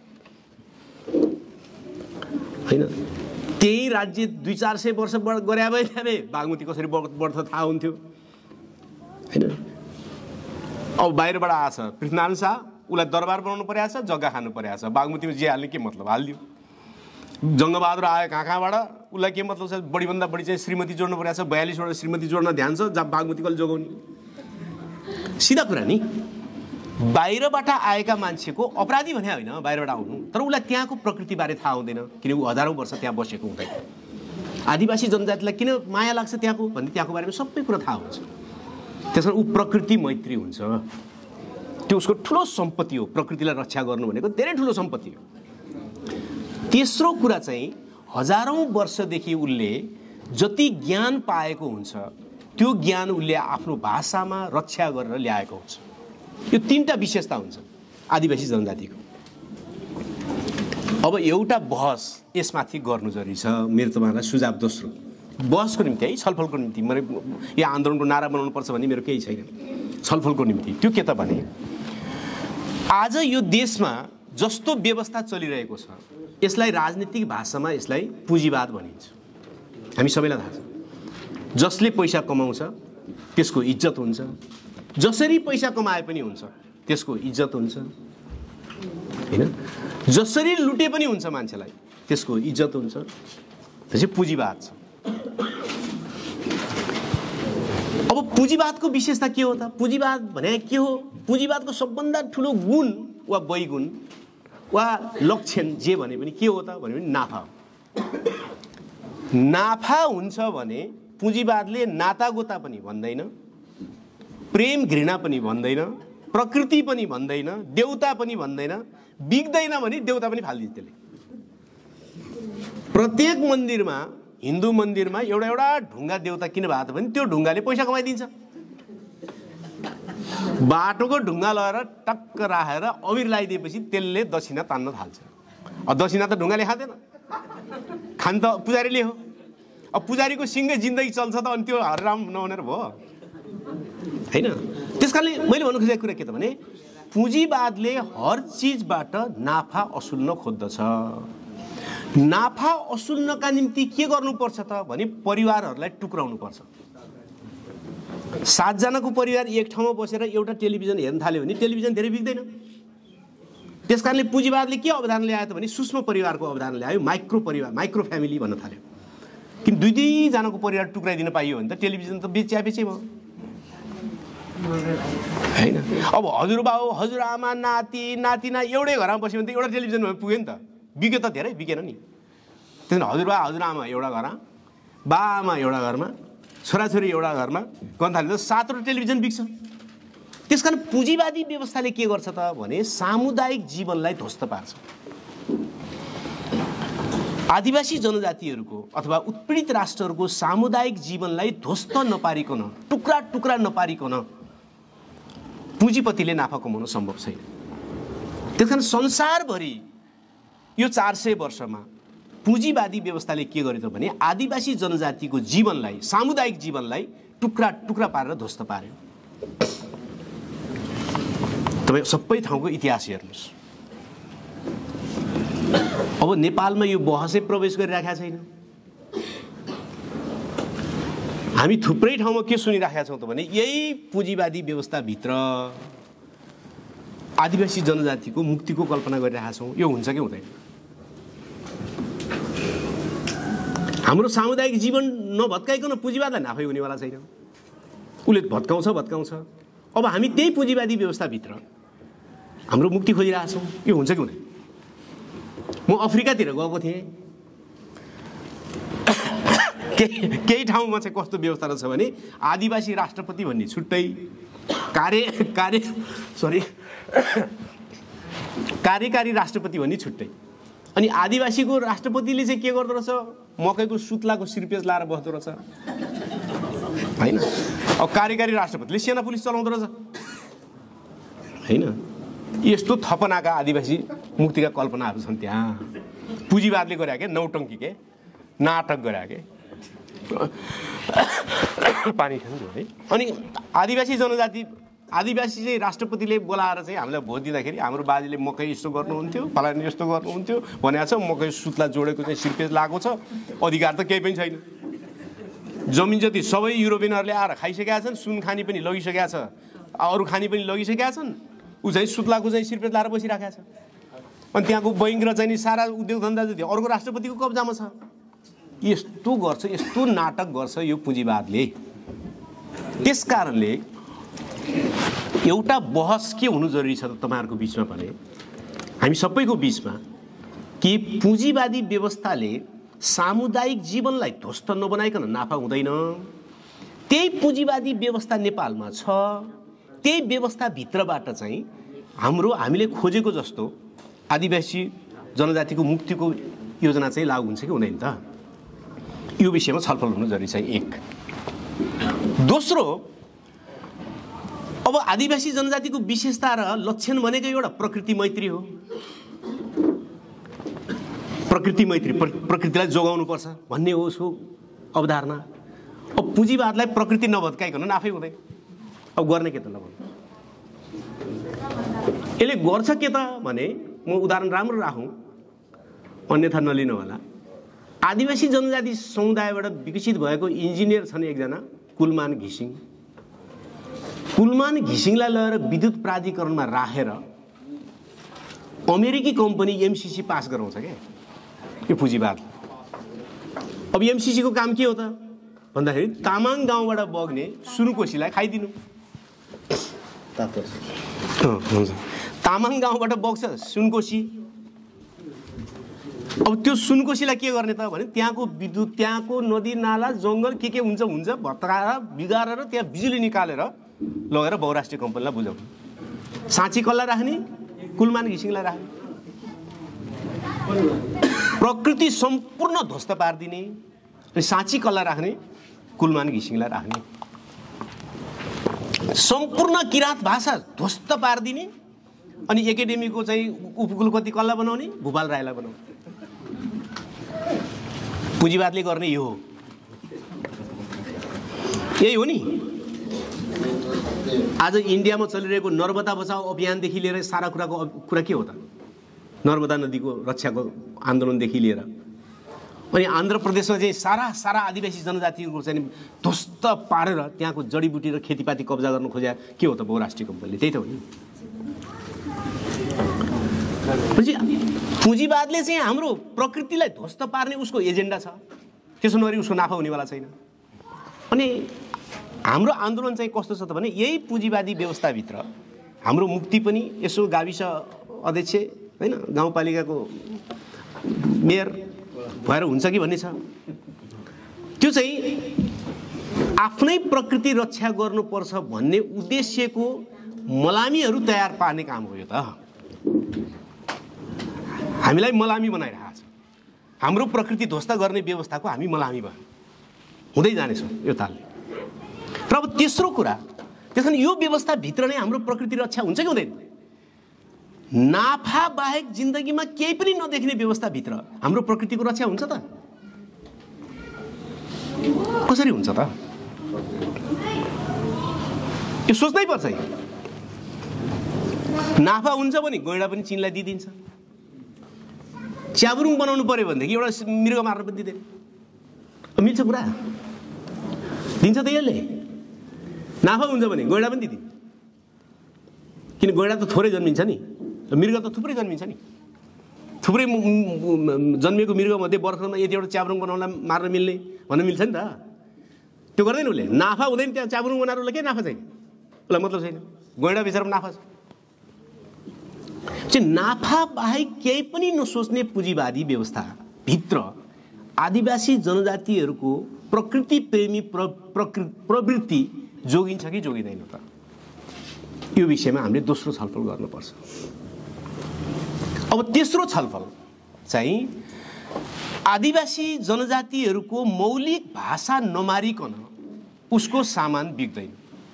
होइन। त्यही राज्य दुई चार सय वर्ष गरे भए बागमती कसरी बढ्छ थाहा हुन्थ्यो होइन। अब बाहिरबाट आएछ पृथ्वीनारायण शाह, उसलाई दरबार बनाउनु परेको छ, जग्गा खानु परेको छ, बागमतीमा जे हाल्ने के मतलब हालिदियो जङ्गबहादुर आयो कहाँ कहाँबाट, उसलाई के मतलब छ, बढीभन्दा बढी चाहिँ श्रीमती जोड्नु परेको छ, बयालिसवटा श्रीमती जोड्न ध्यान छ, जब बागमती कहिले जोगाउने। सिधा कुरा नि, बाहिरबाट आएका मान्छेको अपराधी भने होइन बाहिरबाट आउनु, तर उसलाई त्यहाँको प्रकृतिबारे थाहा हुँदैन, किनकि ऊ हजारौँ वर्ष त्यहाँ बसेको हुँदैन। आदिवासी जनजातिलाई किन माया लाग्छ त्यहाँको भन्ने त्यहाँको बारेमा सबै कुरा थाहा हुन्छ। त्यसमा ऊ प्रकृति मैत्री हुन्छ, त्यो उसको ठुलो सम्पत्ति हो। प्रकृतिलाई रक्षा गर्नु भनेको धेरै ठुलो सम्पत्ति हो। तेस्रो कुरा चाहिँ हजारौँ वर्षदेखि उसले जति ज्ञान पाएको हुन्छ त्यो ज्ञान उसले आफ्नो भाषामा रक्षा गरेर ल्याएको हुन्छ। यो तीनटा विशेषता हुन्छ आदिवासी जनजातिको। अब एउटा बहस यसमाथि गर्नु जरुरी छ। मेरो तपाईँलाई सुझाव दोस्रो, बहसको निम्ति है, छलफलको निम्ति, मैले यो आन्दोलनको नारा बनाउनु पर्छ भन्ने मेरो केही छैन, छलफलको निम्ति। त्यो के त भने आज यो देशमा जस्तो व्यवस्था चलिरहेको छ यसलाई राजनीतिक भाषामा यसलाई पुँजीवाद भनिन्छ। हामी सबैलाई थाहा छ। जसले पैसा कमाउँछ त्यसको इज्जत हुन्छ, जसरी पैसा कमाए पनि हुन्छ त्यसको इज्जत हुन्छ, हैन? जसरी लुटे पनि हुन्छ मान्छेलाई त्यसको इज्जत हुन्छ। त्यसै पुँजीवाद छ। अब पुँजीवादको विशेषता के हो त? पुँजीवाद भने के हो? पुँजीवादको सबभन्दा ठुलो गुण वा वैगुण वा लक्षण जे भने पनि के हो त भने पनि नाफा हो। नाफा हुन्छ भने पुँजीवादले नातागोता पनि भन्दैन, प्रेम घृणा पनि भन्दैन, प्रकृति पनि भन्दैन, देउता पनि भन्दैन, बिग्दैन भने देउता पनि फाल्दिन्छ। त्यसले प्रत्येक मन्दिरमा, हिन्दू मन्दिरमा एउटा एउटा ढुङ्गा देउता किन भएको त भने त्यो ढुङ्गाले पैसा कमाइदिन्छ। बाटोको ढुङ्गा लगाएर टक्क राखेर अबिर लगाइदिएपछि त्यसले दक्षिणा तान्न थाल्छ। अब दक्षिणा त ढुङ्गाले खाँदैन, खान त पुजारीले हो। अब पुजारीको सिङ्गै जिन्दगी चल्छ त अनि त्यो हरिराम नहुनेर भयो हैन? त्यस कारणले मैले भन्नु खोजेको कुरा के त भने पुँजीवादले हर चिजबाट नाफा असुल्न खोज्दछ। नाफा असुल्नका निम्ति के गर्नुपर्छ त भने परिवारहरूलाई टुक्राउनु पर्छ। सातजनाको परिवार एक ठाउँमा बसेर एउटा टेलिभिजन हेर्न थाल्यो भने टेलिभिजन धेरै बिग्दैन। त्यस कारणले पुँजीवादले के अवधारणा ल्यायो त भने सूक्ष्म परिवारको अवधारणा ल्यायो, माइक्रो परिवार, माइक्रो फ्यामिली भन्न थाल्यो। किन दुई दुईजनाको परिवार टुक्राइदिन पाइयो भने त टेलिभिजन त बेच्या बेचै भयो हैन? अब हजुरबाउ हजुरआमा नाति नातिना एउटै घरमा बस्यो भने त एउटा टेलिभिजनमा पुग्यो नि त। बिग्यो त धेरै बिगेन नि। त्यसैले हजुरबा हजुरआमा एउटा घरमा, बाआमा एउटा घरमा, छोराछोरी एउटा घरमा गर्न थाल्यो त सातवटा टेलिभिजन बिग्छ। त्यस कारण पुँजीवादी व्यवस्थाले के गर्छ त भने सामुदायिक जीवनलाई ध्वस्त पार्छ। आदिवासी जनजातिहरूको अथवा उत्पीडित राष्ट्रहरूको सामुदायिक जीवनलाई ध्वस्त नपारिकन, टुक्रा टुक्रा नपारिकन पुँजीपतिले नाफा कमाउन सम्भव छैन। त्यस कारण संसारभरि यो चार सय वर्षमा पुँजीवादी व्यवस्थाले के गर्यो त भने आदिवासी जनजातिको जीवनलाई, सामुदायिक जीवनलाई टुक्रा टुक्रा पारेर ध्वस्त पार्यो। तपाईँ सबै ठाउँको इतिहास हेर्नुहोस्। अब नेपालमा यो बहसै प्रवेश गरिराखेका छैन। हामी थुप्रै ठाउँमा के सुनिराखेका छौँ त भने यही पुँजीवादी व्यवस्थाभित्र आदिवासी जनजातिको मुक्तिको कल्पना गरिरहेका छौँ। यो हुन्छ कि हुँदैन? हाम्रो सामुदायिक जीवन नभत्काइकन पुँजीवादलाई नाफै हुनेवाला छैन। उसले भत्काउँछ भत्काउँछ। अब हामी त्यही पुँजीवादी व्यवस्थाभित्र हाम्रो मुक्ति खोजिरहेछौँ। यो हुन्छ कि हुँदैन? म अफ्रिकातिर गएको थिएँ। केही ठाउँमा चाहिँ कस्तो व्यवस्था रहेछ भने आदिवासी राष्ट्रपति भन्ने छुट्टै, कार्य कार्य सरी कार्यकारी राष्ट्रपति भन्ने छुट्टै। अनि आदिवासीको राष्ट्रपतिले चाहिँ के गर्दो रहेछ? मकैको सुत्लाको सिरपेज लाएर बस्दो रहेछ हैन? अब कार्यकारी राष्ट्रपतिले सेना पुलिस चलाउँदो रहेछ हैन? यस्तो थपनाका आदिवासी मुक्तिका कल्पनाहरू छन् त्यहाँ। पुँजीवादले गरे के नौटङ्की के नाटक गरे के पानी खानु है। अनि आदिवासी जनजाति आदिवासी चाहिँ राष्ट्रपतिले बोलाएर चाहिँ हामीलाई भोट दिँदाखेरि हाम्रो बाजेले मकै यस्तो गर्नुहुन्थ्यो, फलानी यस्तो गर्नुहुन्थ्यो भनेको छ, मकै सुत्ला जोडेको चाहिँ सिरपेज लागेको छ, अधिकार त केही पनि छैन। जमिन जति सबै युरोपियनहरूले आएर खाइसकेका छन्, सुन खानी पनि लगिसकेका छ, अरू खानी पनि लगिसकेका छन्। ऊ चाहिँ सुत्लाको चाहिँ सिरपेज लाएर बसिराखेको छ। अनि त्यहाँको बैंक र चाहिँ नि सारा उद्योग धन्दा जति अर्को राष्ट्रपतिको कब्जामा छ। यस्तो गर्छ, यस्तो नाटक गर्छ यो पुँजीवादले। त्यस कारणले एउटा बहस के हुनु जरुरी छ त तपाईहरुको बीचमा भने, हामी सबैको बीचमा, कि पुँजीवादी व्यवस्थाले सामुदायिक जीवनलाई ध्वस्त नबनाइकन नाफा हुँदैन। त्यही पुँजीवादी व्यवस्था नेपालमा छ, त्यही व्यवस्था भित्रबाट चाहिँ हाम्रो हामीले खोजेको जस्तो आदिवासी जनजातिको मुक्तिको योजना चाहिँ लागू हुन्छ कि हुँदैन त? यो विषयमा छलफल हुनु जरुरी छ। एक दोस्रो, अब आदिवासी जनजातिको विशेषता र लक्षण भनेको एउटा प्रकृति मैत्री हो। प्रकृति मैत्री, प्रकृतिलाई जोगाउनु पर्छ भन्ने हो उसको अवधारणा। अब पुँजीवादलाई प्रकृति नभत्काइकन नाफै हुँदैन। अब गर्ने के त? ल यसले गर्छ के त भने, म उदाहरण राम्रो राखौँ, अन्यथा नलिनु होला। आदिवासी जनजाति समुदायबाट विकसित भएको इन्जिनियर छन् एकजना, कुलमान घिसिङ। कुलमान घिसिङलाई लगेर विद्युत प्राधिकरणमा राखेर अमेरिकी कम्पनी एमसीसी पास गराउँछ क्या यो पुँजीवाद। अब एमसीसी को काम के हो त भन्दाखेरि तामाङ गाउँबाट बग्ने सुनकोशीलाई खाइदिनु। हुन्छ, तामाङ गाउँबाट बग्छ सुनकोशी। अब त्यो सुनकोशीलाई के गर्ने त भने त्यहाँको विद्युत, त्यहाँको नदी नाला जंगल के के हुन्छ हुन्छ भत्काएर बिगारेर त्यहाँ बिजुली निकालेर लगेर बहुराष्ट्रिय कम्पनीलाई बुझाउनु। साँची कसलाई राख्ने? कुलमान घिसिङलाई राख्ने। प्रकृति सम्पूर्ण ध्वस्त पारिदिने। अनि साँची कसलाई राख्ने? कुलमान घिसिङलाई राख्ने। सम्पूर्ण किराँत भाषा ध्वस्त पारिदिने। अनि एकाडेमीको चाहिँ उपकुलपति कसलाई बनाउने? भूपाल राईलाई बनाउने। पुँजीवादले गर्ने यो हो, यही हो नि। आज इन्डियामा चलिरहेको नर्मदा बचाओ अभियानदेखि लिएर सारा कुराको कुरा के हो त? नर्मदा नदीको रक्षाको आन्दोलनदेखि लिएर अनि आन्ध्र प्रदेशमा चाहिँ सारा सारा आदिवासी जनजातिको चाहिँ ध्वस्त पारेर त्यहाँको जडीबुटी र खेतीपाती कब्जा गर्न खोजे के हो त बहुराष्ट्रिय कम्पनीले? त्यही त हो नि। पुँजीवादले चाहिँ हाम्रो प्रकृतिलाई ध्वस्त पार्ने उसको एजेन्डा छ। त्यसो नगरी उसको नाफा हुनेवाला छैन। अनि हाम्रो आन्दोलन चाहिँ कस्तो छ त भने, यही पुँजीवादी व्यवस्थाभित्र हाम्रो मुक्ति पनि यसो गाविस अध्यक्ष हैन गाउँपालिकाको मेयर भएर हुन्छ कि भन्ने छ। त्यो चाहिँ आफ्नै प्रकृति रक्षा गर्नुपर्छ भन्ने उद्देश्यको मलामीहरू तयार पार्ने काम हो यो त। हामीलाई मलामी बनाइरहेको छ। हाम्रो प्रकृति ध्वस्त गर्ने व्यवस्थाको हामी मलामी भयो, हुँदै जानेछौँ यो तालले। र अब तेस्रो कुरा, त्यसैले यो व्यवस्थाभित्र नै हाम्रो प्रकृति रक्षा हुन्छ कि हुँदैन? नाफा बाहेक जिन्दगीमा केही पनि नदेख्ने व्यवस्थाभित्र हाम्रो प्रकृतिको रक्षा हुन्छ त? कसरी हुन्छ त? यो सोच्नै पर्छ। नाफा हुन्छ भने गैँडा पनि चिनलाई दिइदिन्छ। च्याबुरुङ बनाउनु पर्यो भनेदेखि एउटा मृग मार्न पनि दिँदैन। मिल्छ कुरा? दिन्छ त यसले? नाफा हुन्छ भने गैँडा पनि दिदिन्छ। किन गैँडा त थोरै जन्मिन्छ नि, मृग त थुप्रै जन्मिन्छ नि। थुप्रै जन्मेको मृगमध्ये वर्षमा यति एउटा च्याबुरुङ बनाउनलाई मार्न मिल्ने भन्न मिल्छ नि त? त्यो गर्दैन उसले। नाफा हुँदैन त्यहाँ च्याबुरुङ बनाएर उसलाई के नाफा छैन? उसलाई मतलब छैन। गैँडा बेचेर नाफा छ। चाहिँ नाफा बाहेक केही पनि नसोच्ने पुँजीवादी व्यवस्था भित्र आदिवासी जनजातिहरूको प्रकृति प्रेमी प्र प्रवृत्ति जोगिन्छ कि जोगिँदैन त? यो विषयमा हामीले दोस्रो छलफल गर्नुपर्छ। अब तेस्रो छलफल चाहिँ आदिवासी जनजातिहरूको मौलिक भाषा नमारिकन उसको सामान बिग्दैन।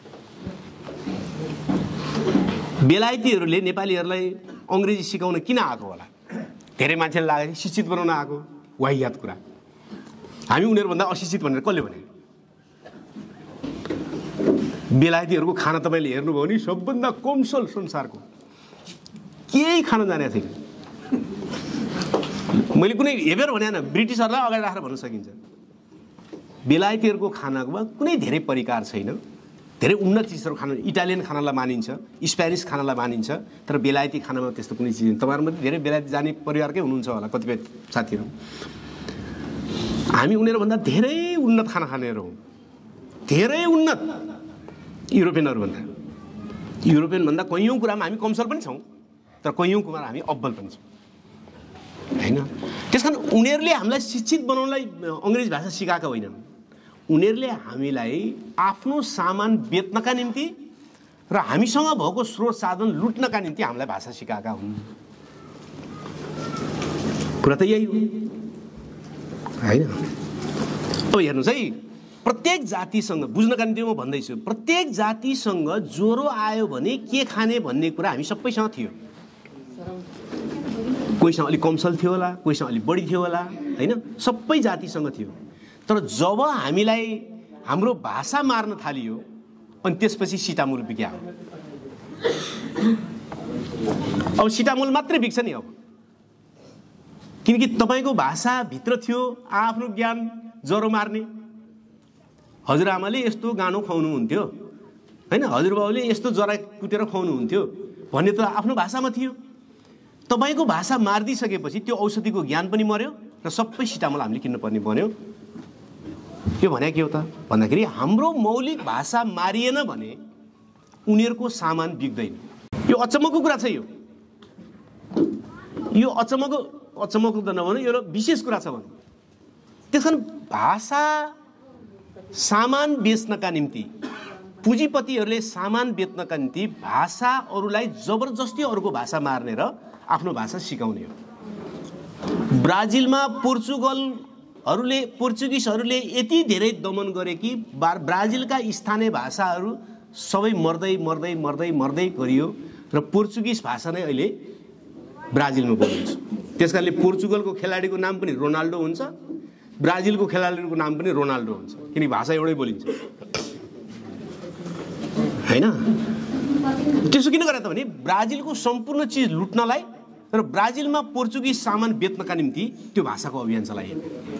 बेलायतीहरूले नेपालीहरूलाई अंग्रेजी सिकाउन किन आएको होला? धेरै मान्छेले लाग्यो शिक्षित बनाउन आएको। वाहियात कुरा। हामी उनीहरूभन्दा अशिक्षित भनेर कसले भने? बेलायतीहरूको खाना तपाईँले हेर्नुभयो भने सबभन्दा कमसल संसारको, केही खान जाने थिएन। मैले कुनै हेबेर भनेन, ब्रिटिसहरूलाई अगाडि राखेर भन्न सकिन्छ। बेलायतीहरूको खानामा कुनै धेरै परिकार छैन, धेरै उन्नत चिजहरू खानु, इटालियन खानालाई मानिन्छ, स्पेनिस खानालाई मानिन्छ, तर बेलायती खानामा त्यस्तो कुनै चिज छैन। तपाईँहरूमध्ये धेरै बेलायती जाने परिवारकै हुनुहुन्छ होला कतिपय साथीहरू। हामी उनीहरूभन्दा धेरै उन्नत खाना खानेहरू हौँ, धेरै उन्नत युरोपियनहरूभन्दा। युरोपियनभन्दा कैयौँ कुरामा हामी कमजोर पनि छौँ, तर कैयौँ कुरामा हामी अब्बल पनि छौँ, होइन? त्यस कारण उनीहरूले हामीलाई शिक्षित बनाउनलाई अङ्ग्रेजी भाषा सिकाएका होइनन्, उनीहरूले हामीलाई आफ्नो सामान बेच्नका निम्ति र हामीसँग भएको स्रोत साधन लुट्नका निम्ति हामीलाई भाषा सिकाएका हुन्। कुरा त यही हो, होइन? अब हेर्नुहोस् है, प्रत्येक जातिसँग बुझ्नका निम्ति म भन्दैछु, प्रत्येक जातिसँग ज्वरो आयो भने के खाने भन्ने कुरा हामी सबैसँग थियो। कोहीसँग अलिक कमसल थियो होला, कोहीसँग अलिक बढी थियो होला, होइन? सबै जातिसँग थियो। तर जब हामीलाई हाम्रो भाषा मार्न थालियो अनि त्यसपछि सिटामोल बिग्यो। अब सिटामोल मात्रै बिग्छ नि अब, किनकि तपाईँको भाषाभित्र थियो आफ्नो ज्ञान ज्वरो मार्ने। हजुरआमाले यस्तो गानो खुवाउनुहुन्थ्यो, होइन? हजुरबाउले यस्तो जरा कुटेर खुवाउनुहुन्थ्यो भन्ने त आफ्नो भाषामा थियो। तपाईँको भाषा मारिदिइसकेपछि त्यो औषधिको ज्ञान पनि मर्यो र सबै सिटामोल हामीले किन्नुपर्ने बन्यो। यो भने के हो त भन्दाखेरि हाम्रो मौलिक भाषा मारिएन भने उनीहरूको सामान बिग्दैन। यो अचम्मको कुरा छ। यो यो अचम्मको अचम्मको त नभनौँ, यो विशेष कुरा छ भनौँ। त्यस कारण भाषा सामान बेच्नका निम्ति, पुँजीपतिहरूले सामान बेच्नका निम्ति भाषा अरूलाई जबरजस्ती अरूको भाषा मार्ने र आफ्नो भाषा सिकाउने हो। ब्राजिलमा पोर्चुगलहरूले पोर्चुगिसहरूले यति धेरै दमन गरे कि ब्राजिलका स्थानीय भाषाहरू सबै मर्दै मर्दै मर्दै मर्दै गरियो र पोर्चुगिज भाषा नै अहिले ब्राजिलमा बोलिन्छ। त्यसकारणले पोर्चुगलको खेलाडीको नाम पनि रोनाल्डो हुन्छ, ब्राजिलको खेलाडीको नाम पनि रोनाल्डो हुन्छ, किनकि भाषा एउटै बोलिन्छ, होइन? त्यसो किन गरे त भने ब्राजिलको सम्पूर्ण चिज लुट्नलाई र ब्राजिलमा पोर्चुगिज सामान बेच्नका निम्ति त्यो भाषाको अभियान चलाइयो,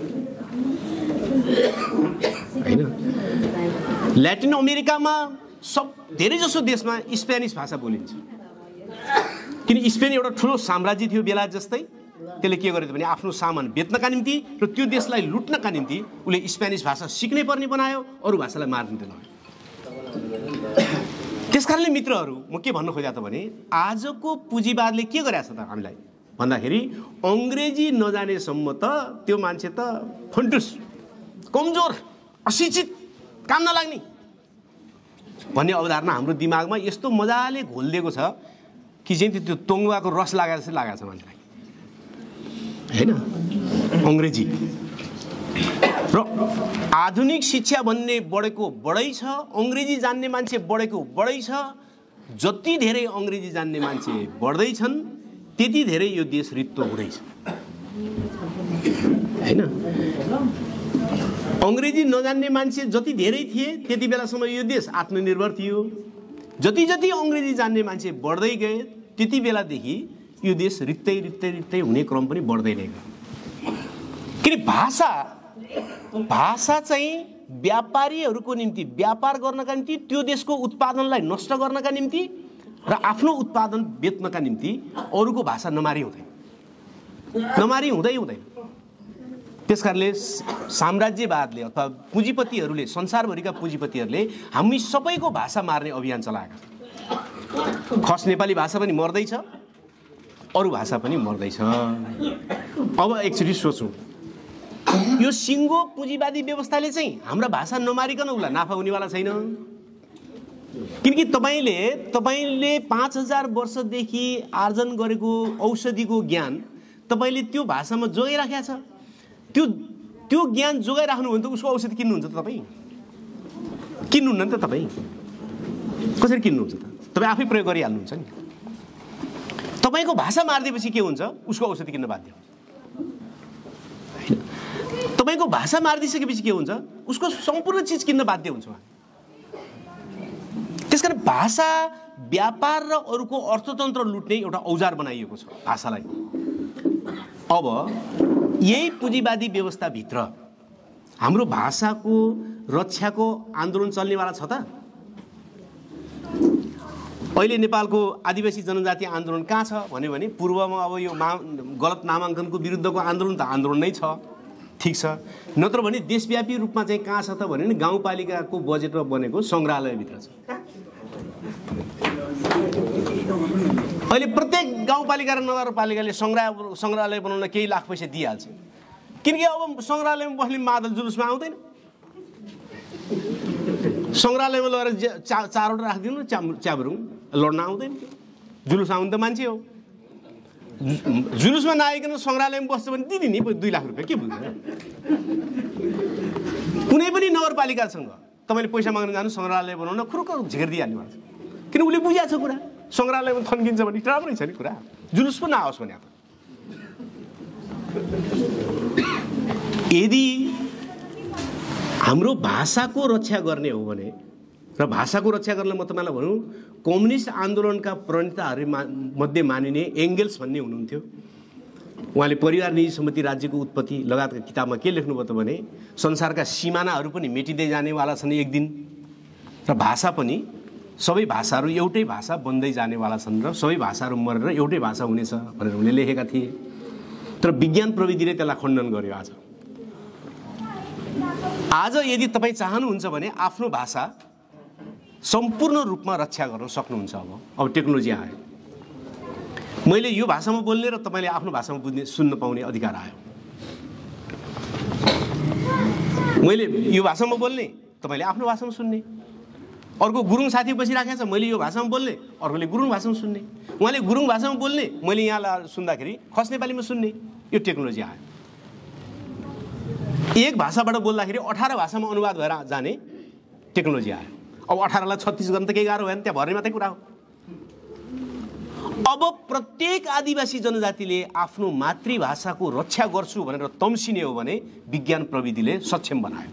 होइन? ल्याटिन अमेरिकामा सब धेरै जसो देशमा स्पेनिस भाषा बोलिन्छ, किन स्पेन एउटा ठुलो साम्राज्य थियो बेला जस्तै। त्यसले के गर्यो भने आफ्नो सामान बेच्नका निम्ति र त्यो देशलाई लुट्नका निम्ति उसले स्पेनिस भाषा सिक्नै पर्ने बनायो, अरू भाषालाई मार्ने लगायो। त्यसकारणले मित्रहरू, म के भन्न खोजेँ त भने आजको पुँजीवादले के गरेछ त हामीलाई भन्दाखेरि अङ्ग्रेजी नजानेसम्म त त्यो मान्छे त फन्टुस, कमजोर, अशिक्षित, काम नलाग्ने भन्ने अवधारणा हाम्रो दिमागमा यस्तो मजाले घोलिदिएको छ कि चाहिँ त्यो तोङ्बाको रस लागेर जस्तै लागेको छ मान्छेलाई, होइन? अङ्ग्रेजी र आधुनिक शिक्षा भन्ने बढेको बढै छ, अङ्ग्रेजी जान्ने मान्छे बढेको बढै छ। जति धेरै अङ्ग्रेजी जान्ने मान्छे बढ्दैछन् त्यति धेरै यो देश रित्तो हुँदैछ, होइन? अङ्ग्रेजी नजान्ने मान्छे जति धेरै थिए त्यति बेलासम्म यो देश आत्मनिर्भर थियो। जति जति अङ्ग्रेजी जान्ने मान्छे बढ्दै गए त्यति बेलादेखि यो देश रित्तै रित्तै रित्तै हुने क्रम पनि बढ्दै नै गयो। किन भाषा भाषा चाहिँ व्यापारीहरूको निम्ति व्यापार गर्नका निम्ति, त्यो देशको उत्पादनलाई नष्ट गर्नका निम्ति र आफ्नो उत्पादन बेच्नका निम्ति अरूको भाषा नमारी हुँदैन, नमारी हुँदै हुँदैन। त्यसकारणले साम्राज्यवादले अथवा पुँजीपतिहरूले, संसारभरिका पुँजीपतिहरूले हामी सबैको भाषा मार्ने अभियान चलाएका छन्। खस नेपाली भाषा पनि मर्दैछ, अरू भाषा पनि मर्दैछ। अब एकचोटि सोचौँ, यो सिङ्गो पुँजीवादी व्यवस्थाले चाहिँ हाम्रा भाषा नमारिकन उसलाई नाफा हुनेवाला छैन। किनकि तपाईँले तपाईँले पाँच हजार वर्षदेखि आर्जन गरेको औषधिको ज्ञान तपाईँले त्यो भाषामा जोगाइराखेको छ। त्यो त्यो ज्ञान जोगाइराख्नु भने त उसको औषधि किन्नुहुन्छ त तपाईँ? किन्नुहुन्न नि त तपाईँ? कसरी किन्नुहुन्छ त? तपाईँ आफै प्रयोग गरिहाल्नुहुन्छ नि। तपाईँको भाषा मारिदिएपछि के हुन्छ? उसको औषधि किन्न बाध्य हुन्छ। तपाईँको भाषा मारिदिइसकेपछि के हुन्छ? उसको सम्पूर्ण चिज किन्न बाध्य हुन्छ। त्यसकारण भाषा व्यापार र अरूको अर्थतन्त्र लुट्ने एउटा औजार बनाइएको छ भाषालाई। अब यही पुँजीवादी व्यवस्थाभित्र हाम्रो भाषाको रक्षाको आन्दोलन चल्नेवाला छ त? अहिले नेपालको आदिवासी जनजाति आन्दोलन कहाँ छ भन्यो भने पूर्वमा अब यो मा गलत नामाङ्कनको विरुद्धको आन्दोलन त आन्दोलन नै छ, ठिक छ। नत्र भने देशव्यापी रूपमा चाहिँ कहाँ छ त भन्यो भने गाउँपालिकाको बजेटमा बनेको सङ्ग्रहालयभित्र छ। अहिले प्रत्येक गाउँपालिका र नगरपालिकाले सङ्ग्रह सङ्ग्रहालय बनाउन केही लाख पैसा दिइहाल्छ, किनकि अब सङ्ग्रहालयमा बस्ने मादल जुलुसमा आउँदैन। सङ्ग्रहालयमा लगेर चा चारवटा राखिदिनु च्या च्याब्रुङ लड्न आउँदैन, जुलुस आउनु त मान्छे हो। जुलुसमा नआइकन सङ्ग्रहालयमा बस्छ भने दिने नि दुई लाख रुपियाँ, के बुझ्दैन? कुनै पनि नगरपालिकासँग तपाईँले पैसा माग्न जानु सङ्ग्रहालय बनाउन खुरुक्क झिकेर दिइहाल्नु भएको छ, किन उसले बुझाएको छ कुरा। सङ्ग्रहालयमा थन्किन्छ भने राम्रै छ नि कुरा, जुलुस पो नआओस् भने। यदि हाम्रो भाषाको रक्षा गर्ने हो भने, र भाषाको रक्षा गर्न म तपाईँलाई भनौँ, कम्युनिस्ट आन्दोलनका प्रणेताहरू मध्ये मानिने एङ्गेल्स भन्ने हुनुहुन्थ्यो। उहाँले परिवार निजी सम्मति राज्यको उत्पत्ति लगायतका किताबमा के लेख्नुभयो त भने संसारका सिमानाहरू पनि मेटिँदै जानेवाला छन् एक दिन, र भाषा पनि सबै भाषाहरू एउटै भाषा बन्दै जानेवाला छन्, र सबै भाषाहरू मरेर एउटै भाषा हुनेछ भनेर उनले लेखेका थिए। तर विज्ञान प्रविधिले त्यसलाई खण्डन गर्यो। आज आज यदि तपाईँ चाहनुहुन्छ भने आफ्नो भाषा सम्पूर्ण रूपमा रक्षा गर्न सक्नुहुन्छ। अब अब टेक्नोलोजी आयो, मैले यो भाषामा बोल्ने र तपाईँले आफ्नो भाषामा बुझ्ने सुन्न पाउने अधिकार आयो। मैले यो भाषामा बोल्ने, तपाईँले आफ्नो भाषामा सुन्ने। अर्को गुरुङ साथी बसिराखेको छ, मैले यो भाषामा बोल्ने, अर्कोले गुरुङ भाषामा सुन्ने। उहाँले गुरुङ भाषामा बोल्ने, मैले यहाँ सुन्दाखेरि खस नेपालीमा सुन्ने। यो टेक्नोलोजी आयो। एक भाषाबाट बोल्दाखेरि अठार भाषामा अनुवाद भएर जाने टेक्नोलोजी आयो। अब अठारलाई छत्तिस गर्न त केही गाह्रो भएन, त्यहाँ भर्ने मात्रै कुरा हो। अब प्रत्येक आदिवासी जनजातिले आफ्नो मातृभाषाको रक्षा गर्छु भनेर तम्सिने हो भने विज्ञान प्रविधिले सक्षम बनायो।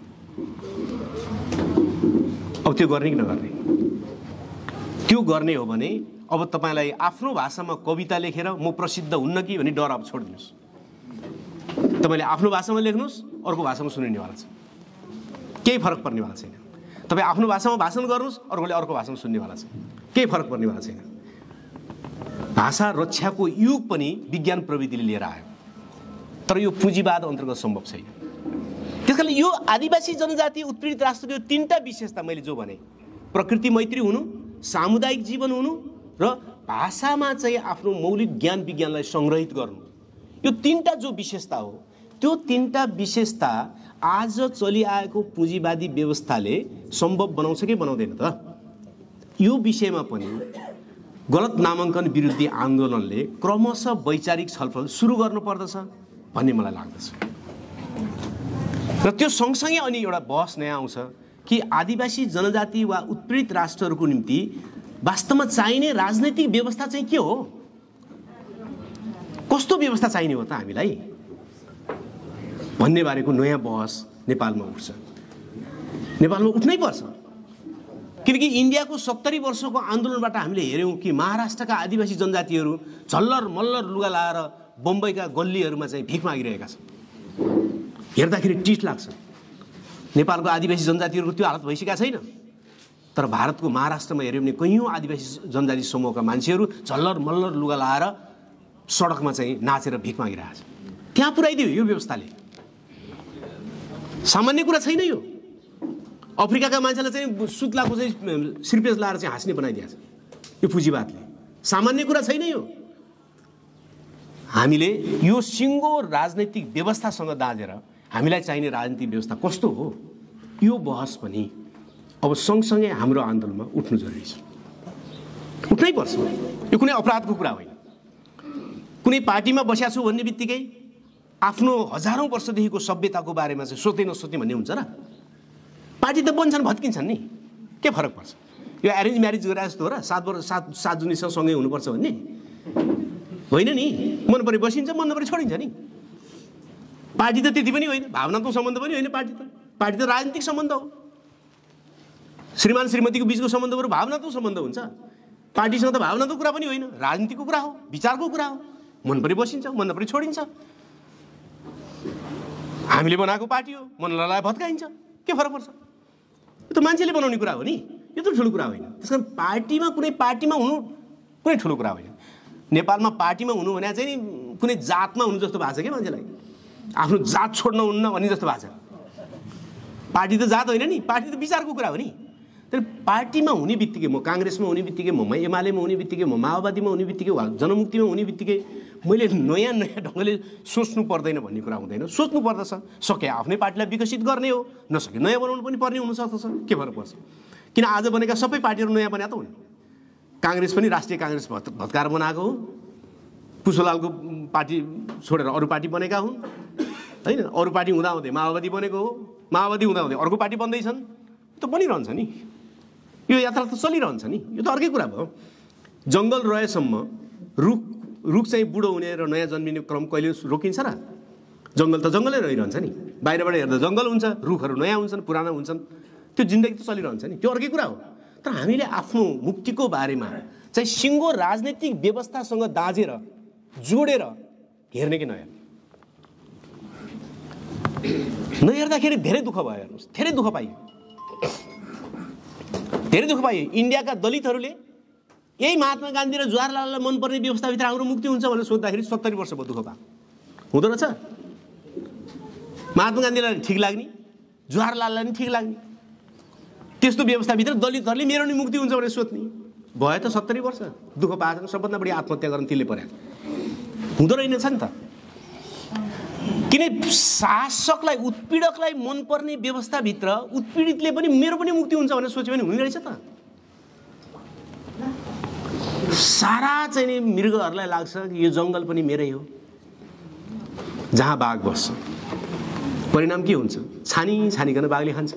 अब त्यो गर्ने कि नगर्ने? त्यो गर्ने हो भने अब तपाईँलाई आफ्नो भाषामा कविता लेखेर म प्रसिद्ध हुन्न कि भन्ने डर अब छोडिदिनुहोस्। तपाईँले आफ्नो भाषामा लेख्नुहोस्, अर्को भाषामा सुनिनेवाला छ, केही फरक पर्नेवाला छैन। तपाईँ आफ्नो भाषामा भाषण गर्नुहोस्, अर्कोले अर्को भाषामा सुन्नेवाला छ, केही फरक पर्नेवाला छैन। भाषा रक्षाको युग पनि विज्ञान प्रविधिले लिएर आयो, तर यो पुँजीवाद अन्तर्गत सम्भव छैन। त्यसकारणले यो आदिवासी जनजाति उत्पीडित राष्ट्रको यो तीनटा विशेषता मैले जो भने, प्रकृति मैत्री हुनु, सामुदायिक जीवन हुनु र भाषामा चाहिँ आफ्नो मौलिक ज्ञान विज्ञानलाई सङ्ग्रहित गर्नु, यो तीनटा जो विशेषता हो, त्यो तीनटा विशेषता आज चलिआएको पुँजीवादी व्यवस्थाले सम्भव बनाउँछ कि बनाउँदैन त? यो विषयमा पनि गलत नामाङ्कन विरुद्धी आन्दोलनले क्रमशः वैचारिक छलफल सुरु गर्नुपर्दछ भन्ने मलाई लाग्दछ। र त्यो सँगसँगै अनि एउटा बहस नयाँ आउँछ कि आदिवासी जनजाति वा उत्पीडित राष्ट्रहरूको निम्ति वास्तवमा चाहिने राजनैतिक व्यवस्था चाहिँ के हो? कस्तो व्यवस्था चाहिने हो त हामीलाई भन्ने बारेको नयाँ बहस नेपालमा उठ्छ। नेपालमा उठ्नै पर्छ, किनकि इन्डियाको सत्तरी वर्षको आन्दोलनबाट हामीले हेऱ्यौँ कि महाराष्ट्रका आदिवासी जनजातिहरू झल्लर मल्लर लुगा लाएर बम्बईका गल्लीहरूमा चाहिँ भिख मागिरहेका छन्। हेर्दाखेरि टिट लाग्छ। नेपालको आदिवासी जनजातिहरूको त्यो हालत भइसकेका छैन, तर भारतको महाराष्ट्रमा हेऱ्यौँ भने कैयौँ आदिवासी जनजाति समूहका मान्छेहरू झल्लर मल्लर लुगा लाएर सडकमा चाहिँ नाचेर भिख मागिरहेका छन्। त्यहाँ पुर्याइदियो यो व्यवस्थाले। सामान्य कुरा छैन यो। अफ्रिकाका मान्छेलाई चाहिँ सुत्लाको चाहिँ सिर्पेस लाएर चाहिँ हाँस्ने बनाइदिएको छ यो पुँजीवादले। सामान्य कुरा छैन यो। हामीले यो सिङ्गो राजनैतिक व्यवस्थासँग दाँजेर हामीलाई चाहिने राजनीतिक व्यवस्था कस्तो हो, यो बहस पनि अब सँगसँगै हाम्रो आन्दोलनमा उठ्नु जरुरी छ। उठ्नै पर्छ। यो कुनै अपराधको कुरा होइन। कुनै पार्टीमा बस्या छु भन्ने बित्तिकै आफ्नो हजारौं वर्षदेखिको सभ्यताको बारेमा चाहिँ सोच्दै नसोच्ने भन्ने हुन्छ र? पार्टी त बन्छन् भत्किन्छन् नि, के फरक पर्छ? यो एरेन्ज म्यारेज गरेर जस्तो हो र? सात वर्ष सात सात जुनीसँग सँगै हुनुपर्छ भन्ने होइन नि। मन परे बसिन्छ, मन नपरे छोडिन्छ नि। पार्टी त त्यति पनि होइन, भावनात्मक सम्बन्ध पनि होइन। पार्टी त पार्टी त राजनीतिक सम्बन्ध हो। श्रीमान श्रीमतीको बिचको सम्बन्धहरू भावनात्मक सम्बन्ध हुन्छ। पार्टीसँग त भावनात्मक कुरा पनि होइन, राजनीतिको कुरा हो, विचारको कुरा हो। मन परे बसिन्छ, मन नपरे छोडिन्छ। हामीले बनाएको पार्टी हो, मन नलाए भत्काइन्छ, के फरक पर्छ? यो त मान्छेले बनाउने कुरा हो नि। यो त ठुलो कुरा होइन। त्यसकारण पार्टीमा कुनै पार्टीमा हुनु कुनै ठुलो कुरा होइन। नेपालमा पार्टीमा हुनु भने चाहिँ नि कुनै जातमा हुनु जस्तो भएको छ क्या मान्छेलाई, आफ्नो जात छोड्न हुन्न भन्ने जस्तो भएको छ। पार्टी त जात होइन नि, पार्टी त विचारको कुरा हो नि। तर पार्टीमा हुने बित्तिकै, म काङ्ग्रेसमा हुने बित्तिकै, म एमालेमा हुने बित्तिकै, म माओवादीमा हुने बित्तिकै, वा जनमुक्तिमा हुने बित्तिकै मैले नयाँ नयाँ ढङ्गले सोच्नु पर्दैन भन्ने कुरा हुँदैन। सोच्नु पर्दछ। सके आफ्नै पार्टीलाई विकसित गर्ने हो, नसके नयाँ बनाउनु पनि पर्ने हुनसक्छ। के फरक पर्छ? किन आज बनेका सबै पार्टीहरू नयाँ बना त हुन्? काङ्ग्रेस पनि राष्ट्रिय काङ्ग्रेस भत्काएर बनाएको हो, पुष्पलालको पार्टी छोडेर अरू पार्टी बनेका हुन् होइन। अरू पार्टी हुँदाहुँदै माओवादी बनेको हो, माओवादी हुँदाहुँदै अर्को पार्टी बन्दैछन्। त बनिरहन्छ नि, यो यात्रा त चलिरहन्छ नि। यो त अर्कै कुरा भयो। जङ्गल रहेसम्म रुख रुख चाहिँ बुढो हुने र नयाँ जन्मिने क्रम कहिले रोकिन्छ र? जङ्गल त जङ्गलै रहिरहन्छ नि। बाहिरबाट हेर्दा जङ्गल हुन्छ, रुखहरू नयाँ हुन्छन्, पुराना हुन्छन्, त्यो जिन्दगी त चलिरहन्छ नि। त्यो अर्कै कुरा हो। तर हामीले आफ्नो मुक्तिको बारेमा चाहिँ सिङ्गो राजनैतिक व्यवस्थासँग दाँजेर जोडेर हेर्ने कि नहेर्ने? नहेर्दाखेरि धेरै दुःख भयो। हेर्नुहोस्, धेरै दुःख पाइयो, धेरै दुःख पाइयो। इन्डियाका दलितहरूले यही महात्मा गान्धी र जवाहरलाललाई मनपर्ने व्यवस्थाभित्र हाम्रो मुक्ति हुन्छ भनेर सोद्धाखेरि सत्तरी वर्ष भयो दुःख पाएको। हुँदो रहेछ? महात्मा गान्धीलाई ठिक लाग्ने, जवाहरलाललाई पनि ठिक लाग्ने त्यस्तो व्यवस्थाभित्र दलितहरूले मेरो नि मुक्ति हुन्छ भनेर सोध्ने भयो त सत्तरी वर्ष। दुःख पाएछन्, सबभन्दा बढी आत्महत्या गर्न त्यसले पर्यो। हुँदो रहेनछ नि त। किन शासकलाई, उत्पीडकलाई मनपर्ने व्यवस्थाभित्र उत्पीडितले पनि मेरो पनि मुक्ति हुन्छ भनेर सोच्यो भने हुने रहेछ त। सारा चाहिँ नि मृगहरूलाई लाग्छ कि यो जङ्गल पनि मेरै हो, जहाँ बाघ बस्छ। परिणाम के हुन्छ? छानी छानिकन बाघले खान्छ।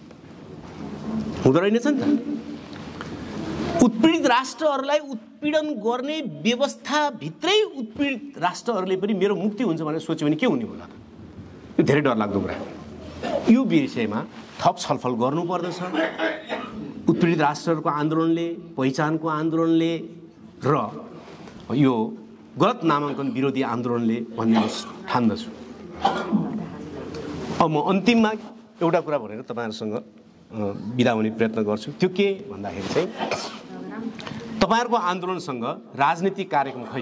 हुँदो रहेनछ नि त। उत्पीडित राष्ट्रहरूलाई उत्पीडन गर्ने व्यवस्थाभित्रै उत्पीडित राष्ट्रहरूले पनि मेरो मुक्ति हुन्छ भनेर सोच्यो भने के हुने होला? यो धेरै डरलाग्दो कुरा। यो विषयमा थप छलफल गर्नुपर्दछ। उत्पीडित राष्ट्रहरूको आन्दोलनले, पहिचानको आन्दोलनले र यो गलत नामाङ्कन विरोधी आन्दोलनले भन्ने ठान्दछु। अब म अन्तिममा एउटा कुरा भनेर तपाईँहरूसँग बिदा हुने प्रयत्न गर्छु। त्यो के भन्दाखेरि चाहिँ तपाईँहरूको आन्दोलनसँग राजनीतिक कार्यक्रम खै?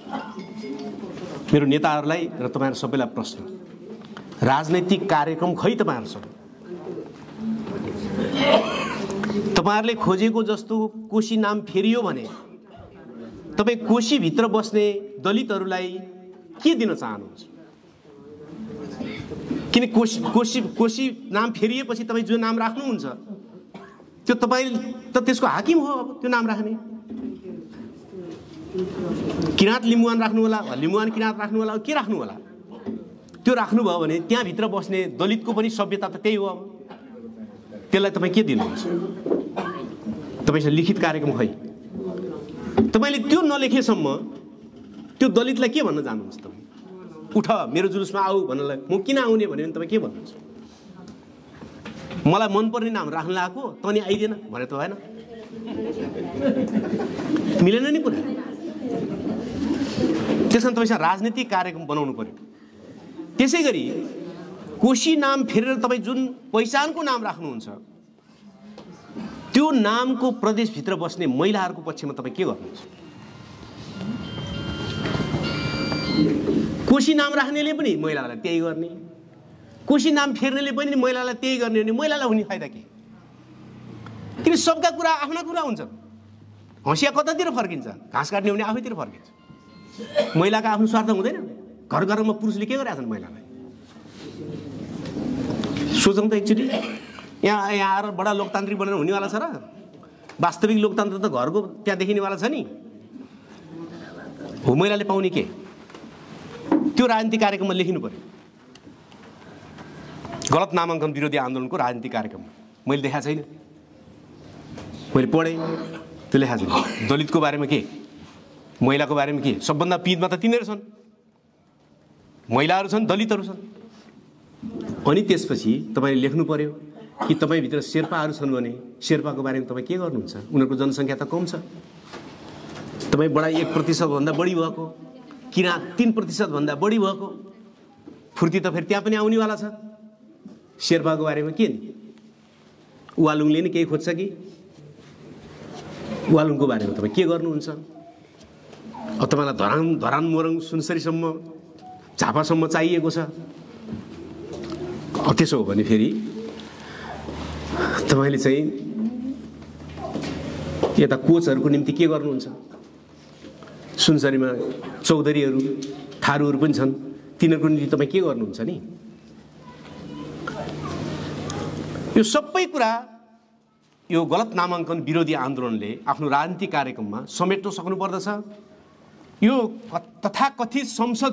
मेरो नेताहरूलाई र तपाईँहरू सबैलाई प्रश्न, राजनैतिक कार्यक्रम खै तपाईँहरूसँग? तपाईँहरूले खोजेको जस्तो कोशी नाम फेरियो भने तपाईँ कोशीभित्र बस्ने दलितहरूलाई के दिन चाहनुहुन्छ? किन कोशी कोशी कोशी नाम फेरिएपछि तपाईँ जो नाम राख्नुहुन्छ त्यो तपाईँ त त्यसको हाकिम हो। अब त्यो नाम राख्ने किराँत लिम्बुवान राख्नु होला, लिम्बुवान किराँत राख्नु होला, के राख्नु होला? त्यो राख्नुभयो भने त्यहाँभित्र बस्ने दलितको पनि सभ्यता त त्यही हो। अब त्यसलाई तपाईँ के दिनुहुन्छ? तपाईँसँग लिखित कार्यक्रम खै? तपाईँले त्यो नलेखेसम्म त्यो दलितलाई के भन्न जानुहुन्छ? तपाईँ उठ मेरो जुलुसमा आऊ भन्नलाई म किन आउने भन्यो भने तपाईँ के भन्नुहुन्छ? मलाई मनपर्ने नाम राख्न लगाएको त नि आइदिएन भने त भएन, मिलेन नि कुरा। त्यसकारण तपाईँसँग राजनीतिक कार्यक्रम बनाउनु पर्यो। त्यसै गरी कोशी नाम फेरेर तपाईँ जुन पहिचानको नाम राख्नुहुन्छ त्यो नामको प्रदेशभित्र बस्ने महिलाहरूको पक्षमा तपाईँ के गर्नुहुन्छ? कोशी नाम राख्नेले पनि महिलालाई त्यही गर्ने, कोशी नाम फेर्नेले पनि महिलालाई त्यही गर्ने भने महिलालाई हुने फाइदा के? किन सबका कुरा आफ्ना कुरा हुन्छ। हँसिया कतातिर फर्किन्छ? घाँस काट्ने भने आफैतिर फर्किन्छ। महिलाको आफ्नो स्वार्थ हुँदैन। घर घरमा पुरुषले के गरिरहेछन् महिलालाई? सोचौँ त एकचोटि। यहाँ यहाँ आएर बडा लोकतान्त्रिक बनेर हुनेवाला छ र? वास्तविक लोकतन्त्र त घरको त्यहाँ देखिनेवाला छ नि। हो महिलाले पाउने के? त्यो राजनीतिक कार्यक्रममा लेखिनु पर्यो। गलत नामाङ्कन विरोधी आन्दोलनको राजनीतिक कार्यक्रम मैले देखाएको छैन, मैले पढेँ, त्यो लेखाएको छैन। दलितको बारेमा के, महिलाको बारेमा के? सबभन्दा पीडमा त तिनीहरू छन्, महिलाहरू छन्, दलितहरू छन्। अनि त्यसपछि तपाईँले लेख्नु पर्यो कि तपाईँभित्र शेर्पाहरू छन् भने शेर्पाको बारेमा तपाईँ के गर्नुहुन्छ? उनीहरूको जनसङ्ख्या त कम छ। तपाईँ बडा एक प्रतिशतभन्दा बढी भएको, किराँत तीन प्रतिशतभन्दा बढी भएको, फुर्ती त फेरि त्यहाँ पनि आउनेवाला छ। शेर्पाको बारेमा के नि? वालुङले नि केही खोज्छ कि वालुङको बारेमा तपाईँ के गर्नुहुन्छ? अब तपाईँलाई धरान धरान मोरङ सुनसरीसम्म झापासम्म चाहिएको छ। त्यसो हो भने फेरि तपाईँले चाहिँ यता कोचहरूको निम्ति के गर्नुहुन्छ? सुनसरीमा चौधरीहरू थारूहरू पनि छन्, तिनीहरूको निम्ति तपाईँ के गर्नुहुन्छ नि? यो सबै कुरा यो गलत नामाङ्कन विरोधी आन्दोलनले आफ्नो राजनीतिक कार्यक्रममा समेट्न सक्नु पर्दछ। यो तथाकथित संसद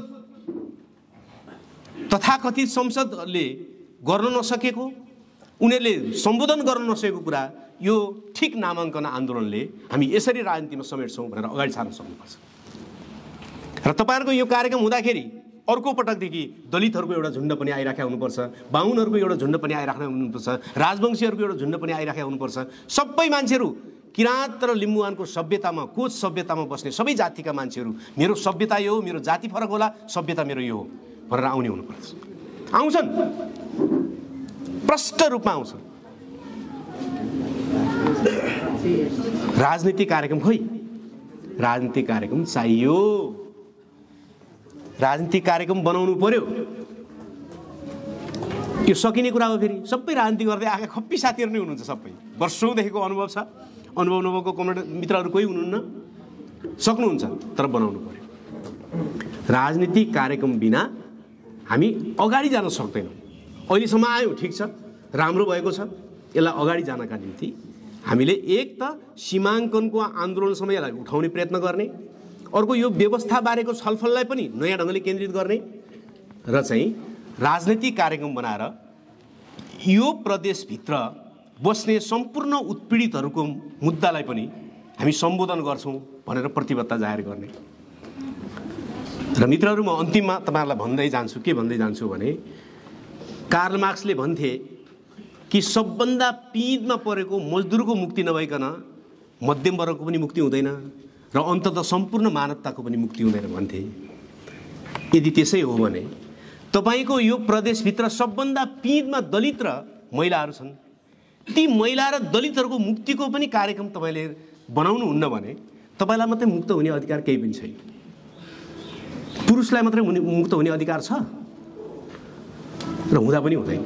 तथाकथित संसदले गर्न नसकेको, उनीहरूले सम्बोधन गर्न नसकेको कुरा यो ठिक नामाङ्कन आन्दोलनले हामी यसरी राजनीतिमा समेट्छौँ भनेर अगाडि सार्न सक्नुपर्छ। र तपाईँहरूको यो कार्यक्रम हुँदाखेरि अर्को पटकदेखि दलितहरूको एउटा झुन्ड पनि आइराखेका हुनुपर्छ, बाहुनहरूको एउटा झुन्ड पनि आइराखेका हुनुपर्छ, राजवंशीहरूको एउटा झुन्ड पनि आइराखेका हुनुपर्छ। सबै मान्छेहरू किराँत र लिम्बुवानको सभ्यतामा, कोच सभ्यतामा बस्ने सबै जातिका मान्छेहरू मेरो सभ्यता यो हो, मेरो जाति फरक होला, सभ्यता मेरो यो हो भनेर आउने हुनुपर्छ। आउँछन्, प्रष्ट रूपमा आउँछन्। राजनीतिक कार्यक्रम खोइ, राजनीतिक कार्यक्रम चाहियो, राजनीतिक कार्यक्रम बनाउनु पर्यो। यो सकिने कुरा हो। फेरि सबै राजनीति गर्दै आएका खप्पी साथीहरू नै हुनुहुन्छ, सबै वर्षौँदेखिको अनुभव छ। अनुभव नभएको कमेन्ट मित्रहरू कोही हुनुहुन्न, सक्नुहुन्छ, तर बनाउनु पर्यो। राजनीतिक कार्यक्रम बिना हामी अगाडि जान सक्दैनौँ। अहिलेसम्म आयौँ, ठिक छ, राम्रो भएको छ। यसलाई अगाडि जानका निम्ति हामीले एक त सीमाङ्कनको आन्दोलनसम्म यसलाई उठाउने प्रयत्न गर्ने, अर्को यो व्यवस्थाबारेको छलफललाई पनि नयाँ ढङ्गले केन्द्रित गर्ने, र चाहिँ राजनीतिक कार्यक्रम बनाएर यो प्रदेशभित्र बस्ने सम्पूर्ण उत्पीडितहरूको मुद्दालाई पनि हामी सम्बोधन गर्छौँ भनेर प्रतिबद्धता जाहेर गर्ने। र मित्रहरू, म अन्तिममा तपाईँहरूलाई भन्दै जान्छु, के भन्दै जान्छु भने कार्ल मार्क्सले भन्थे कि सबभन्दा पिँधमा परेको मजदुरको मुक्ति नभइकन मध्यम वर्गको पनि मुक्ति हुँदैन र अन्ततः सम्पूर्ण मानवताको पनि मुक्ति हुँदैन भन्थे। यदि त्यसै हो भने तपाईँको यो प्रदेशभित्र सबभन्दा पिँधमा दलित र महिलाहरू छन्, ती महिला र दलितहरूको मुक्तिको पनि कार्यक्रम तपाईँले बनाउनुहुन्न भने तपाईँलाई मात्रै मुक्त हुने अधिकार केही पनि छैन। पुरुषलाई मात्रै मुक्त हुने अधिकार छ र हुँदा पनि हुँदैन।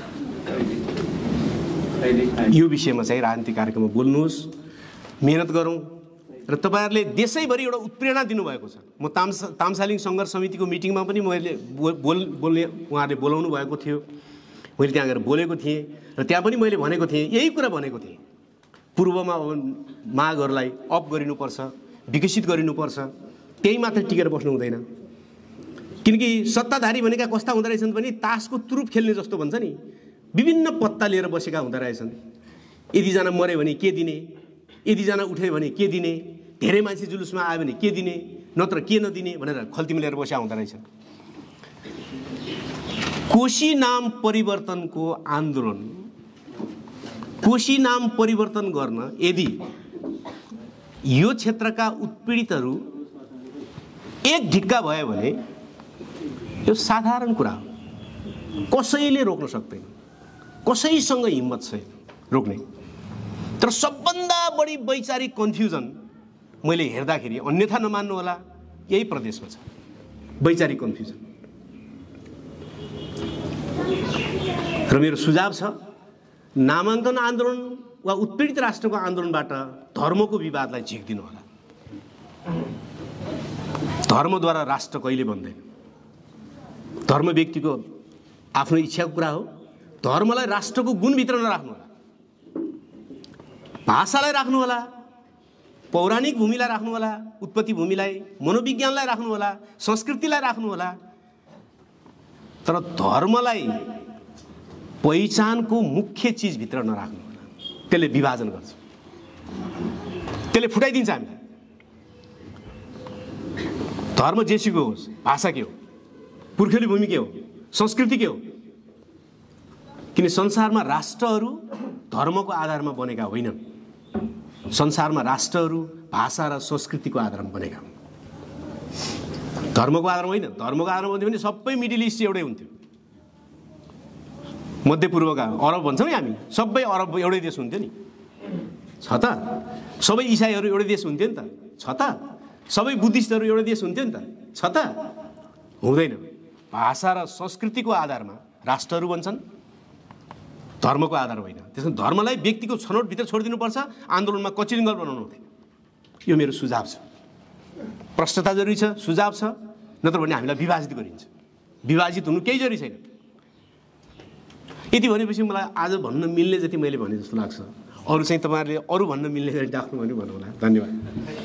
यो विषयमा चाहिँ राजनीतिक कार्यक्रममा बोल्नुहोस्, मेहनत गरौँ। र तपाईँहरूले देशैभरि एउटा उत्प्रेरणा दिनुभएको छ। म ताम्सा तामसालिङ सङ्घर्ष समितिको मिटिङमा पनि मैले बोल बोल्ने उहाँहरूले बोलाउनु भएको थियो, मैले त्यहाँ गएर बोलेको थिएँ र त्यहाँ पनि मैले भनेको थिएँ, यही कुरा भनेको थिएँ। पूर्वमा मागहरूलाई अप गरिनुपर्छ, विकसित गरिनुपर्छ, त्यही मात्र टिकेर बस्नु हुँदैन। किनकि सत्ताधारी भनेका कस्ता हुँदो रहेछन् भने तासको तुरुप खेल्ने जस्तो भन्छ नि, विभिन्न पत्ता लिएर बसेका हुँदो रहेछन्। यतिजना मऱ्यो भने के दिने, यतिजना उठ्यो भने के दिने, धेरै मान्छे जुलुसमा आयो भने के दिने, नत्र के नदिने भनेर खल्तीमा लिएर बसेका हुँदो रहेछन्। कोशी नाम परिवर्तनको आन्दोलन, कोशी नाम परिवर्तन गर्न यदि यो क्षेत्रका उत्पीडितहरू एक ढिक्का भयो भने यो साधारण कुरा हो, कसैले रोक्न सक्दैन, कसैसँग हिम्मत छैन रोक्ने। तर सबभन्दा बढी वैचारिक कन्फ्युजन मैले हेर्दाखेरि, अन्यथा नमान्नु होला, यही प्रदेशमा छ, वैचारिक कन्फ्युजन। र मेरो सुझाव छ, नामाङ्कन आन्दोलन वा उत्पीडित राष्ट्रको आन्दोलनबाट धर्मको विवादलाई झिक्दिनु होला। धर्मद्वारा राष्ट्र कहिले बन्दैन। धर्म व्यक्तिको आफ्नो इच्छाको कुरा हो। धर्मलाई राष्ट्रको गुणभित्र नराख्नु होला, भाषालाई राख्नु होला, पौराणिक भूमिलाई राख्नु होला, उत्पत्ति भूमिलाई, मनोविज्ञानलाई राख्नु होला, संस्कृतिलाई राख्नु होला, तर धर्मलाई पहिचानको मुख्य चिजभित्र नराख्नु होला। त्यसले विभाजन गर्छ, त्यसले फुटाइदिन्छ हामीलाई। धर्म जेसुकै होस्, भाषा के हो, पुर्खेली भूमि के हो, संस्कृति के हो, किन संसारमा राष्ट्रहरू धर्मको आधारमा बनेका होइनन्। संसारमा राष्ट्रहरू भाषा र संस्कृतिको आधारमा बनेका हुन्, धर्मको आधारमा होइन। धर्मको आधारमा हुन्थ्यो भने सबै मिडल इस्ट एउटै हुन्थ्यो। मध्यपूर्वका अरब भन्छौँ नि हामी, सबै अरब एउटै देश हुन्थ्यो नि। छ त? सबै इसाईहरू एउटै देश हुन्थ्यो नि त? छ त? सबै बुद्धिस्टहरू एउटै देश हुन्थ्यो नि त? छ त? हुँदैन। भाषा र संस्कृतिको आधारमा राष्ट्रहरू बन्छन्, धर्मको आधार होइन। त्यसमा धर्मलाई व्यक्तिको छनौटभित्र छोडिदिनुपर्छ, आन्दोलनमा कचिलिङ्गल बनाउनु हुँदैन। यो मेरो सुझाव छ। प्रश्नता जरुरी छ, सुझाव छ, नत्र भने हामीलाई विभाजित गरिन्छ। विभाजित हुनु केही जरुरी छैन। यति भनेपछि मलाई आज भन्न मिल्ने जति मैले भने जस्तो लाग्छ। अरू चाहिँ तपाईँहरूले अरू भन्न मिल्ने गरी डाक्नु भने भन्नु होला। धन्यवाद।